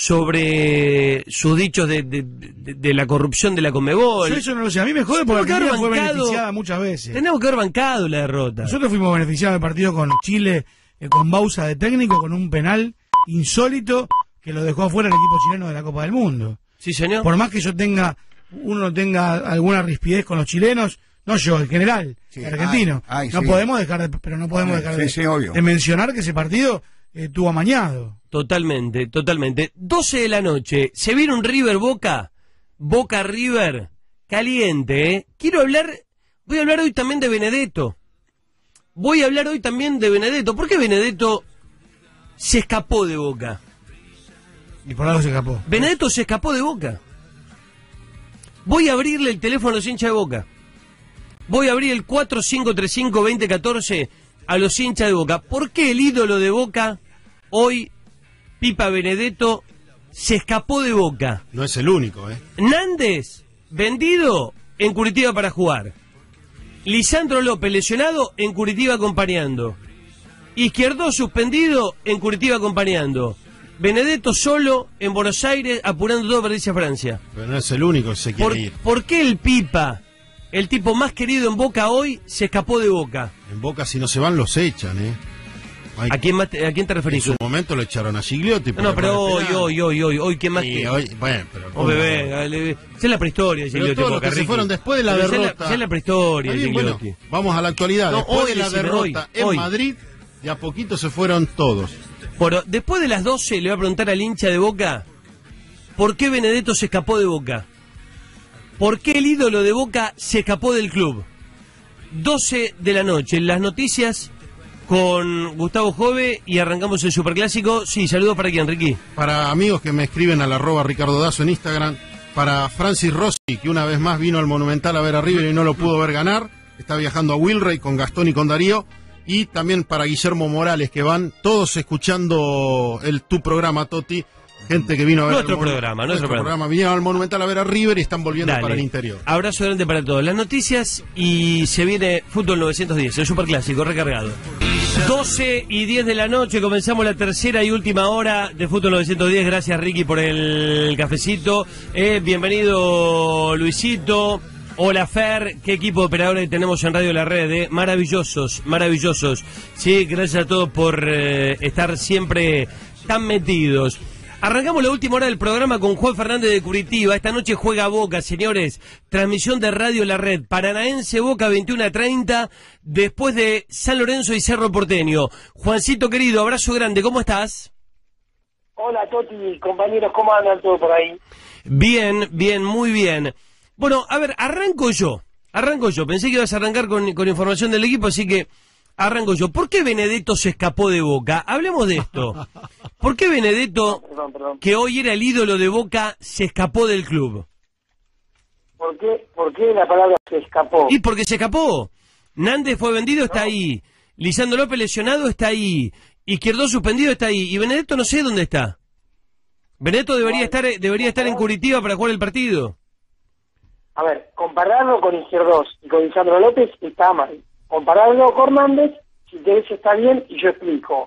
sobre sus dichos de la corrupción de la Conmebol. Yo eso no lo sé. A mí me jode porque Argentina fue beneficiada muchas veces. Tenemos que haber bancado la derrota. Nosotros fuimos beneficiados del partido con Chile, con Bausa de técnico, con un penal insólito que lo dejó afuera el equipo chileno de la Copa del Mundo. Sí, señor. Por más que uno tenga alguna rispidez con los chilenos, no yo, el general, el argentino. No podemos dejar de mencionar que ese partido tuvo amañado. Totalmente. 12 de la noche. Se viene un River Boca River, caliente, ¿eh? Voy a hablar hoy también de Benedetto. ¿Por qué Benedetto se escapó de Boca? ¿Y por algo se escapó? Benedetto se escapó de Boca. Voy a abrirle el teléfono a los hinchas de Boca. Voy a abrir el 4535-2014 a los hinchas de Boca. ¿Por qué el ídolo de Boca, hoy, Pipa Benedetto, se escapó de Boca? No es el único, ¿eh? Nández, vendido en Curitiba para jugar. Lisandro López, lesionado, en Curitiba acompañando. Izquierdo, suspendido, en Curitiba acompañando. Benedetto solo en Buenos Aires, apurando todo para irse a Francia. Pero no es el único que se quiere ir. ¿Por qué el Pipa, el tipo más querido en Boca hoy, se escapó de Boca? En Boca, si no se van, los echan, ¿eh? ¿A quién te referís? En su momento lo echaron a Gigliotti. No, pero hoy, ¿qué más te...? Bueno, pero... bebé, es la prehistoria de Gigliotti. Pero todos los que se fueron después de la derrota... Es la prehistoria de Gigliotti. Bueno, vamos a la actualidad. Después de la derrota en Madrid, de a poquito se fueron todos. Bueno, después de las 12 le voy a preguntar al hincha de Boca ¿por qué Benedetto se escapó de Boca? ¿Por qué el ídolo de Boca se escapó del club? 12 de la noche, las noticias con Gustavo Jove y arrancamos el Superclásico. Sí, saludos para quién, Ricky. Para amigos que me escriben al @Ricardo Dazo en Instagram, para Francis Rossi, que una vez más vino al Monumental a ver a River y no lo pudo ver ganar, está viajando a Wilray con Gastón y con Darío, y también para Guillermo Morales, que van todos escuchando tu programa, Toti. Gente que vino a ver nuestro programa. Vinieron al Monumental a ver a River y están volviendo Dale. para el interior. Abrazo grande para todos. Las noticias y se viene Fútbol 910, el superclásico recargado. 12 y 10 de la noche, comenzamos la tercera y última hora de Fútbol 910. Gracias, Ricky, por el cafecito. Bienvenido, Luisito. Hola, Fer. Qué equipo de operadores tenemos en Radio La Red. Maravillosos, maravillosos. Sí, gracias a todos por estar siempre tan metidos. Arrancamos la última hora del programa con Juan Fernández de Curitiba. Esta noche juega Boca, señores. Transmisión de Radio La Red. Paranaense Boca 21:30, después de San Lorenzo y Cerro Porteño. Juancito querido, abrazo grande. ¿Cómo estás? Hola, Toti, compañeros, ¿cómo andan todos por ahí? Bien, bien, muy bien. Bueno, a ver, arranco yo. Pensé que ibas a arrancar con información del equipo, así que arranco yo. ¿Por qué Benedetto se escapó de Boca? Hablemos de esto. ¿Por qué Benedetto, que hoy era el ídolo de Boca, se escapó del club? ¿Por qué la palabra se escapó? Y porque se escapó. Nández fue vendido, está ahí. Lisandro López lesionado, está ahí. Izquierdo suspendido, está ahí. Y Benedetto no sé dónde está. Benedetto debería estar en Curitiba para jugar el partido. A ver, compararlo con Izquierdos y con Lisandro López está mal. Compararlo con Nández, si querés está bien, y yo explico.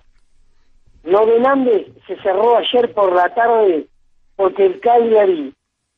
Lo de Nández se cerró ayer por la tarde porque el Cagliari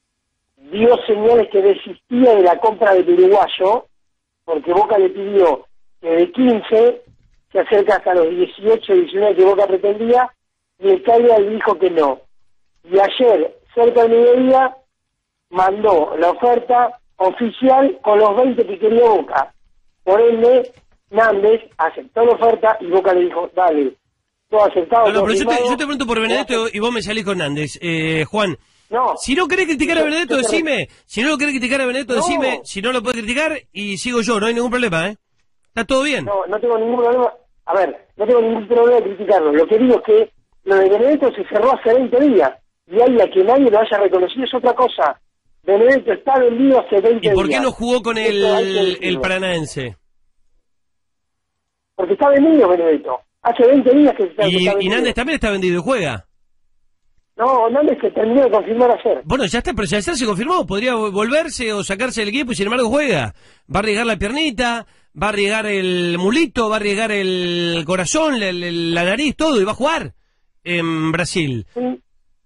dio señales que desistía de la compra del uruguayo, porque Boca le pidió que de 15 se acerca hasta los 18, 19 que Boca pretendía, y el Cagliari dijo que no. Y ayer, cerca del mediodía, mandó la oferta oficial con los 20 que quería Boca. Por ende, Nández aceptó la oferta y Boca le dijo, dale, todo aceptado. No, pero yo te pregunto por Benedetto y vos me salís con Nández. Juan, no, si no querés criticar a Benedetto, decime. Si no lo querés criticar a Benedetto, decime. Si no lo podés criticar, y sigo yo, no hay ningún problema, ¿eh? Está todo bien. No tengo ningún problema. A ver, no tengo ningún problema de criticarlo. Lo que digo es que lo de Benedetto se cerró hace 20 días. Y ahí a que nadie lo haya reconocido es otra cosa. Benedetto está vendido hace 20 días. ¿Y por qué no jugó con el Paranaense? Porque está vendido Benedetto. Hace 20 días que está vendido. Y Nández también está vendido y juega. No, Nández se terminó de confirmar ayer. Bueno, ya está, pero ya se confirmó. Podría volverse o sacarse del equipo y sin embargo juega. Va a arriesgar la piernita, va a arriesgar el mulito, va a arriesgar el corazón, la nariz, todo, y va a jugar en Brasil. Sí.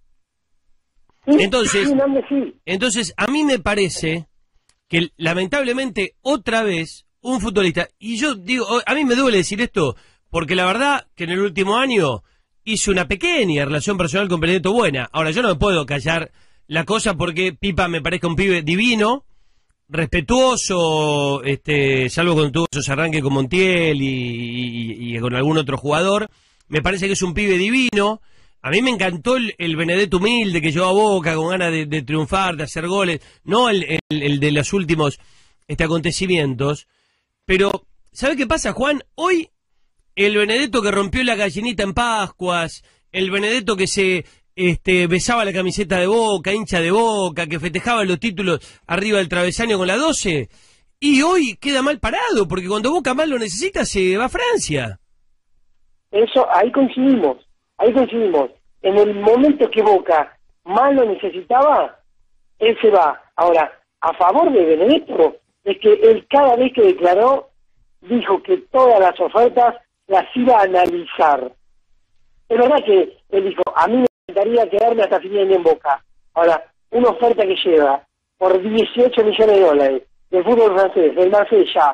Entonces, a mí me parece que lamentablemente otra vez un futbolista, y yo digo, a mí me duele decir esto, porque la verdad que en el último año hice una pequeña relación personal con Benedetto buena. Ahora, yo no me puedo callar la cosa porque Pipa me parezca un pibe divino, respetuoso, salvo cuando tuvo esos arranques con Montiel y con algún otro jugador, me parece que es un pibe divino. A mí me encantó el Benedetto humilde que llevó a Boca con ganas de triunfar, de hacer goles, no el de los últimos acontecimientos. Pero, ¿sabe qué pasa, Juan? Hoy, el Benedetto que rompió la gallinita en Pascuas, el Benedetto que se besaba la camiseta de Boca, hincha de Boca, que festejaba los títulos arriba del travesaño con la 12, y hoy queda mal parado, porque cuando Boca más lo necesita se va a Francia. Eso, ahí coincidimos. En el momento que Boca más lo necesitaba, él se va. Ahora, a favor de Benedetto, es que él cada vez que declaró, dijo que todas las ofertas las iba a analizar. Es verdad que él dijo, a mí me encantaría quedarme hasta fin de año en Boca. Ahora, una oferta que lleva por 18 millones de dólares del fútbol francés, del Marsella,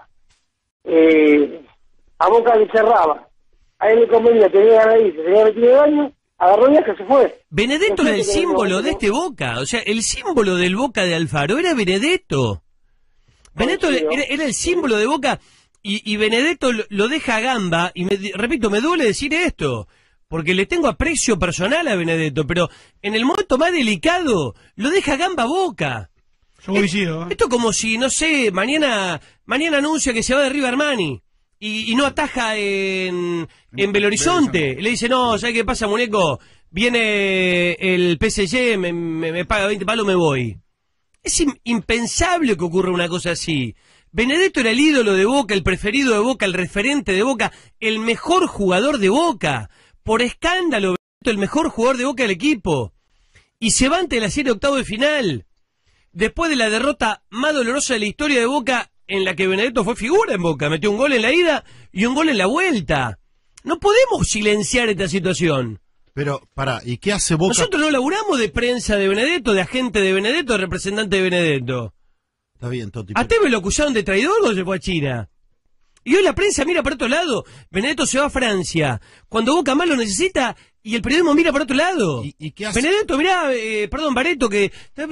a Boca le cerraba. A él le convenía tener a raíz, se había metido de año, agarró y se fue. Benedetto era el símbolo de este Boca, o sea, el símbolo del Boca de Alfaro era Benedetto. Benedetto era el símbolo de Boca y Benedetto lo deja a gamba, y repito, me duele decir esto, porque le tengo aprecio personal a Benedetto, pero en el momento más delicado lo deja a gamba Boca. Yo coincido. Esto como si, no sé, mañana anuncia que se va de River Armani. Y no ataja en Belo Horizonte. Le dice, no, ¿sabes qué pasa, muñeco? Viene el PSG, me paga 20 palos, me voy. Es impensable que ocurra una cosa así. Benedetto era el ídolo de Boca, el preferido de Boca, el referente de Boca, el mejor jugador de Boca. Por escándalo, Benedetto, el mejor jugador de Boca del equipo. Y se va ante la serie octavo de final. Después de la derrota más dolorosa de la historia de Boca, en la que Benedetto fue figura en Boca, metió un gol en la ida y un gol en la vuelta. No podemos silenciar esta situación. Pero, pará, ¿y qué hace Boca? Nosotros no laburamos de prensa de Benedetto, de agente de Benedetto, de representante de Benedetto. Está bien, Toti. A Tevez lo acusaron de traidor cuando se fue a China. Y hoy la prensa mira para otro lado. Benedetto se va a Francia. Cuando Boca más lo necesita y el periodismo mira para otro lado. ¿Y qué hace? Benedetto, mirá, perdón, Bareto, que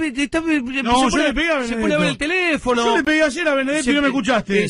No, yo le pegué a Benedetto. se pone a ver el teléfono. Yo le pegué ayer a Benedetto y no me escuchaste.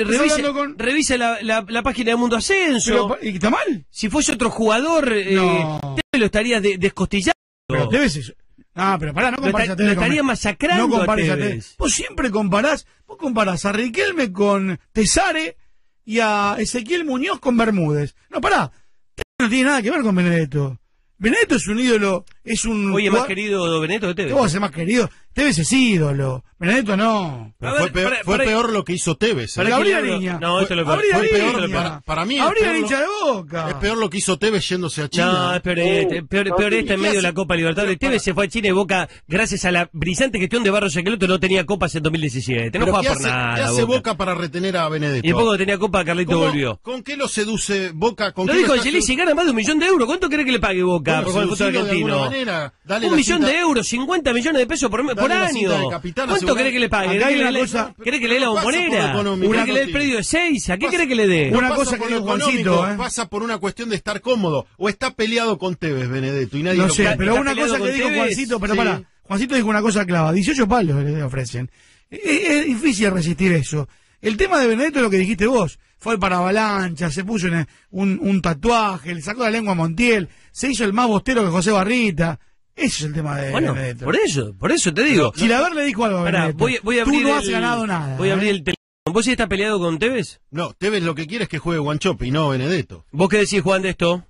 Revisa la página de Mundo Ascenso. Pero, ¿y está mal? Si fuese otro jugador, Tevez lo estaría descostillando. Pero Tevez es... Ah, pero pará, no compares a Tevez. Lo estaría masacrando. No compares a Tevez. Vos siempre comparás a Riquelme con Tesare y a Ezequiel Muñoz con Bermúdez. No, pará. Tevez no tiene nada que ver con Benedetto. Benedetto es un ídolo, es un... Oye, más querido Benedetto que Tevez. ¿Cómo va a ser más querido? Tevez es ídolo. Benedetto no. Fue peor lo que hizo Tevez. Abrí la línea. No, esto lo fue peor. Para mí abrí la hincha de Boca. Es peor lo que hizo Tevez yéndose a China. No, es peor este en medio de la Copa Libertadores. Tevez se fue a China y Boca, gracias a la brillante gestión de Barros Esqueloto, no tenía copas en 2017. No jugaba por nada. ¿Qué hace Boca para retener a Benedetto? Y poco tenía copa, Carlito volvió. ¿Con qué lo seduce Boca? Lo dijo Angelici, gana más de 1 millón de euros. ¿Cuánto cree que le pague Boca por el fútbol argentino? 1 millón de euros, 50 millones de pesos por año. ¿Cuánto cree que le pague? ¿Cree que le dé la bombonera? ¿Cree que le dé el predio de Seiza? ¿Qué cree que le dé? Una cosa que dijo Juancito, pasa por una cuestión de estar cómodo. O está peleado con Tevez, Benedetto, y nadie no lo sé, cree. pero una cosa que dijo Juancito, pero pará. Juancito dijo una cosa clava. 18 palos le ofrecen. Es difícil resistir eso. El tema de Benedetto es lo que dijiste vos. Fue para avalancha, se puso un tatuaje, le sacó la lengua a Montiel, se hizo el más bostero que José Barrita. Ese es el tema de Benedetto. Por eso te digo. Chilaver le dijo algo a Benedetto. Voy a abrir tú no has ganado nada. Voy a abrir el teléfono. ¿Vos sí estás peleado con Tevez? No, Tevez lo que quiere es que juegue Guanchope y no Benedetto. ¿Vos qué decís, Juan, de esto?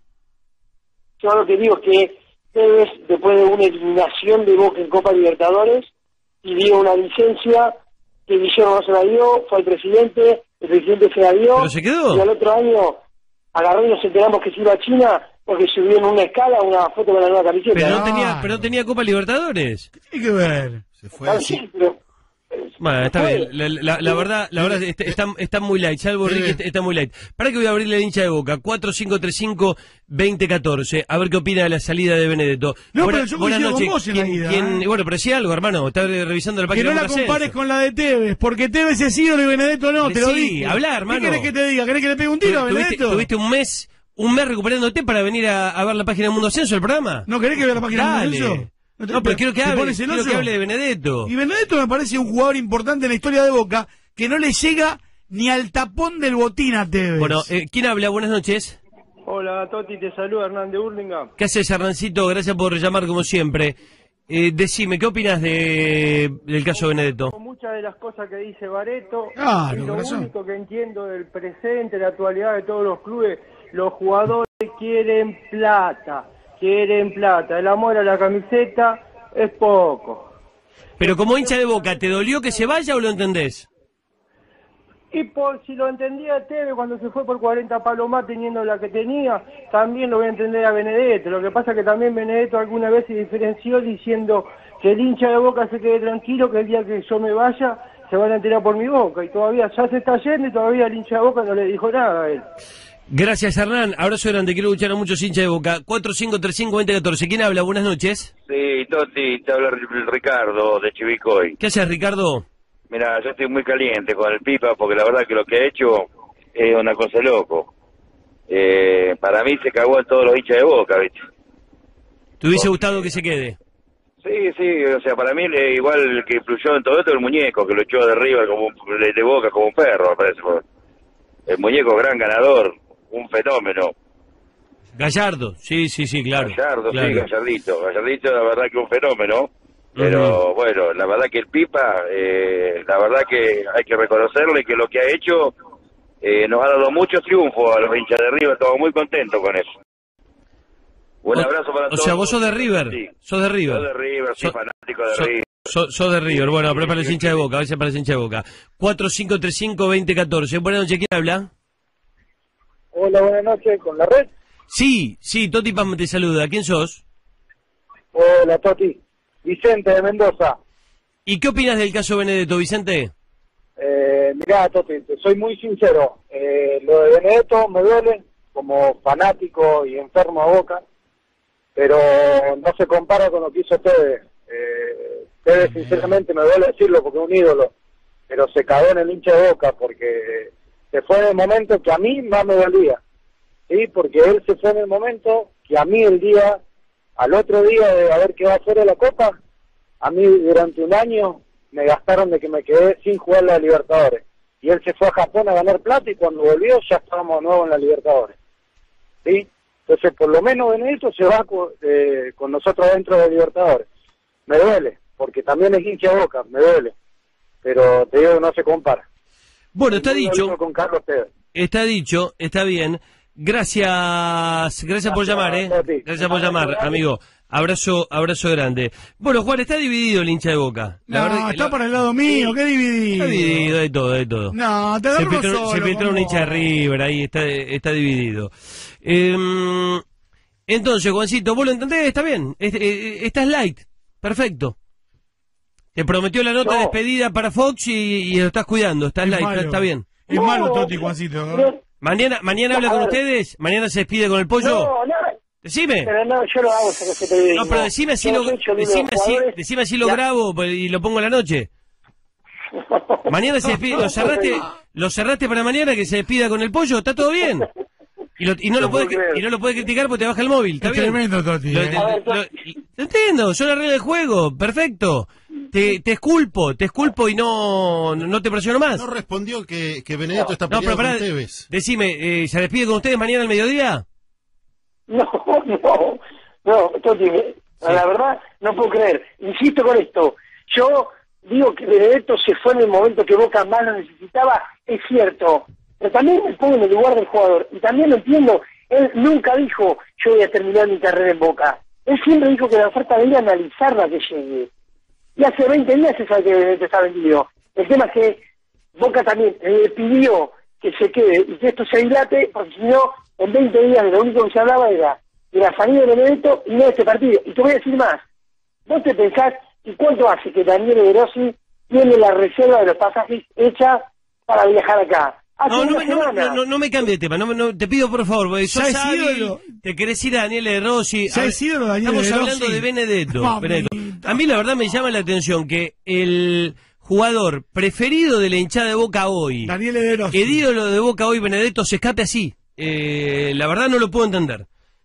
Yo lo que digo es que Tevez, después de una eliminación de Boca en Copa Libertadores, pidió una licencia que Guillermo no se la dio, fue el presidente se la dio. ¿Pero se quedó? Y al otro año agarró y nos enteramos que se iba a China porque subió en una escala una foto con la nueva camiseta. Pero no tenía Copa Libertadores. ¿Qué tiene que ver? Se fue así. Bueno, está bien. La verdad está muy light. Salvo Ricky, está muy light. Para que voy a abrir la hincha de Boca. 4535-2014. A ver qué opina de la salida de Benedetto. No, pero yo coincido con vos en la ida. Bueno, pero sí algo, hermano. Está revisando la página. Que no la compares con la de Tevez, porque Tevez es ídolo y Benedetto no, te lo dije. Habla, hermano. ¿Qué querés que te diga? ¿Querés que le pegue un tiro a Benedetto? ¿Tuviste un mes recuperándote para venir a ver la página de Mundo Ascenso, el programa? ¿No querés que vea la página de Mundo Ascenso? No, pero quiero que hable de Benedetto. Y Benedetto me parece un jugador importante en la historia de Boca, que no le llega ni al tapón del botín a Tevez. Bueno, ¿quién habla? Buenas noches. Hola, Toti, te saluda Hernán de Hurlingham. ¿Qué haces, Hernancito? Gracias por llamar como siempre. Decime, ¿qué opinas del caso Benedetto? Muchas de las cosas que dice Bareto, lo único que entiendo del presente, la actualidad de todos los clubes, los jugadores quieren plata. El amor a la camiseta es poco. Pero como hincha de Boca, ¿te dolió que se vaya o lo entendés? Y si lo entendía Tevez cuando se fue por 40 palos más teniendo la que tenía, también lo voy a entender a Benedetto. Lo que pasa es que también Benedetto alguna vez se diferenció diciendo que el hincha de Boca se quede tranquilo, que el día que yo me vaya se van a enterar por mi boca. Y todavía ya se está yendo y todavía el hincha de Boca no le dijo nada a él. Gracias, Hernán. Abrazo grande. Quiero escuchar a muchos hinchas de Boca. 4535-2014. ¿Quién habla? Buenas noches. Sí, Toti, te habla Ricardo de Chivicoy. ¿Qué haces, Ricardo? Mira, yo estoy muy caliente con el Pipa porque la verdad que lo que ha hecho es una cosa loco. Para mí se cagó en todos los hinchas de Boca, ¿viste? ¿Te hubiese gustado que se quede? Sí, o sea, para mí igual el que influyó en todo esto es el muñeco, que lo echó de arriba de Boca como un perro, me parece. El muñeco gran ganador. Un fenómeno. Gallardo, sí, claro. Gallardo, claro. Sí, Gallardito, la verdad que un fenómeno. Pero bueno, la verdad que el Pipa, la verdad que hay que reconocerle que lo que ha hecho nos ha dado muchos triunfos a los hinchas de River, estamos muy contentos con eso. Un abrazo para todos. O sea, vos sos de River. Sí. Sos de River. Soy de River, soy fanático de River. Sos de River, bueno, pero para los hinchas de Boca, a veces para los hinchas de Boca. 4535-2014. Buenas noches, ¿quién habla? Hola, buenas noches, ¿con la red? Sí, Toti Pam te saluda. ¿Quién sos? Hola, Toti. Vicente de Mendoza. ¿Y qué opinas del caso Benedetto, Vicente? Mirá, Toti, te soy muy sincero. Lo de Benedetto me duele como fanático y enfermo a Boca, pero no se compara con lo que hizo Tevez. Tevez, sinceramente, me duele decirlo porque es un ídolo, pero se cagó en el hincha de Boca porque se fue en el momento que a mí más me dolía, ¿sí? Porque él se fue en el momento que a mí al otro día de haber quedado fuera de la Copa, a mí durante un año me gastaron de que me quedé sin jugar la Libertadores. Y él se fue a Japón a ganar plata y cuando volvió ya estábamos de nuevo en la Libertadores, ¿sí? Entonces, por lo menos Benedetto se va con nosotros dentro de Libertadores. Me duele, porque también es hincha de Boca, me duele. Pero te digo que no se compara. Bueno, está dicho. Con Carlos Tevez. Está dicho, está bien. Gracias por llamar, Gracias por llamar, amigo. Abrazo grande. Bueno, Juan, está dividido el hincha de Boca. La verdad, está para el lado mío, ¿qué dividido? Está dividido, de todo. No, te agarro solo. Se filtró un hincha de River, ahí está dividido. Entonces, Juancito, ¿vos lo entendés? Está bien. Estás light. Perfecto. Te prometió la nota de despedida para Fox y lo estás cuidando. Estás light, está bien. Es malo, Toti, Juancito, ¿no? Mañana habla con ustedes. Mañana se despide con el pollo. No. Decime. Pero no, yo lo hago, que te digo. No, pero decime si lo grabo y lo pongo a la noche. Mañana se despide, lo cerraste para mañana que se despida con el pollo, ¿está todo bien? Y no lo puede criticar porque te baja el móvil, ¿está bien? Tremendo, Toti. Lo entiendo, yo la regla del juego, perfecto. Te esculpo y no te presiono más. No respondió que Benedetto está peleado con Tevez. Decime, ¿se despide con ustedes mañana al mediodía? No, Toti, la verdad no puedo creer. Insisto con esto. Yo digo que Benedetto se fue en el momento que Boca más lo necesitaba, es cierto. Pero también me pongo en el lugar del jugador. Y también lo entiendo, él nunca dijo, yo voy a terminar mi carrera en Boca. Él siempre dijo que la oferta debía analizarla que llegue. Y hace 20 días se sabe que Benedetto está vendido. El tema es que Boca también pidió que se quede y que esto se dilate, porque si no, en 20 días lo único que se hablaba era de la salida de Benedetto y no de este partido. Y te voy a decir más. ¿Vos te pensás y cuánto hace que Daniele De Rossi tiene la reserva de los pasajes hecha para viajar acá? No me cambie de tema, te pido por favor, porque sos ídolo. Te querés ir a Daniele De Rossi. Estamos hablando de Benedetto. A mí la verdad me llama la atención que el jugador preferido de la hinchada de Boca hoy, Daniele De Rossi, el ídolo de Boca hoy, Benedetto, se escape así. La verdad no lo puedo entender.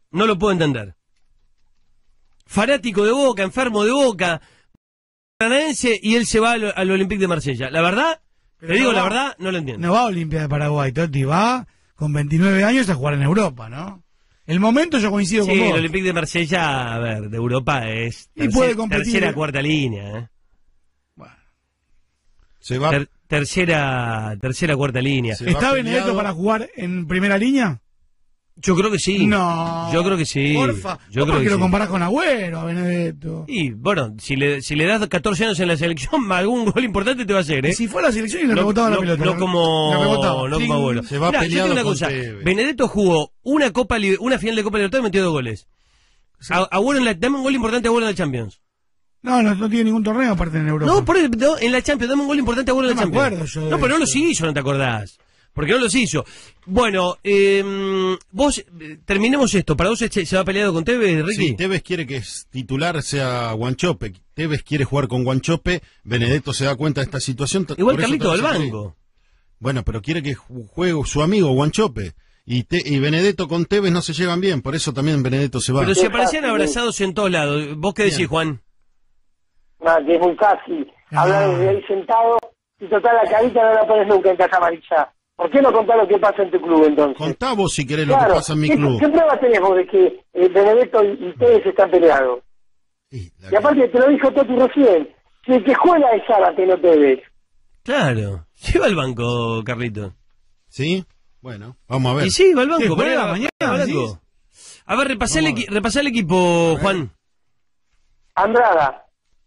Fanático de Boca, enfermo de Boca, paranaense, y él se va al Olympique de Marsella. La verdad, la verdad, no lo entiendo. No va a Olimpia de Paraguay, Toti, va con 29 años a jugar en Europa, ¿no? El momento yo coincido con vos. Sí, el Olympique de Marsella, a ver, de Europa es tercera, cuarta línea, Bueno. Se va. Tercera, cuarta línea. ¿Está Benedetto para jugar en primera línea? Yo creo que sí. No. Yo creo que sí. Porfa. ¿Por qué lo comparás con Agüero, a Benedetto? Y bueno, si le das 14 años en la selección, algún gol importante te va a hacer, ¿eh? Si fue a la selección y le rebotaba la pelota. No como Agüero. Se va peleado una cosa. Benedetto jugó una final de Copa Libertadores y metió 2 goles. Sí. Agüero dame un gol importante a Agüero en la Champions. No tiene ningún torneo aparte en Europa. No, en la Champions, dame un gol importante a Agüero en la Champions. No me acuerdo yo. No, pero no los hizo, no te acordás. Porque no los hizo. Bueno, vos, terminemos esto. ¿Para vos se va peleado con Tevez, Ricky? Sí, Tevez quiere que titular sea Guanchope. Tevez quiere jugar con Guanchope. Benedetto se da cuenta de esta situación. Igual Carlito al banco. Bueno, pero quiere que juegue su amigo Guanchope. Y Benedetto con Tevez no se llevan bien. Por eso también Benedetto se va. Pero se aparecían abrazados en todos lados. ¿Vos qué decís, Juan? Que es muy fácil. Hablar desde ahí sentado y total la carita no la pones nunca en casa amarilla. ¿Por qué no contás lo que pasa en tu club entonces? Contá vos si querés lo que pasa en mi club. ¿Qué prueba tenés vos de que Benedetto y Tevez están peleados? Y aparte te lo dijo Toti recién, si el que juega es Zárate, no Tevez. Claro, lleva al banco, Carlito. ¿Sí? Bueno, vamos a ver. Y sí, va al banco, juega mañana. A ver, repasá el equipo, Juan. Andrada,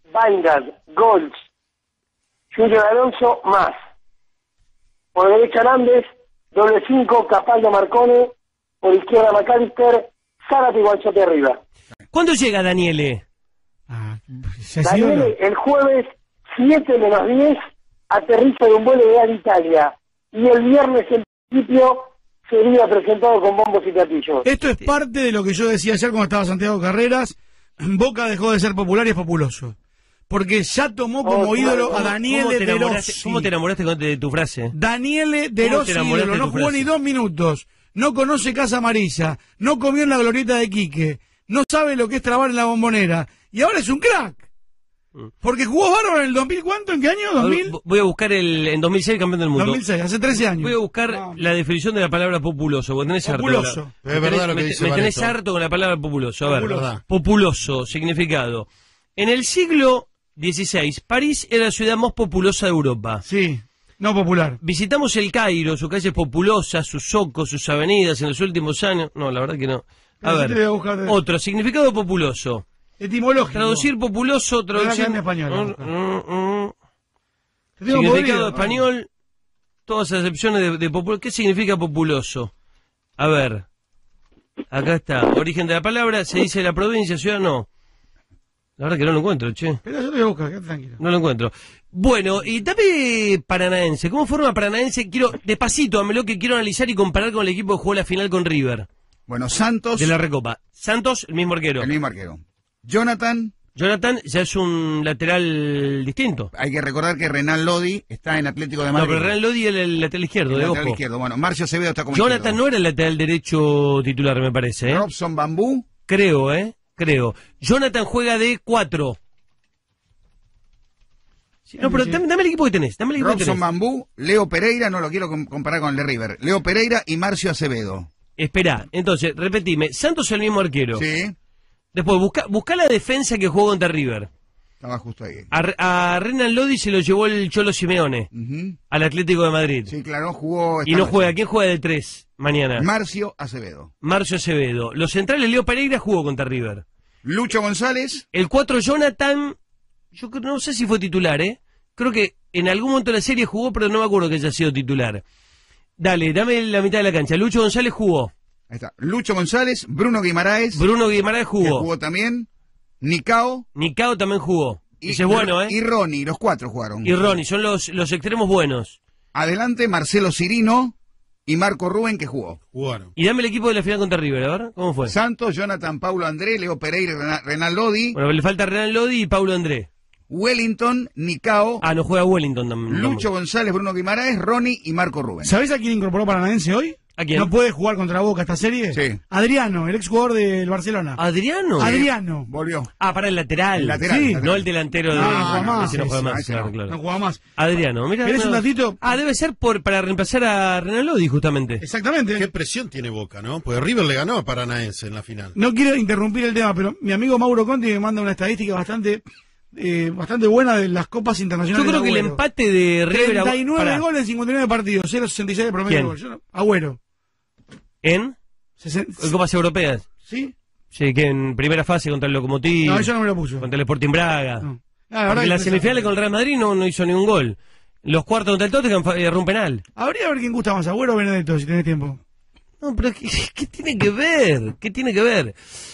Weingart, Golds, Junior Alonso, más. Por derecha Nández, doble 5, Capaldo, Marcone, por izquierda McAllister, Zárate y Guanchope arriba. ¿Cuándo llega Daniele? Daniele el jueves 7 menos 10 aterriza de un vuelo de Alitalia y el viernes en principio sería presentado con bombos y platillos. Esto es parte de lo que yo decía ayer cuando estaba Santiago Carreras. Boca dejó de ser popular y es populoso. Porque ya tomó como ídolo a Daniele De Rossi. ¿Cómo te enamoraste de tu frase? Daniele De Rossi, ídolo, no jugó ni 2 minutos, no conoce Casa Amarilla, no comió en la glorieta de Quique, no sabe lo que es trabar en la Bombonera, y ahora es un crack. Porque jugó bárbaro en el 2000, ¿cuánto? ¿En qué año? ¿2000? Voy a buscar en 2006 campeón del mundo. 2006, hace 13 años. Voy a buscar la definición de la palabra populoso, porque tenés populoso. harto. Es verdad lo que dice Me tenés Barreto. harto con la palabra populoso. A ver, Populoso. populoso, significado. En el siglo XVI, París era la ciudad más populosa de Europa. Sí, no popular. Visitamos el Cairo, sus calles populosas, sus zocos, sus avenidas en los últimos años. No, la verdad que no. A ver, otro, significado populoso. Etimológico. Traducir populoso, traducir en español. significado español, todas las acepciones de populoso. ¿Qué significa populoso? A ver, acá está. Origen de la palabra, se dice la provincia, ciudad, no. La verdad que no lo encuentro, che. Pero yo lo voy a buscar, quédate tranquilo. No lo encuentro. Bueno, y dame Paranaense. ¿Cómo forma Paranaense? Quiero, despacito, dámelo que quiero analizar y comparar con el equipo que jugó la final con River. Bueno, Santos. De la Recopa. Santos, el mismo arquero. El mismo arquero. Jonathan ya es un lateral distinto. Hay que recordar que Renan Lodi está en Atlético de Madrid. No, pero Renan Lodi es el lateral izquierdo, el de lateral ojo. izquierdo. Bueno, Marcio Acevedo está como Jonathan izquierdo. no era el lateral derecho titular, me parece. Robson Bambú. Creo. Jonathan juega de 4. No, pero dame el equipo que tenés. Dame el equipo que Robson tenés. Bambú, Leo Pereira, no lo quiero comparar con el de River. Leo Pereira y Marcio Acevedo. Esperá, entonces, repetime. Santos es el mismo arquero. Sí. Después, busca la defensa que jugó contra River. Estaba justo ahí. A Renan Lodi se lo llevó el Cholo Simeone al Atlético de Madrid. Sí, claro, jugó. Y no juega. ¿Quién juega de 3 mañana? Marcio Acevedo. Marcio Acevedo. Los centrales, Leo Pereira jugó contra River. Lucho González. El 4 Jonathan, yo no sé si fue titular, Creo que en algún momento de la serie jugó, pero no me acuerdo que haya sido titular. Dale, dame la mitad de la cancha. Lucho González jugó. Ahí está. Lucho González, Bruno Guimaraes. Bruno Guimaraes Que jugó. jugó también. Nicao. Nicao también jugó. Ese es bueno, Y Ronnie, los 4 jugaron. Y Ronnie, son los extremos buenos. Adelante, Marcelo Cirino y Marco Rubén, que jugó. Jugaron. Y dame el equipo de la final contra River, a ver, ¿cómo fue? Santos, Jonathan, Paulo André, Leo Pereira y Renan Lodi. Bueno, le falta Renan Lodi y Paulo André. Wellington, Nicao. No juega Wellington también. Lucho González, Bruno Guimaraes, Ronnie y Marco Rubén. ¿Sabés a quién incorporó Paranaense hoy? ¿A quién? ¿No puede jugar contra Boca esta serie? Sí. Adriano, el exjugador del Barcelona. ¿Adriano? Adriano. Volvió. Para el lateral. El lateral, Sí. lateral. No el delantero de... No juega más. ese no juega más, ese claro, no. claro. No juega más. Adriano, mira. ¿Querés un datito? Debe ser para reemplazar a Renan Lodi, justamente. Exactamente. Qué presión tiene Boca, ¿no? Porque River le ganó a Paranaense en la final. No quiero interrumpir el tema, pero mi amigo Mauro Conti me manda una estadística bastante buena de las copas internacionales. Yo creo que el Agüero. empate de River... 39 goles en 59 partidos, 0,66 de promedio ¿Quién? de gol. Yo no- Agüero. ¿En Copas Europeas? ¿Sí? Sí, que en primera fase contra el Lokomotiv. No, eso no me lo puso. Contra el Sporting Braga. No. La verdad Porque que las es semifinales con el Real Madrid no hizo ningún gol. Los cuartos contra el Tottenham erró un penal. Habría que ver quién gusta más, Agüero o Benedetto, si tenés tiempo. No, pero ¿qué tiene que ver? ¿Qué tiene que ver?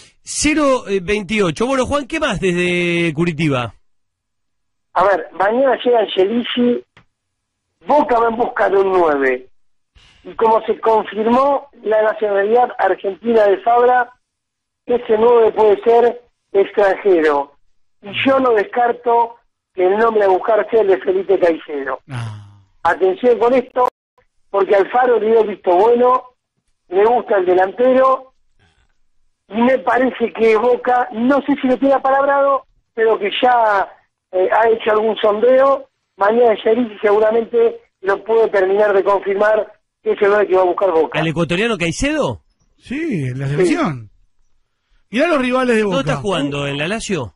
0-28. Bueno, Juan, ¿qué más desde Curitiba? A ver, mañana llega Angelici, Boca va en busca de un 9. Y como se confirmó la nacionalidad argentina de Fabra, ese 9 puede ser extranjero. Y yo no descarto que el nombre a buscar sea el de Felipe Caicedo. Atención con esto, porque Alfaro le dio visto bueno, le gusta el delantero, y me parece que Boca, no sé si lo tiene apalabrado, pero que ya ha hecho algún sondeo. Mañana Angelici seguramente lo puede terminar de confirmar que es el 9 que va a buscar Boca. ¿Al ecuatoriano Caicedo? Sí, en la selección. Mirá los rivales de Boca. ¿Dónde está jugando? ¿En la Lazio?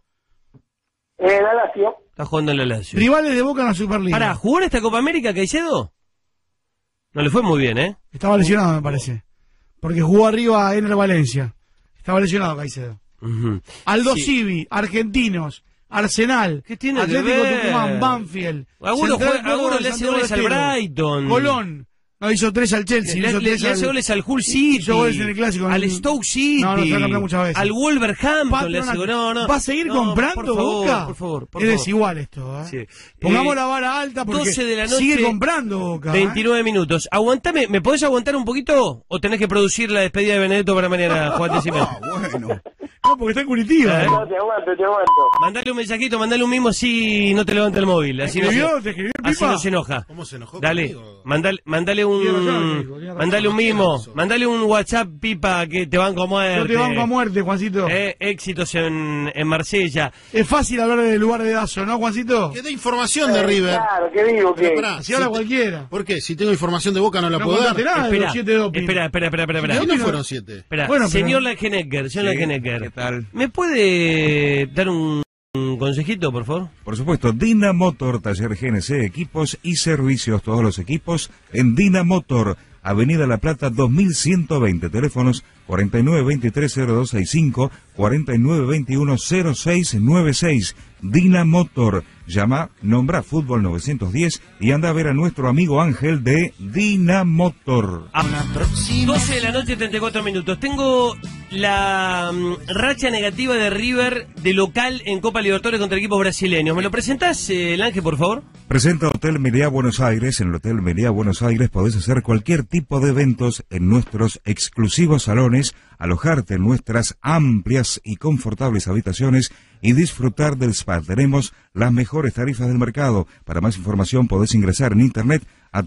En la Lazio. Está jugando en la Lazio. Rivales de Boca en la Superliga. Pará, ¿jugó en esta Copa América Caicedo? No le fue muy bien, ¿eh? Estaba lesionado, me parece. Porque jugó arriba a Ener Valencia. Estaba lesionado Caicedo. Aldo Sí. Civi, argentinos, Arsenal, ¿Qué tiene Atlético que ver? Tucumán, Banfield. Agüero le hace goles al Brighton. Colón. No, hizo 3 al Chelsea. Le hace goles al Hull City. Hizo goles en el Clásico. Al Stoke City. No, se ha campeado muchas veces. Al Wolverhampton le hace goles. No. ¿Va a seguir comprando Boca? Por favor. Es desigual esto, ¿eh? Sí. Pongamos la vara alta porque 12 de la noche, sigue comprando Boca. 29 minutos. Aguantame, ¿me podés aguantar un poquito? ¿O tenés que producir la despedida de Benedetto para mañana, Juan Decime? Bueno. No, porque está en Curitiba. No, te aguanto. Mandale un mensajito, mandale un mimo así no te levanta el móvil. Así ¿Te no escribió, así Pipa? no se enoja. ¿Cómo se enojó Dale, conmigo? mandale un mimo, mandale un WhatsApp, Pipa, que te banco a muerte. Yo te banco a muerte, Juancito. Éxitos en Marsella. Es fácil hablar del lugar de Dazo, ¿no, Juancito? ¿Qué da información de River? Claro, ¿qué digo? Pero ¿Qué? pará, Si habla cualquiera. ¿Por qué? Si tengo información de Boca no la No puedo dar. contaste nada de los 7 doping. Espera. ¿De dónde fueron 7? Espera, Bueno, pero- señor Lagenecker, ¿Qué tal? ¿me puede dar un consejito, por favor? Por supuesto, Dina Motor, taller GNC, equipos y servicios, todos los equipos en Dina Motor, Avenida La Plata 2120, teléfonos 49230265, 49210696, Dina Motor. Llama, nombra Fútbol 910 y anda a ver a nuestro amigo Ángel de Dina Motor. 12 de la noche, 34 minutos. Tengo la racha negativa de River de local en Copa Libertadores contra equipos brasileños. ¿Me lo presentás, el Ángel, por favor? Presenta Hotel Meliá Buenos Aires. En el Hotel Meliá Buenos Aires podés hacer cualquier tipo de eventos en nuestros exclusivos salones, alojarte en nuestras amplias y confortables habitaciones y disfrutar del spa. Tenemos las mejores tarifas del mercado. Para más información podés ingresar en internet a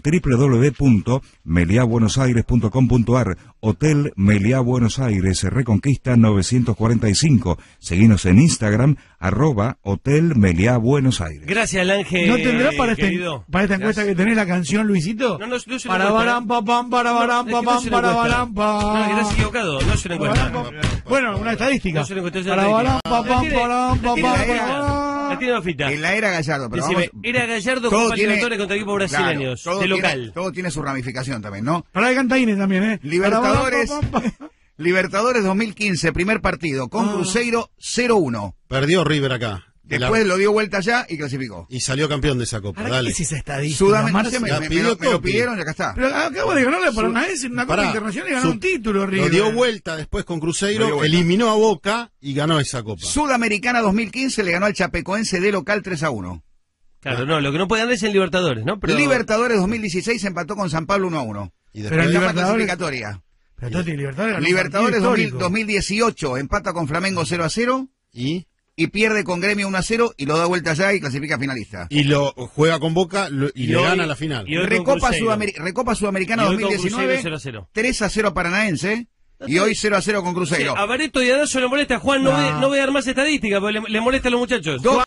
www.meliabuenosaires.com.ar. Hotel Meliá Buenos Aires, Reconquista 945. Seguinos en Instagram, @Hotel Meliá Buenos Aires. Gracias, Ángel. ¿No tendrás para querido. esta encuesta que tenés la canción, Luisito? No se lo Para encuesta, barán, papam, para barán, papam, para barán, No, estás equivocado, no se lo encuesta. Bueno, una estadística. No se lo encuesta, es Para barán, papam, para La tiene Bafita. En la era Gallardo, pero Decime, vamos, era Gallardo todo Copa tiene- Libertadores contra equipos brasileños, claro, todo de tiene- local. todo tiene su ramificación también, ¿no? Para de Cantaines también, ¿eh? Libertadores, Para barán, papam, Libertadores 2015, primer partido, con Cruzeiro 0-1. Perdió River acá. Después lo dio vuelta allá y clasificó. Y salió campeón de esa copa. ¿Para Dale. qué es esa estadística? Sudamericana, Marce? me lo pidieron y acá está. Pero acabo de ganarle a Paranaense en una Copa Pará, Internacional y ganó su- un título, Lo River. dio vuelta después con Lo dio Cruzeiro, vuelta. eliminó a Boca y ganó esa copa. Sudamericana 2015 le ganó al Chapecoense de local 3-1. Claro, no, lo que no puede ganar es en Libertadores, ¿no? Pero... Libertadores 2016 empató con San Pablo 1-1. Y Pero después, en Etapa Libertadores- clasificatoria. Pero Toti, Libertadores ganó un Libertadores partido histórico. 2018 empata con Flamengo 0-0 y pierde con Gremio 1-0 y lo da vuelta allá y clasifica finalista. lo juega con Boca y le hoy- gana la final. y hoy con Recopa, Cruzeiro. Recopa Sudamericana Y hoy con 2019, Cruzeiro 0-0. 3-0 Paranaense y hoy 0-0 con Cruzeiro. Sí, a Bareto y a Dazo le molesta, Juan, no ve dar más estadística, porque le molesta a los muchachos. Dos-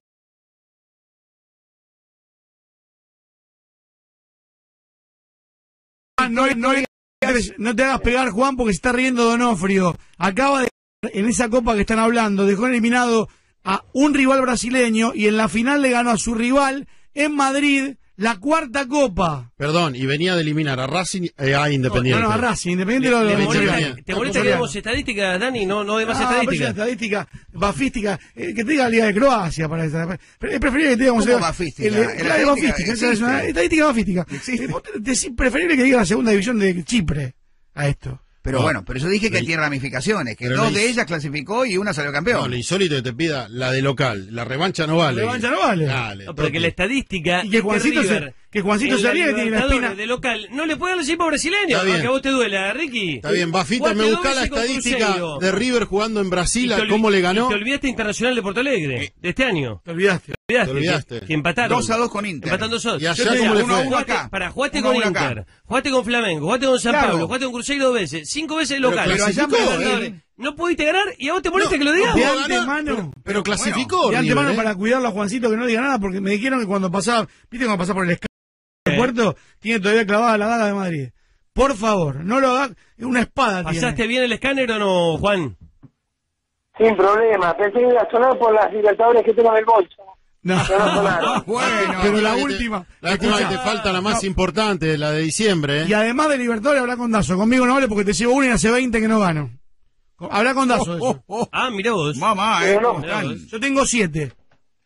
No te hagas pegar, Juan, porque se está riendo Donofrio. Acaba de, en esa copa que están hablando, dejó eliminado a un rival brasileño y en la final le ganó a su rival en Madrid la cuarta copa. Perdón, y venía de eliminar a Racing a Independiente. No, a Racing, Independiente lo ¿Te venció molesta, bien. ¿te molesta que demos estadísticas, Dani? No de más estadísticas. Estadística bafística, que te diga la Liga de Croacia para esa. Es preferible que te digamos. ¿Cómo bafística? Claro, bafística, esa es una estadística bafística. Es preferible que diga la segunda división de Chipre a esto. Pero No. bueno, pero yo dije que tiene ramificaciones, que Pero dos lo de hizo- ellas clasificó y una salió No, campeón. lo insólito que te pida la de local. La revancha no vale. La revancha no vale. Dale, No, pero que la estadística Y que Juancito River que Juancito en se la ríe que tiene la Libertadores espina. de local no le puede dar los equipos brasileños, Está bien. aunque a vos te duela, Ricky. Está bien, Bafita, Jugaste me dos buscá la veces con estadística Cruzeiro. de River jugando en Brasil, Y te a cómo le Y ganó. te olvidaste Internacional de Porto Alegre, de este año. Te olvidaste. Te olvidaste. Que empataron. 2-2 con Inter. Empatan 2-2. Y allá, Yo te ¿cómo digo, le fue? 1-1 acá. Jugaste 1-1 con acá. Inter, jugaste con Flamengo, jugaste con San Claro. Pablo, jugaste con Cruzeiro 2 veces, 5 veces local. Pero allá Libertadores. No pudiste ganar y a vos te molesta que lo digas. De puedo ganar, antemano. pero clasificó. De antemano River, para cuidarlo a Juancito que no diga nada, porque me dijeron que cuando pasaba, viste cuando pasaba por el aeropuerto, tiene todavía clavada la daga de Madrid. Por favor, no lo hagas, es una espada ¿Pasaste tiene. bien el escáner o no, Juan? Sin problema. Pensé que iba a sonar por las Libertadores que tengo en el bolso. No. Pero no sonaron. Bueno, Pero la que te- última. Lástima que Escuchá. te falta la más importante, la de diciembre. Y además de Libertadores, habla con Dazo. Conmigo no hable porque te llevo una y hace 20 que no gano. Habla con Dazo de eso. Ah, mirá vos. mamá, Pero no. ¿cómo están? Yo tengo 7.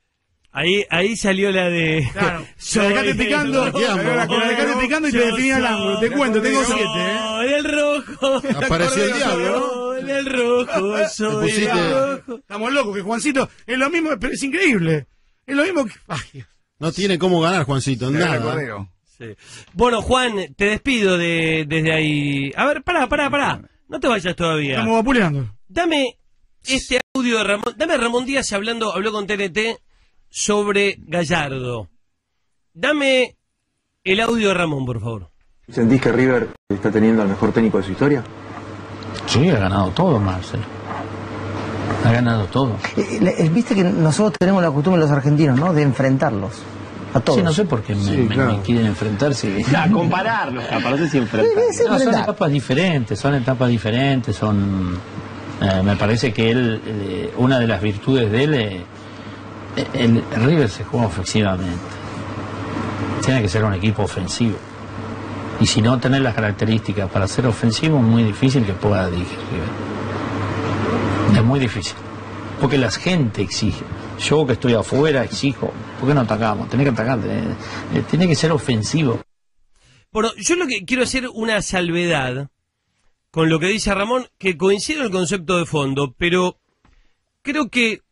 Ahí salió la de... Claro, la dejaste picando, la dejaste picando y te definía el ángulo. Te cuento, tengo 7, En el rojo. Apareció el diablo, ¿no? En el rojo, soy el rojo. Estamos locos, que Juancito es lo mismo, pero es increíble. Es lo mismo que... Ay, no tiene cómo ganar, Juancito, en nada. Sí. Bueno, Juan, te despido desde ahí. A ver, pará. No te vayas todavía. Estamos vapuleando. Dame este audio de Ramón. Dame a Ramón Díaz habló con TNT sobre Gallardo. Dame el audio de Ramón, por favor. ¿Sentís que River está teniendo al mejor técnico de su historia? Sí, ha ganado todo, Marcelo. Ha ganado todo. Viste que nosotros tenemos la costumbre los argentinos, ¿no? De enfrentarlos. A todos. Sí, no sé por qué me quieren enfrentar. A compararlos. Aparte si enfrentar. No, son etapas diferentes, son... me parece que una de las virtudes de él, el River se juega ofensivamente. Tiene que ser un equipo ofensivo. Y si no tener las características para ser ofensivo, es muy difícil que pueda dirigir River. Es muy difícil. Porque la gente exige. Yo que estoy afuera exijo. ¿Por qué no atacamos? Tenés que atacar. Tiene que ser ofensivo. Bueno, yo lo que quiero hacer una salvedad con lo que dice Ramón, que coincide en el concepto de fondo, pero creo que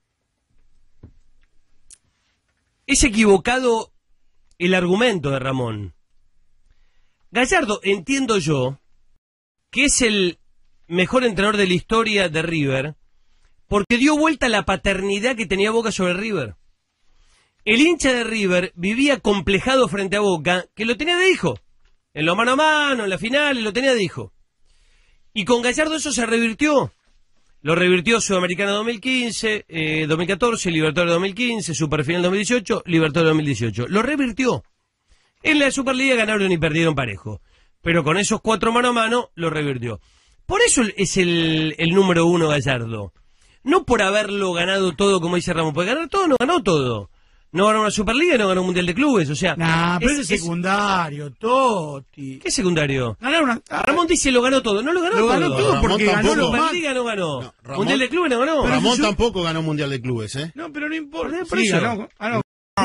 es equivocado el argumento de Ramón. Gallardo, entiendo yo, que es el mejor entrenador de la historia de River, porque dio vuelta a la paternidad que tenía Boca sobre River. El hincha de River vivía complejado frente a Boca, que lo tenía de hijo. En lo mano a mano, en la final, lo tenía de hijo. Y con Gallardo eso se revirtió. Lo revirtió Sudamericana 2015, 2014, Libertadores 2015, Superfinal 2018, Libertadores 2018. Lo revirtió. En la Superliga ganaron y perdieron parejo. Pero con esos 4 mano a mano, lo revirtió. Por eso es el número 1 Gallardo. No por haberlo ganado todo, como dice Ramón. Porque ganar todo no ganó todo. No ganó una Superliga y no ganó un Mundial de Clubes. O sea, pero es secundario, Totti. ¿Qué secundario? Ganar una... Ramón dice lo ganó todo. No lo ganó todo. Lo ganó todo porque ganó Superliga, no ganó. No, Mundial de Clubes no ganó. Pero Ramón tampoco ganó Mundial de Clubes, ¿eh? No, pero no importa. Por eso. Ganó.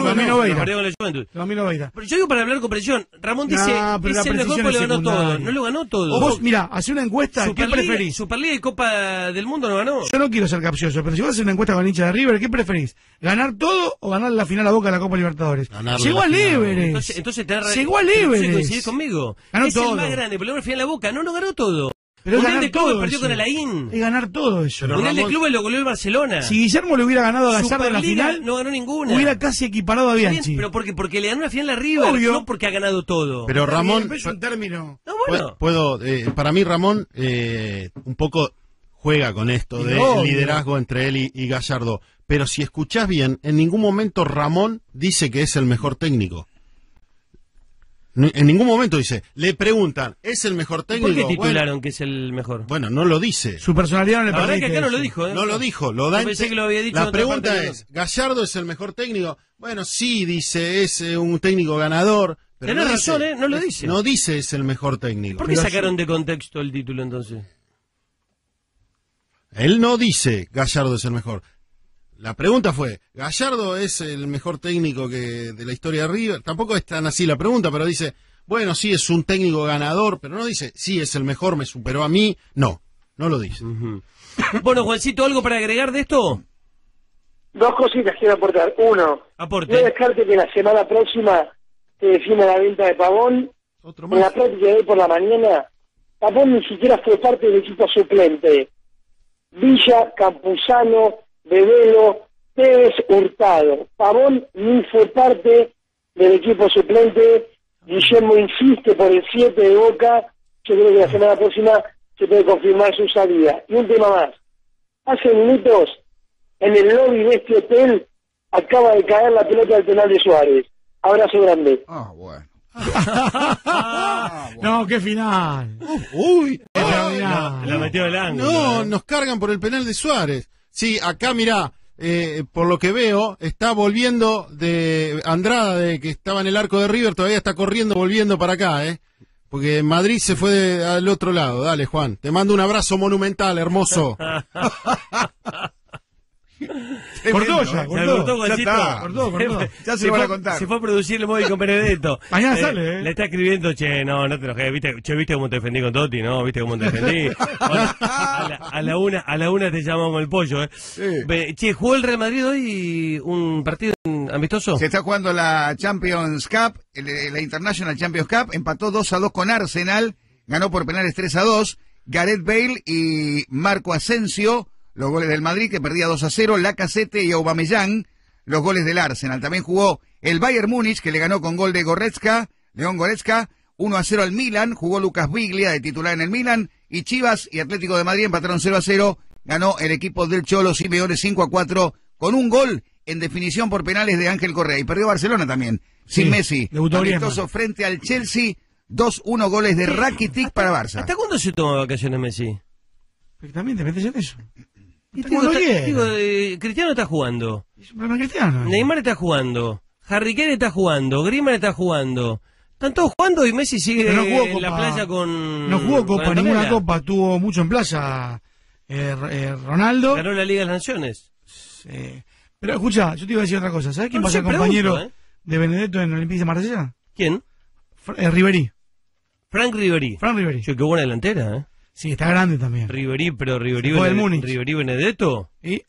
Pero yo digo para hablar con precisión. Ramón dice es el mejor porque lo ganó todo. No lo ganó todo. Vos, mira, hace una encuesta, ¿qué preferís? Superliga y Copa del Mundo no ganó. Yo no quiero ser capcioso, pero si vos haces una encuesta con el hincha de River, ¿qué preferís? ¿Ganar todo o ganar la final a Boca de la Copa Libertadores? Llegó al Everest. Entonces llegó al Everest. ¿Coincidís conmigo? Ganó es todo. El más grande, pero la final a Boca. No lo ganó todo. Pero Mundial ganar de Clubes todo perdió eso. con Alain. Es ganar todo eso. Mundial de Clubes lo goleó el Barcelona. Si Guillermo le hubiera ganado a Gallardo en la final, no ganó ninguna. Hubiera casi equiparado a Bianchi. Pero porque le ganó una final a River, no porque ha ganado todo. Pero Ramón, es un término. No, bueno. Para mí Ramón un poco juega con esto de liderazgo entre él y Gallardo. Pero si escuchás bien, en ningún momento Ramón dice que es el mejor técnico. En ningún momento dice, le preguntan, ¿es el mejor técnico? ¿Por qué titularon que es el mejor? Bueno, no lo dice. Su personalidad no le permite. La verdad que acá no lo dijo, ¿eh? No lo dijo, pensé que lo había dicho. La pregunta es, ¿Gallardo es el mejor técnico? Bueno, sí, dice, es un técnico ganador. Pero tenés razón, no lo dice. No dice es el mejor técnico. ¿Por qué sacaron de contexto el título entonces? Él no dice Gallardo es el mejor. La pregunta fue, ¿Gallardo es el mejor técnico de la historia de River? Tampoco es tan así la pregunta, pero dice, bueno, sí, es un técnico ganador, pero no dice, sí, es el mejor, me superó a mí. No lo dice. Bueno, Juancito, ¿algo para agregar de esto? 2 cositas quiero aportar. Uno, aporte. No descarte que la semana próxima se define la venta de Pavón. En la práctica de hoy por la mañana, Pavón ni siquiera fue parte del equipo suplente. Villa, Campuzano, Bebelo, Tevez, Hurtado. Pavón ni fue parte del equipo suplente. Guillermo insiste por el 7 de Boca. Yo creo que la semana próxima se puede confirmar su salida. Y un tema más. Hace minutos, en el lobby de este hotel, acaba de caer la pelota del penal de Suárez. Abrazo grande. Bueno. No, qué final. La metió el ángulo. No, nos cargan por el penal de Suárez. Sí, acá mirá, por lo que veo, está volviendo de Andrada, de que estaba en el arco de River, todavía está corriendo, volviendo para acá, porque Madrid se fue al otro lado. Dale, Juan, te mando un abrazo monumental, hermoso. Cortó ya, cortó. Ya está. Cortó. Ya se lo van a contar. Se fue a producir el móvil con Benedetto. Mañana sale, Le está escribiendo, no te enojes, ¿viste cómo te defendí con Totti, no? ¿Viste cómo te defendí? A la una te llamamos con el pollo, Che, ¿jugó el Real Madrid hoy un partido amistoso? Se está jugando la Champions Cup, la International Champions Cup, empató 2-2 con Arsenal, ganó por penales 3-2, Gareth Bale y Marco Asensio, los goles del Madrid, que perdía 2-0, Lacazette y Aubameyang, los goles del Arsenal. También jugó el Bayern Múnich, que le ganó con gol de León Goretzka, 1-0 al Milan, jugó Lucas Biglia de titular en el Milan, y Chivas y Atlético de Madrid empataron 0-0, ganó el equipo del Cholo Simeone 5-4, con un gol en definición por penales de Ángel Correa, y perdió Barcelona también, sin Messi, amistoso frente al Chelsea, 2-1 goles de Rakitic para Barça. ¿Hasta cuándo se toma vacaciones Messi? Pero también te metes en eso. Cristiano está jugando. Es un problema Cristiano. Neymar está jugando. Harry Kane está jugando. Griezmann está jugando. Están todos jugando y Messi sigue en la playa con... No jugó Copa, ninguna Copa. Tuvo mucho en playa Ronaldo. Ganó la Liga de las Naciones. Pero escucha, yo te iba a decir otra cosa. ¿Sabes quién va a ser compañero de Benedetto en el Olympique de Marsella? ¿Quién? Ribéry. Frank Ribéry. Yo, qué buena delantera, Sí, está grande también. Ribéry Benedetto.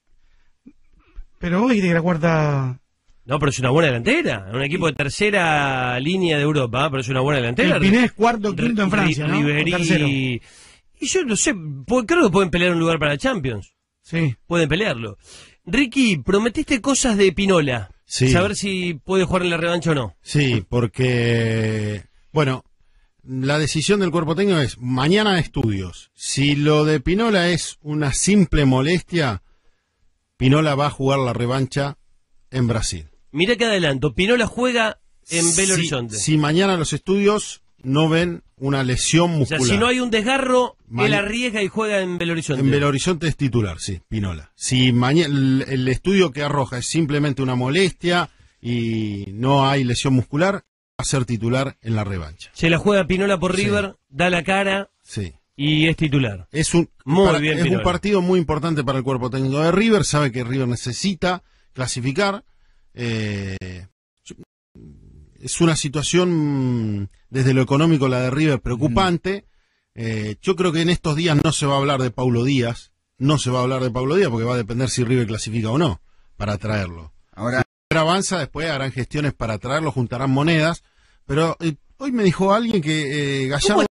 Pero vos dijiste que la cuarta... No, pero es una buena delantera. Un equipo de tercera línea de Europa, pero es una buena delantera. El Pinés cuarto, quinto en Francia, ¿no? Ribéry. Y yo no sé, creo que pueden pelear un lugar para la Champions. Sí. Pueden pelearlo. Ricky, prometiste cosas de Pinola. Sí. Saber si puede jugar en la revancha o no. Sí, porque... Bueno... La decisión del cuerpo técnico es mañana estudios. Si lo de Pinola es una simple molestia, Pinola va a jugar la revancha en Brasil. Mira que adelanto, Pinola juega en Belo Horizonte. Si mañana los estudios no ven una lesión muscular. O sea, si no hay un desgarro, él arriesga y juega en Belo Horizonte. En Belo Horizonte es titular, sí, Pinola. Si mañana el estudio que arroja es simplemente una molestia y no hay lesión muscular, a ser titular en la revancha. Se la juega Pinola por River, da la cara y es titular. Es un partido muy importante para el cuerpo técnico de River, sabe que River necesita clasificar. Es una situación desde lo económico, la de River, preocupante. Yo creo que en estos días no se va a hablar de Paulo Díaz, porque va a depender si River clasifica o no para traerlo. Ahora avanza, después harán gestiones para traerlo, juntarán monedas, pero hoy me dijo alguien que Gallardo...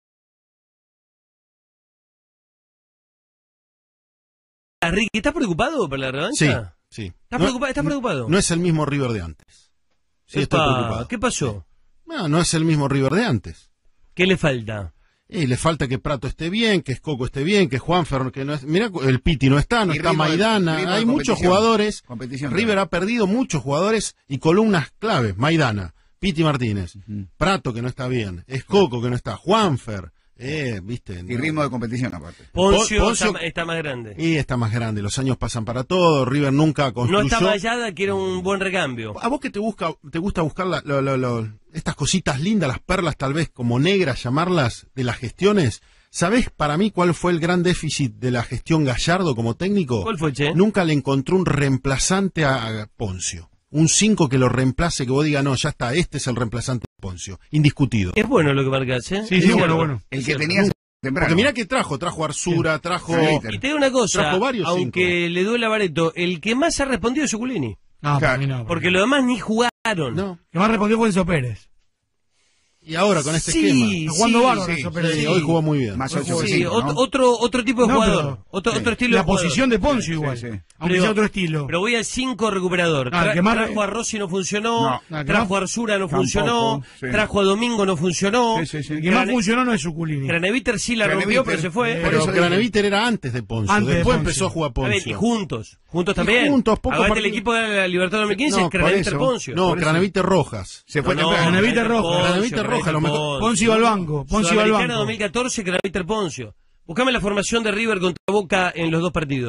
Ricky, ¿estás preocupado por la revancha? Sí. ¿Estás preocupado? No es el mismo River de antes. Sí, estoy preocupado. ¿Qué pasó? No es el mismo River de antes. ¿Qué le falta? Le falta que Prato esté bien, que Escoco esté bien, que Juanfer, que no es... Mirá, el Piti no está Maidana, hay muchos jugadores. River ha perdido muchos jugadores y columnas claves. Maidana, Piti Martínez, Prato que no está bien, Escoco que no está, Juanfer, ¿viste? Y ritmo de competición aparte. Poncio está más grande. Y está más grande, los años pasan para todo, River nunca construyó. No está Vallada, que era un buen recambio. ¿A vos que te gusta buscar estas cositas lindas, las perlas tal vez como negras, llamarlas, de las gestiones? ¿Sabés para mí cuál fue el gran déficit de la gestión Gallardo como técnico? ¿Cuál fue, Che? Nunca le encontró un reemplazante a Poncio. Un 5 que lo reemplace, que vos digas, no, ya está, este es el reemplazante de Poncio. Indiscutido. Es bueno lo que marcás, ¿eh? Sí, bueno. El que tenías temprano. Porque mirá que trajo Arzura, trajo... Y te digo una cosa, trajo varios aunque le duele a Bareto, el que más ha respondido es Zuculini. No, claro. Porque los demás ni jugaron. No. El que más respondió fue Enzo Pérez. Y ahora con este esquema. Está jugando bárbaro Enzo Pérez. Hoy jugó muy bien. Más otro tipo de jugador. Otro estilo la de jugador. posición de Poncio igual. Aunque sea otro estilo. Pero voy al 5 recuperador. Trajo a Rossi, no funcionó. Trajo a Arzura, no funcionó. Trajo a Domingo, no funcionó. El que más funcionó no es Zuculini. Craneviter sí la rompió, pero se fue. Pero Craneviter era antes de Poncio. Después empezó a jugar Poncio. Y juntos también. Aparte el equipo de la Libertad 2015 es Craneviter Poncio. No, Craneviter Rojas. Se fue temprano. Craneviter Rojas, lo mejor. Poncio iba al banco. Poncio al banco. 2014, Craneviter Poncio. Buscame la formación de River contra Boca en los dos partidos.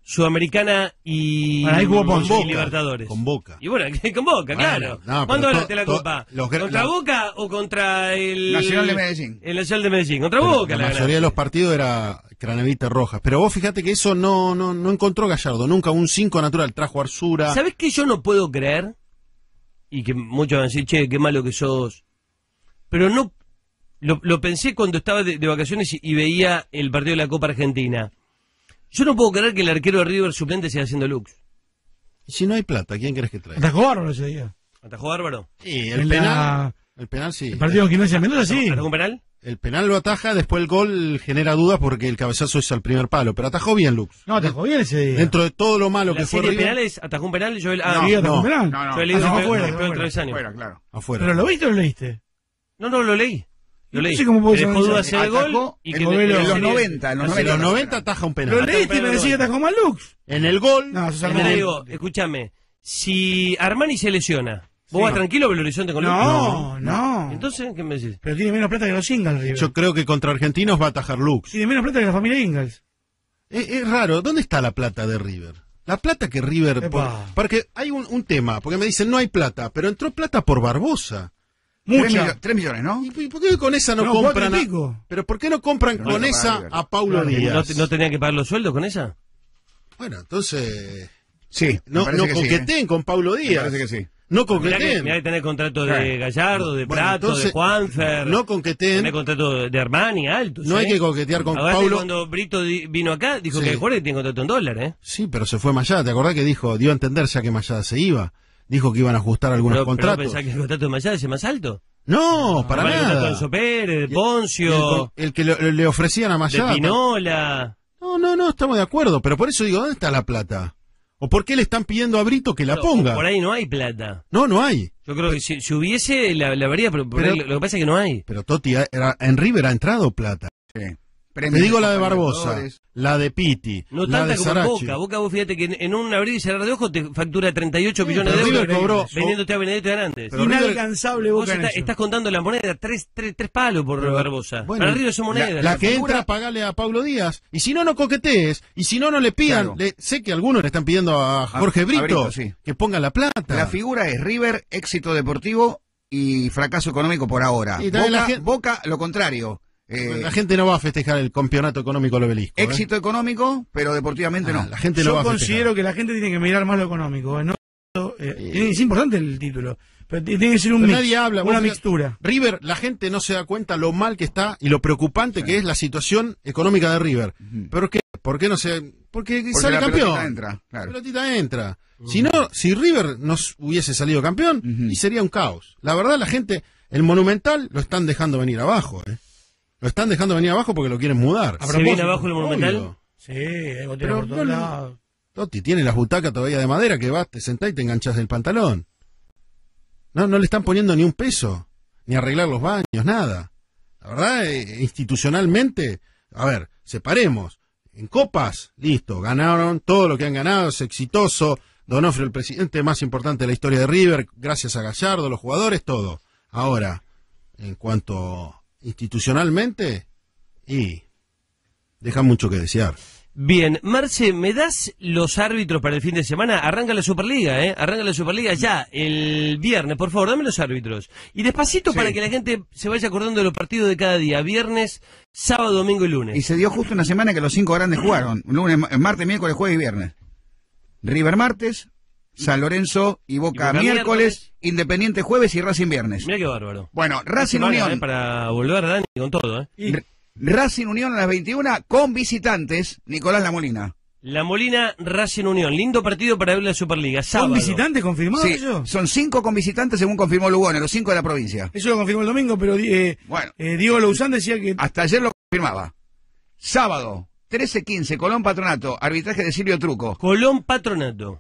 Sudamericana y, ahí jugó con Boca. Libertadores. Con Boca. Y bueno, con Boca, claro. No, ¿Cuándo ganaste la Copa? ¿Contra Boca o contra el Nacional de Medellín? El Nacional de Medellín. Contra Boca. La mayoría de los partidos era Cranevita Rojas. Pero vos fíjate que eso no encontró Gallardo. Nunca un 5 natural. Trajo Arzura. ¿Sabés qué yo no puedo creer? Y que muchos van a decir, che, qué malo que sos. Pero no... Lo pensé cuando estaba de vacaciones y veía el partido de la Copa Argentina. Yo no puedo creer que el arquero de River suplente siga haciendo Lux. Y si no hay plata, ¿quién querés que traiga? Atajó bárbaro ese día. ¿Atajó bárbaro? Sí, el penal sí. El partido con Gimnasia de Mendoza sí. ¿Atajó un penal? El penal lo ataja, después el gol genera dudas porque el cabezazo es al primer palo, pero atajó bien Lux. No, atajó bien ese día. Dentro de todo lo malo que fue ¿La serie de River. penales atajó un penal? Yo atajó un penal. Yo he leído afuera, claro. Afuera. ¿Pero lo viste o lo leíste? No, lo leí. Lo leí. No sé cómo puedo dejó dudas en el gol y en los 90. En los 90 ataja un penal. Lo leíste y me decís que atajó mal Lux. En el gol. No, eso es te digo, escúchame, si Armani se lesiona, ¿vos vas tranquilo Belo Horizonte con Lux? No. Entonces, ¿qué me decís? Pero tiene menos plata que los Ingalls, River. Yo creo que contra Argentinos va a atajar Lux. Tiene menos plata que la familia Ingalls. Es raro, ¿dónde está la plata de River? La plata que River... Porque hay un tema, porque me dicen no hay plata, pero entró plata por Barbosa. 3 millones, ¿no? ¿Y por qué con esa no compran? ¿Pero por qué no compran con esa a Paulo Díaz? ¿No tenían que pagar los sueldos con esa? Bueno, entonces... Sí, no coqueteen con Paulo Díaz. Me parece que sí. No coqueteen. Mirá que tener contrato de Gallardo, de Prato, entonces, de Juanfer. No coqueteen. Tener contrato de Armani, altos. No hay que coquetear con Paulo. Cuando Brito vino acá, dijo que el jugador tiene contrato en dólares, Sí, pero se fue Mayada. ¿Te acordás que dijo, dio a entender ya que Mayada se iba? Dijo que iban a ajustar algunos contratos. ¿Pero pensás que el contrato de Mayada es más alto? No, para nada. El contrato de Enzo Pérez, de Poncio. El que le ofrecían a Mayada. De Pinola. No, estamos de acuerdo. Pero por eso digo, ¿dónde está la plata? ¿O por qué le están pidiendo a Brito que la ponga? Por ahí no hay plata. No hay. Yo creo que si hubiese, la vería, pero lo que pasa es que no hay. Pero Totti, en River ha entrado plata. Sí. Te digo la de Barbosa, la de Pitti, no la tanta de como Sarachi. Boca, vos fíjate que en un abrir y cerrar de ojos te factura 38 millones de River euros cobró, vendiéndote a Benedetto Hernández. Inalcanzable Boca. Estás contando la moneda, tres palos por Barbosa. Bueno, para River son monedas. La que entra, pagale a Paulo Díaz. Y si no coquetees. Y si no le pidan. Sé que algunos le están pidiendo a Jorge Brito, que ponga la plata. La figura es River, éxito deportivo y fracaso económico por ahora. Boca, lo contrario. La gente no va a festejar el campeonato económico del Obelisco. Éxito económico, pero deportivamente no. La gente no va a festejar. Yo considero que la gente tiene que mirar más lo económico. Es importante el título, pero tiene que ser nadie habla, una mixtura. River, la gente no se da cuenta lo mal que está y lo preocupante que es la situación económica de River. ¿Pero qué? ¿Por qué no se...? Porque sale campeón. La pelotita entra. Si River no hubiese salido campeón, y sería un caos. La verdad, la gente, el Monumental lo están dejando venir abajo, Lo están dejando venir abajo porque lo quieren mudar. ¿Se viene abajo el Monumental? Sí, hay botella por todos lados. Totti tiene las butacas todavía de madera que vas, te sentás y te enganchás del pantalón. No le están poniendo ni un peso, ni arreglar los baños, nada. La verdad, institucionalmente, a ver, separemos. En copas, listo, ganaron todo lo que han ganado, es exitoso. Donofrio, el presidente más importante de la historia de River, gracias a Gallardo, los jugadores, todo. Ahora, en cuanto institucionalmente, y deja mucho que desear. Bien, Marce, ¿me das los árbitros para el fin de semana? Arranca la Superliga, Arranca la Superliga ya, el viernes, por favor, dame los árbitros. Y despacito para que la gente se vaya acordando de los partidos de cada día, viernes, sábado, domingo y lunes. Y se dio justo una semana que los 5 grandes jugaron, lunes, martes, miércoles, jueves y viernes. River martes, San Lorenzo y Boca miércoles, Independiente jueves y Racing viernes. Mira qué bárbaro. Bueno, Racing Unión. Para volver, Dani, con todo, Racing Unión a las 21 con visitantes, Nicolás La Molina. La Molina, Racing Unión. Lindo partido para ver la Superliga. Sábado. ¿Con visitantes confirmados eso? Son 5 con visitantes según confirmó Lugones, los 5 de la provincia. Eso lo confirmó el domingo, pero Diego Louzán decía que... Hasta ayer lo confirmaba. Sábado, 13:15, Colón Patronato, arbitraje de Silvio Truco. Colón Patronato.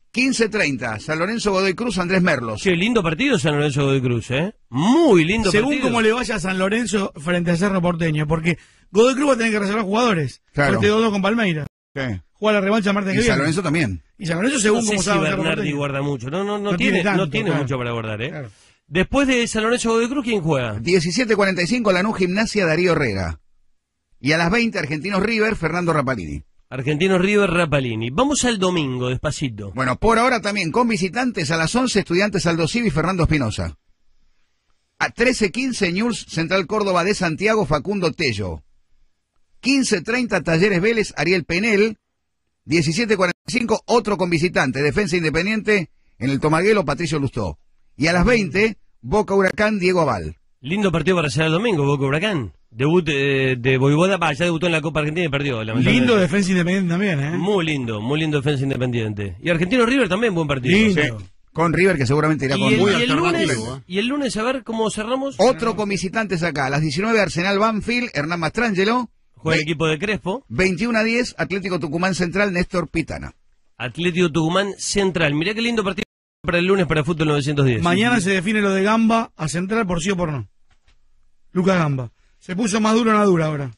15:30, San Lorenzo Godoy Cruz, Andrés Merlos. Sí, lindo partido San Lorenzo Godoy Cruz, Muy lindo partido. Según cómo le vaya a San Lorenzo frente a Cerro Porteño, porque Godoy Cruz va a tener que reservar jugadores. Claro. Porque 2-2 con Palmeiras. ¿Qué? Juega la revancha martes que viene. Y San Lorenzo también. Y San Lorenzo según cómo sabe si Bernardi guarda mucho. No tiene claro. mucho para guardar, Claro. Después de San Lorenzo Godoy Cruz, ¿quién juega? 17:45, Lanús Gimnasia, Darío Herrera. Y a las 20, Argentinos River, Fernando Rapalini. Argentinos River, Rapalini. Vamos al domingo, despacito. Bueno, por ahora también, con visitantes a las 11, Estudiantes Aldo Civi y Fernando Espinosa. A 13:15, Newell's Central Córdoba de Santiago, Facundo Tello. 15:30, Talleres Vélez, Ariel Penel. 17:45, otro con visitante, Defensa Independiente, en el Tomaguelo, Patricio Lustó. Y a las 20, Boca Huracán, Diego Aval. Lindo partido para ser el domingo, Boca Huracán. Debut de Voivoda, ya debutó en la Copa Argentina y perdió. Lindo Defensa Independiente también, ¿eh? Muy lindo Defensa Independiente. Y Argentino River también, buen partido. Lindo. Sí. Con River, que seguramente irá con muy alternativo. Y el lunes, a ver cómo cerramos. Otro con visitantes acá. A las 19, Arsenal Banfield, Hernán Mastrangelo. Juega el equipo de Crespo. 21:10, Atlético Tucumán Central, Néstor Pitana. Atlético Tucumán Central. Mirá qué lindo partido para el lunes para Fútbol 910. Mañana se define lo de Gamba a Central por sí o por no. Lucas Gamba. Se puso más duro en la dura ahora.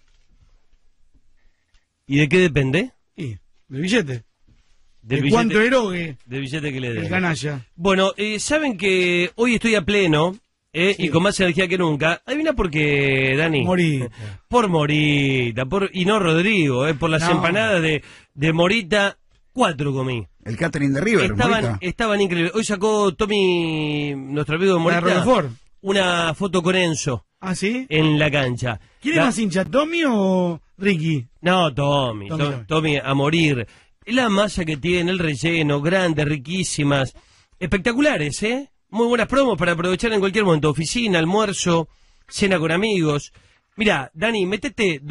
¿Y de qué depende? Sí, del billete. ¿De cuánto erogue? Del billete que le dé. El canalla. Bueno, saben que hoy estoy a pleno, sí, y con más energía que nunca. Adivina por qué, Dani. Morita. Por Morita, y no Rodrigo, por las empanadas de Morita, 4 comí. El catering de River, estaban increíbles. Hoy sacó Tommy, nuestro amigo de Morita, una foto con Enzo. ¿Ah, sí? En la cancha. ¿Quién es más hincha, Tommy o Ricky? No, Tommy a morir. La masa que tiene, el relleno, grandes, riquísimas, espectaculares, muy buenas promos para aprovechar en cualquier momento. Oficina, almuerzo, cena con amigos. Mirá, Dani, métete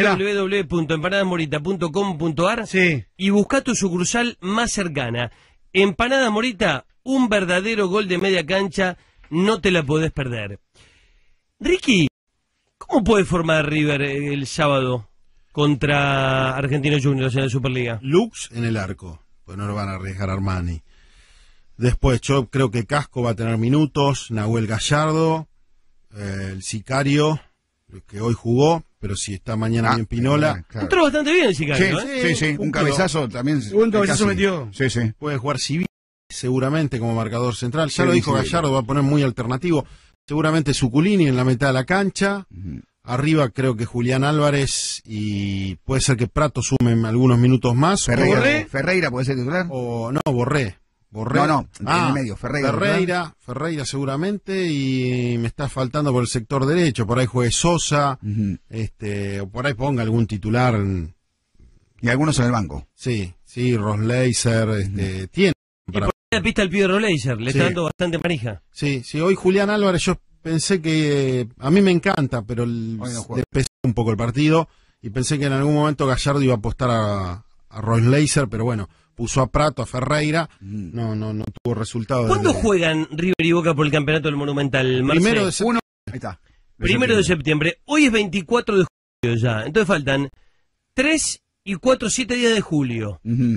www.empanadasmorita.com.ar y busca tu sucursal más cercana. Empanada Morita, un verdadero gol de media cancha, no te la podés perder. Ricky, ¿cómo puede formar River el sábado contra Argentinos Juniors en la Superliga? Lux en el arco, pues no lo van a arriesgar a Armani. Después yo creo que Casco va a tener minutos, Nahuel Gallardo, el Sicario, que hoy jugó, pero si está mañana bien Pinola. Claro. Entró bastante bien el Sicario, Sí, un cabezazo también. Un cabezazo metió. Sí. Puede jugar Civil seguramente como marcador central. Ya lo dijo Gallardo, va a poner muy alternativo. Seguramente Suculini en la mitad de la cancha. Arriba creo que Julián Álvarez y puede ser que Prato sumen algunos minutos más. Ferreira puede ser titular. O no, Borré. No, en el medio, Ferreira seguramente, y me está faltando por el sector derecho, por ahí juegue Sosa, o por ahí ponga algún titular. Y algunos en el banco. Sí, Rosleiser, tiene. Para la pista al pibe de Rosleiser, le está dando bastante manija. Sí, hoy Julián Álvarez, yo pensé que, a mí me encanta, pero le pesó un poco el partido, y pensé que en algún momento Gallardo iba a apostar a Rosleiser, pero bueno, puso a Prato, a Ferreira, no tuvo resultado. ¿Cuándo juegan River y Boca por el campeonato del Monumental, Marcelo? Primero de septiembre. Ahí está. Primero de septiembre. Hoy es 24 de julio ya. Entonces faltan 3 y 4, 7 días de julio.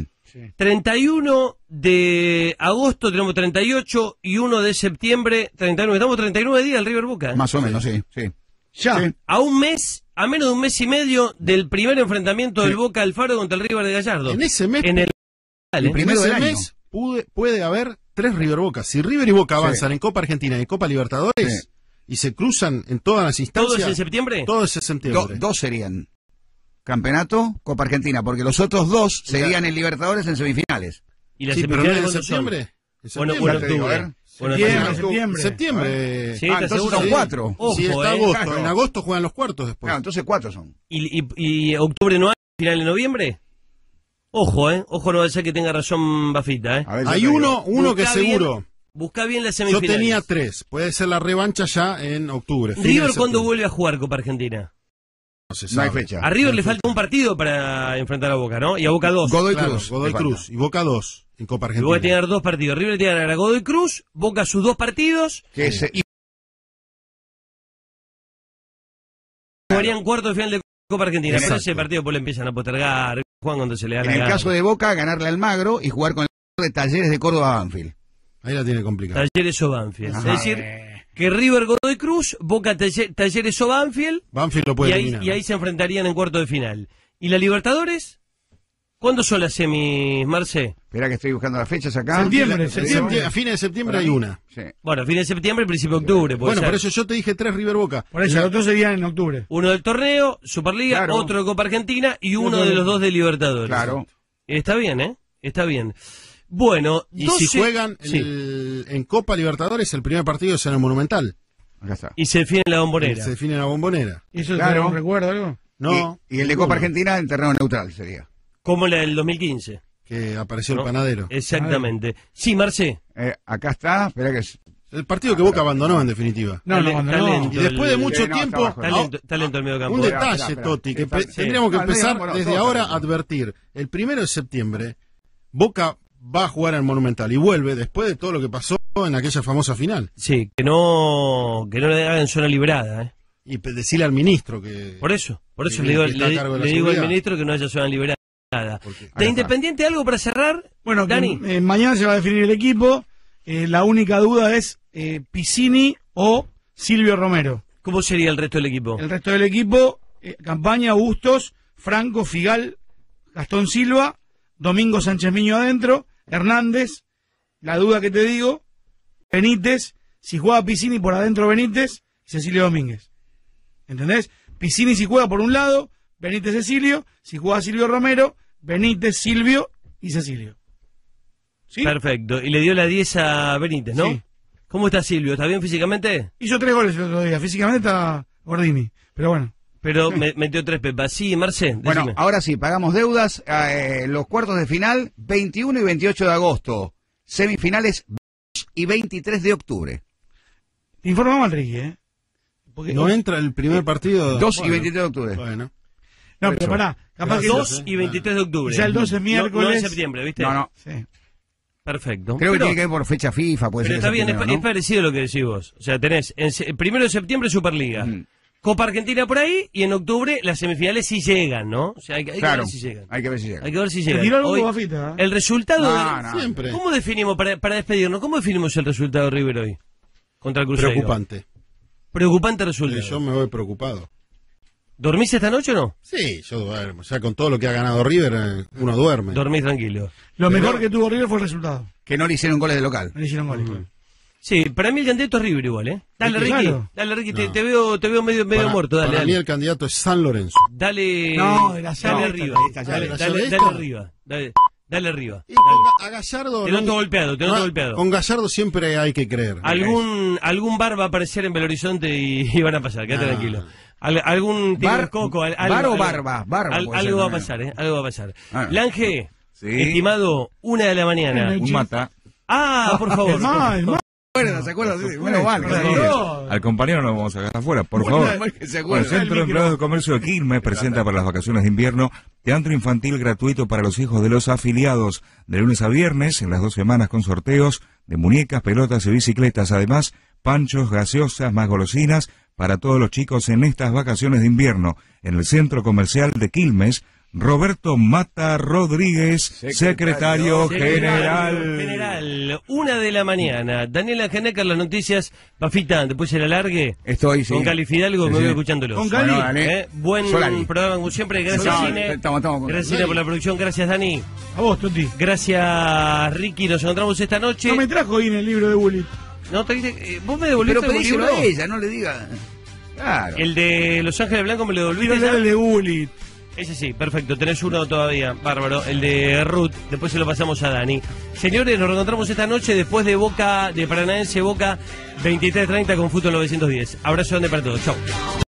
31 de agosto tenemos 38 y 1 de septiembre 39. Estamos 39 días del River Boca. Más o menos, sí. Ya. Sí. A menos de un mes y medio del primer enfrentamiento del Boca Alfaro contra el River de Gallardo. En ese mes. El primero del año. Puede haber 3 River Boca. Si River y Boca avanzan en Copa Argentina y en Copa Libertadores y se cruzan en todas las instancias. ¿Todo es en septiembre? Todo es en septiembre. Dos serían campeonato, Copa Argentina, porque los otros 2 serían en Libertadores en semifinales. ¿Y las semifinales en septiembre? Bueno, septiembre. Sí, entonces son 4. Sí, está agosto. Claro. En agosto juegan los cuartos después. Claro, entonces 4 son. ¿Y octubre no hay? ¿Final de noviembre? Ojo, no va a ser que tenga razón Bafita, Hay uno que seguro. Busca bien las semifinales. Yo tenía 3. Puede ser la revancha ya en octubre. ¿River cuándo vuelve a jugar Copa Argentina? No hay fecha. A River le falta un partido para enfrentar a Boca, ¿no? Y a Boca 2. Godoy Cruz. Y Boca 2 en Copa Argentina. Voy a tener 2 partidos. River tiene que ganar a Godoy Cruz, Boca sus 2 partidos. Y jugarían cuarto de final de Copa Argentina. Pero ese partido pues le empiezan a postergar. Juan cuando se le da la gana. En el caso de Boca, ganarle al Magro y jugar con el de Talleres de Córdoba Banfield. Ahí la tiene complicada. Talleres o Banfield. Es decir, que River Godoy Cruz, Boca Talleres o Banfield. Banfield lo puede eliminar. Y ahí se enfrentarían en cuarto de final. ¿Y la Libertadores? ¿Cuándo son las semis, Marce? Espera que estoy buscando las fechas acá. Septiembre. A fines de septiembre hay una. Sí. Bueno, a fines de septiembre, principio de octubre. Bueno, por eso yo te dije 3 River Boca. Por eso, los otros serían en octubre. Uno del torneo, Superliga, Claro. otro de Copa Argentina y uno de los 2 de Libertadores. Claro. Está bien, ¿eh? Está bien. Bueno, Y 12... si juegan Sí. en Copa Libertadores, el primer partido es en el Monumental. Acá está. Y se define en la Bombonera. Se define en la Bombonera. ¿Y eso Claro. te lo recuerdo algo? No. Y el de Copa Argentina en terreno neutral sería. Como la del 2015. Que apareció ¿No? el panadero. Exactamente. Sí, Marce. Acá está, espera que... El partido que Boca abandonó, en definitiva. No, no, Talento, Y después de mucho no, tiempo... está abajo. Talento al medio campo. Un Espera, detalle, espera. Toti, que Sí. tendríamos que Al medio empezar campo no, desde todos ahora a también. advertir. El 1 de septiembre, Boca va a jugar al Monumental y vuelve después de todo lo que pasó en aquella famosa final. Sí, que no le hagan zona librada, ¿eh? Y decirle al ministro que... Por eso que le digo, está a cargo de la le digo al seguridad. ministro que no haya zona librada. Porque- ¿De Independiente algo para cerrar? Bueno, Dani. que, mañana se va a definir el equipo. La única duda es Piscini o Silvio Romero. ¿Cómo sería el resto del equipo? El resto del equipo, Campaña, Bustos, Franco, Figal, Gastón Silva, Domingo Sánchez Miño adentro, Hernández, la duda que te digo, Benítez, si juega Piscini por adentro Benítez, y Cecilio Domínguez. ¿Entendés? Piscini si juega por un lado, Benítez Cecilio, si juega Silvio Romero, Benítez, Silvio y Cecilio. ¿Sí? Perfecto. Y le dio la 10 a Benítez, ¿no? Sí. ¿Cómo está Silvio? ¿Está bien físicamente? Hizo 3 goles el otro día, físicamente está Gordini, pero bueno. Pero metió 3 pepas. Sí, Marce, Bueno, decime. ahora sí, pagamos deudas. Los cuartos de final, 21 y 28 de agosto. Semifinales, y 23 de octubre. Te informa Malrique, ¿eh? Porque No entra el primer partido... 2 y Bueno, 23 de octubre. Bueno. No, pero pará, capaz que 2 y 23 de octubre. Ya el 12 es miércoles. No en septiembre, ¿viste? No. Sí. Perfecto. Creo que Pero- tiene que ver por fecha FIFA, puede Pero ser. está bien, septiembre, es parecido a lo que decís vos. O sea, tenés el 1 de septiembre Superliga, Copa Argentina por ahí, y en octubre las semifinales sí llegan, ¿no? O sea, hay que Claro, ver si llegan. hay que ver si llega. Hay que ver si Te llegan. tiró algo Hoy, Bafita, ¿eh? el resultado... No. Siempre. ¿Cómo definimos, para despedirnos, cómo definimos el resultado de River hoy? Contra el Cruzeiro. Preocupante. Preocupante resultado. Yo me voy preocupado. ¿Dormís esta noche o no? Sí, yo duermo. Ya con todo lo que ha ganado River, uno duerme. Dormís tranquilo. Lo mejor que tuvo River fue el resultado. Que no le hicieron goles de local. No le hicieron goles. Sí, para mí el candidato es River igual, ¿eh? Dale, Ricky. Claro. Dale, Ricky. No. Te veo medio muerto. Dale, Para mí dale. el candidato es San Lorenzo. Dale. No, de la dale Salista, arriba. ya, Dale, ¿la dale Salista? arriba. Dale arriba. Y Dale. a Gallardo... Te noto golpeado, te noto golpeado. Con Gallardo siempre hay que creer. Algún bar va a aparecer en Belo Horizonte y van a pasar, quédate tranquilo. Algún tío Bar- coco, bar o barba, barba puede ser algo va a también. pasar, algo va a pasar. Ah. Lange, Sí. estimado, 1 de la mañana. Un mata. Por favor. ¿Se acuerdan? Sí, menos mal. Al compañero no lo vamos a dejar afuera, por Bueno, favor. menos mal que se Bueno, el acuerda. Centro de Empleados de Comercio de Quilmes presenta para las vacaciones de invierno teatro infantil gratuito para los hijos de los afiliados, de lunes a viernes, en las 2 semanas con sorteos de muñecas, pelotas y bicicletas. Además, panchos, gaseosas, más golosinas para todos los chicos en estas vacaciones de invierno. En el Centro Comercial de Quilmes, Roberto Mata Rodríguez, secretario general. General, 1 de la mañana. Daniela Geneca, las noticias. Bafita, después se la largue. Estoy, sí. Con Cali Fidalgo, Sí, me sí. voy escuchándolo. Con Cali. Bueno, dale. Buen Solari. programa como siempre. Gracias, No, Cine. estamos Gracias, Cine, por la producción. Gracias, Dani. A vos, Toti. Gracias, Ricky. Nos encontramos esta noche. No me trajo ahí en el libro de Bullitt. No, vos me devolviste Pero algún pedíselo libro. a ella, no le diga. Claro. El de Los Ángeles Blancos me lo devolviste. Quiero leer ya? el de Bullitt. Ese sí, perfecto. Tenés uno todavía, bárbaro. El de Ruth. Después se lo pasamos a Dani. Señores, nos reencontramos esta noche después de Boca, de Paranaense Boca 23:30 con Fútbol 910. Abrazo grande para todos. Chau.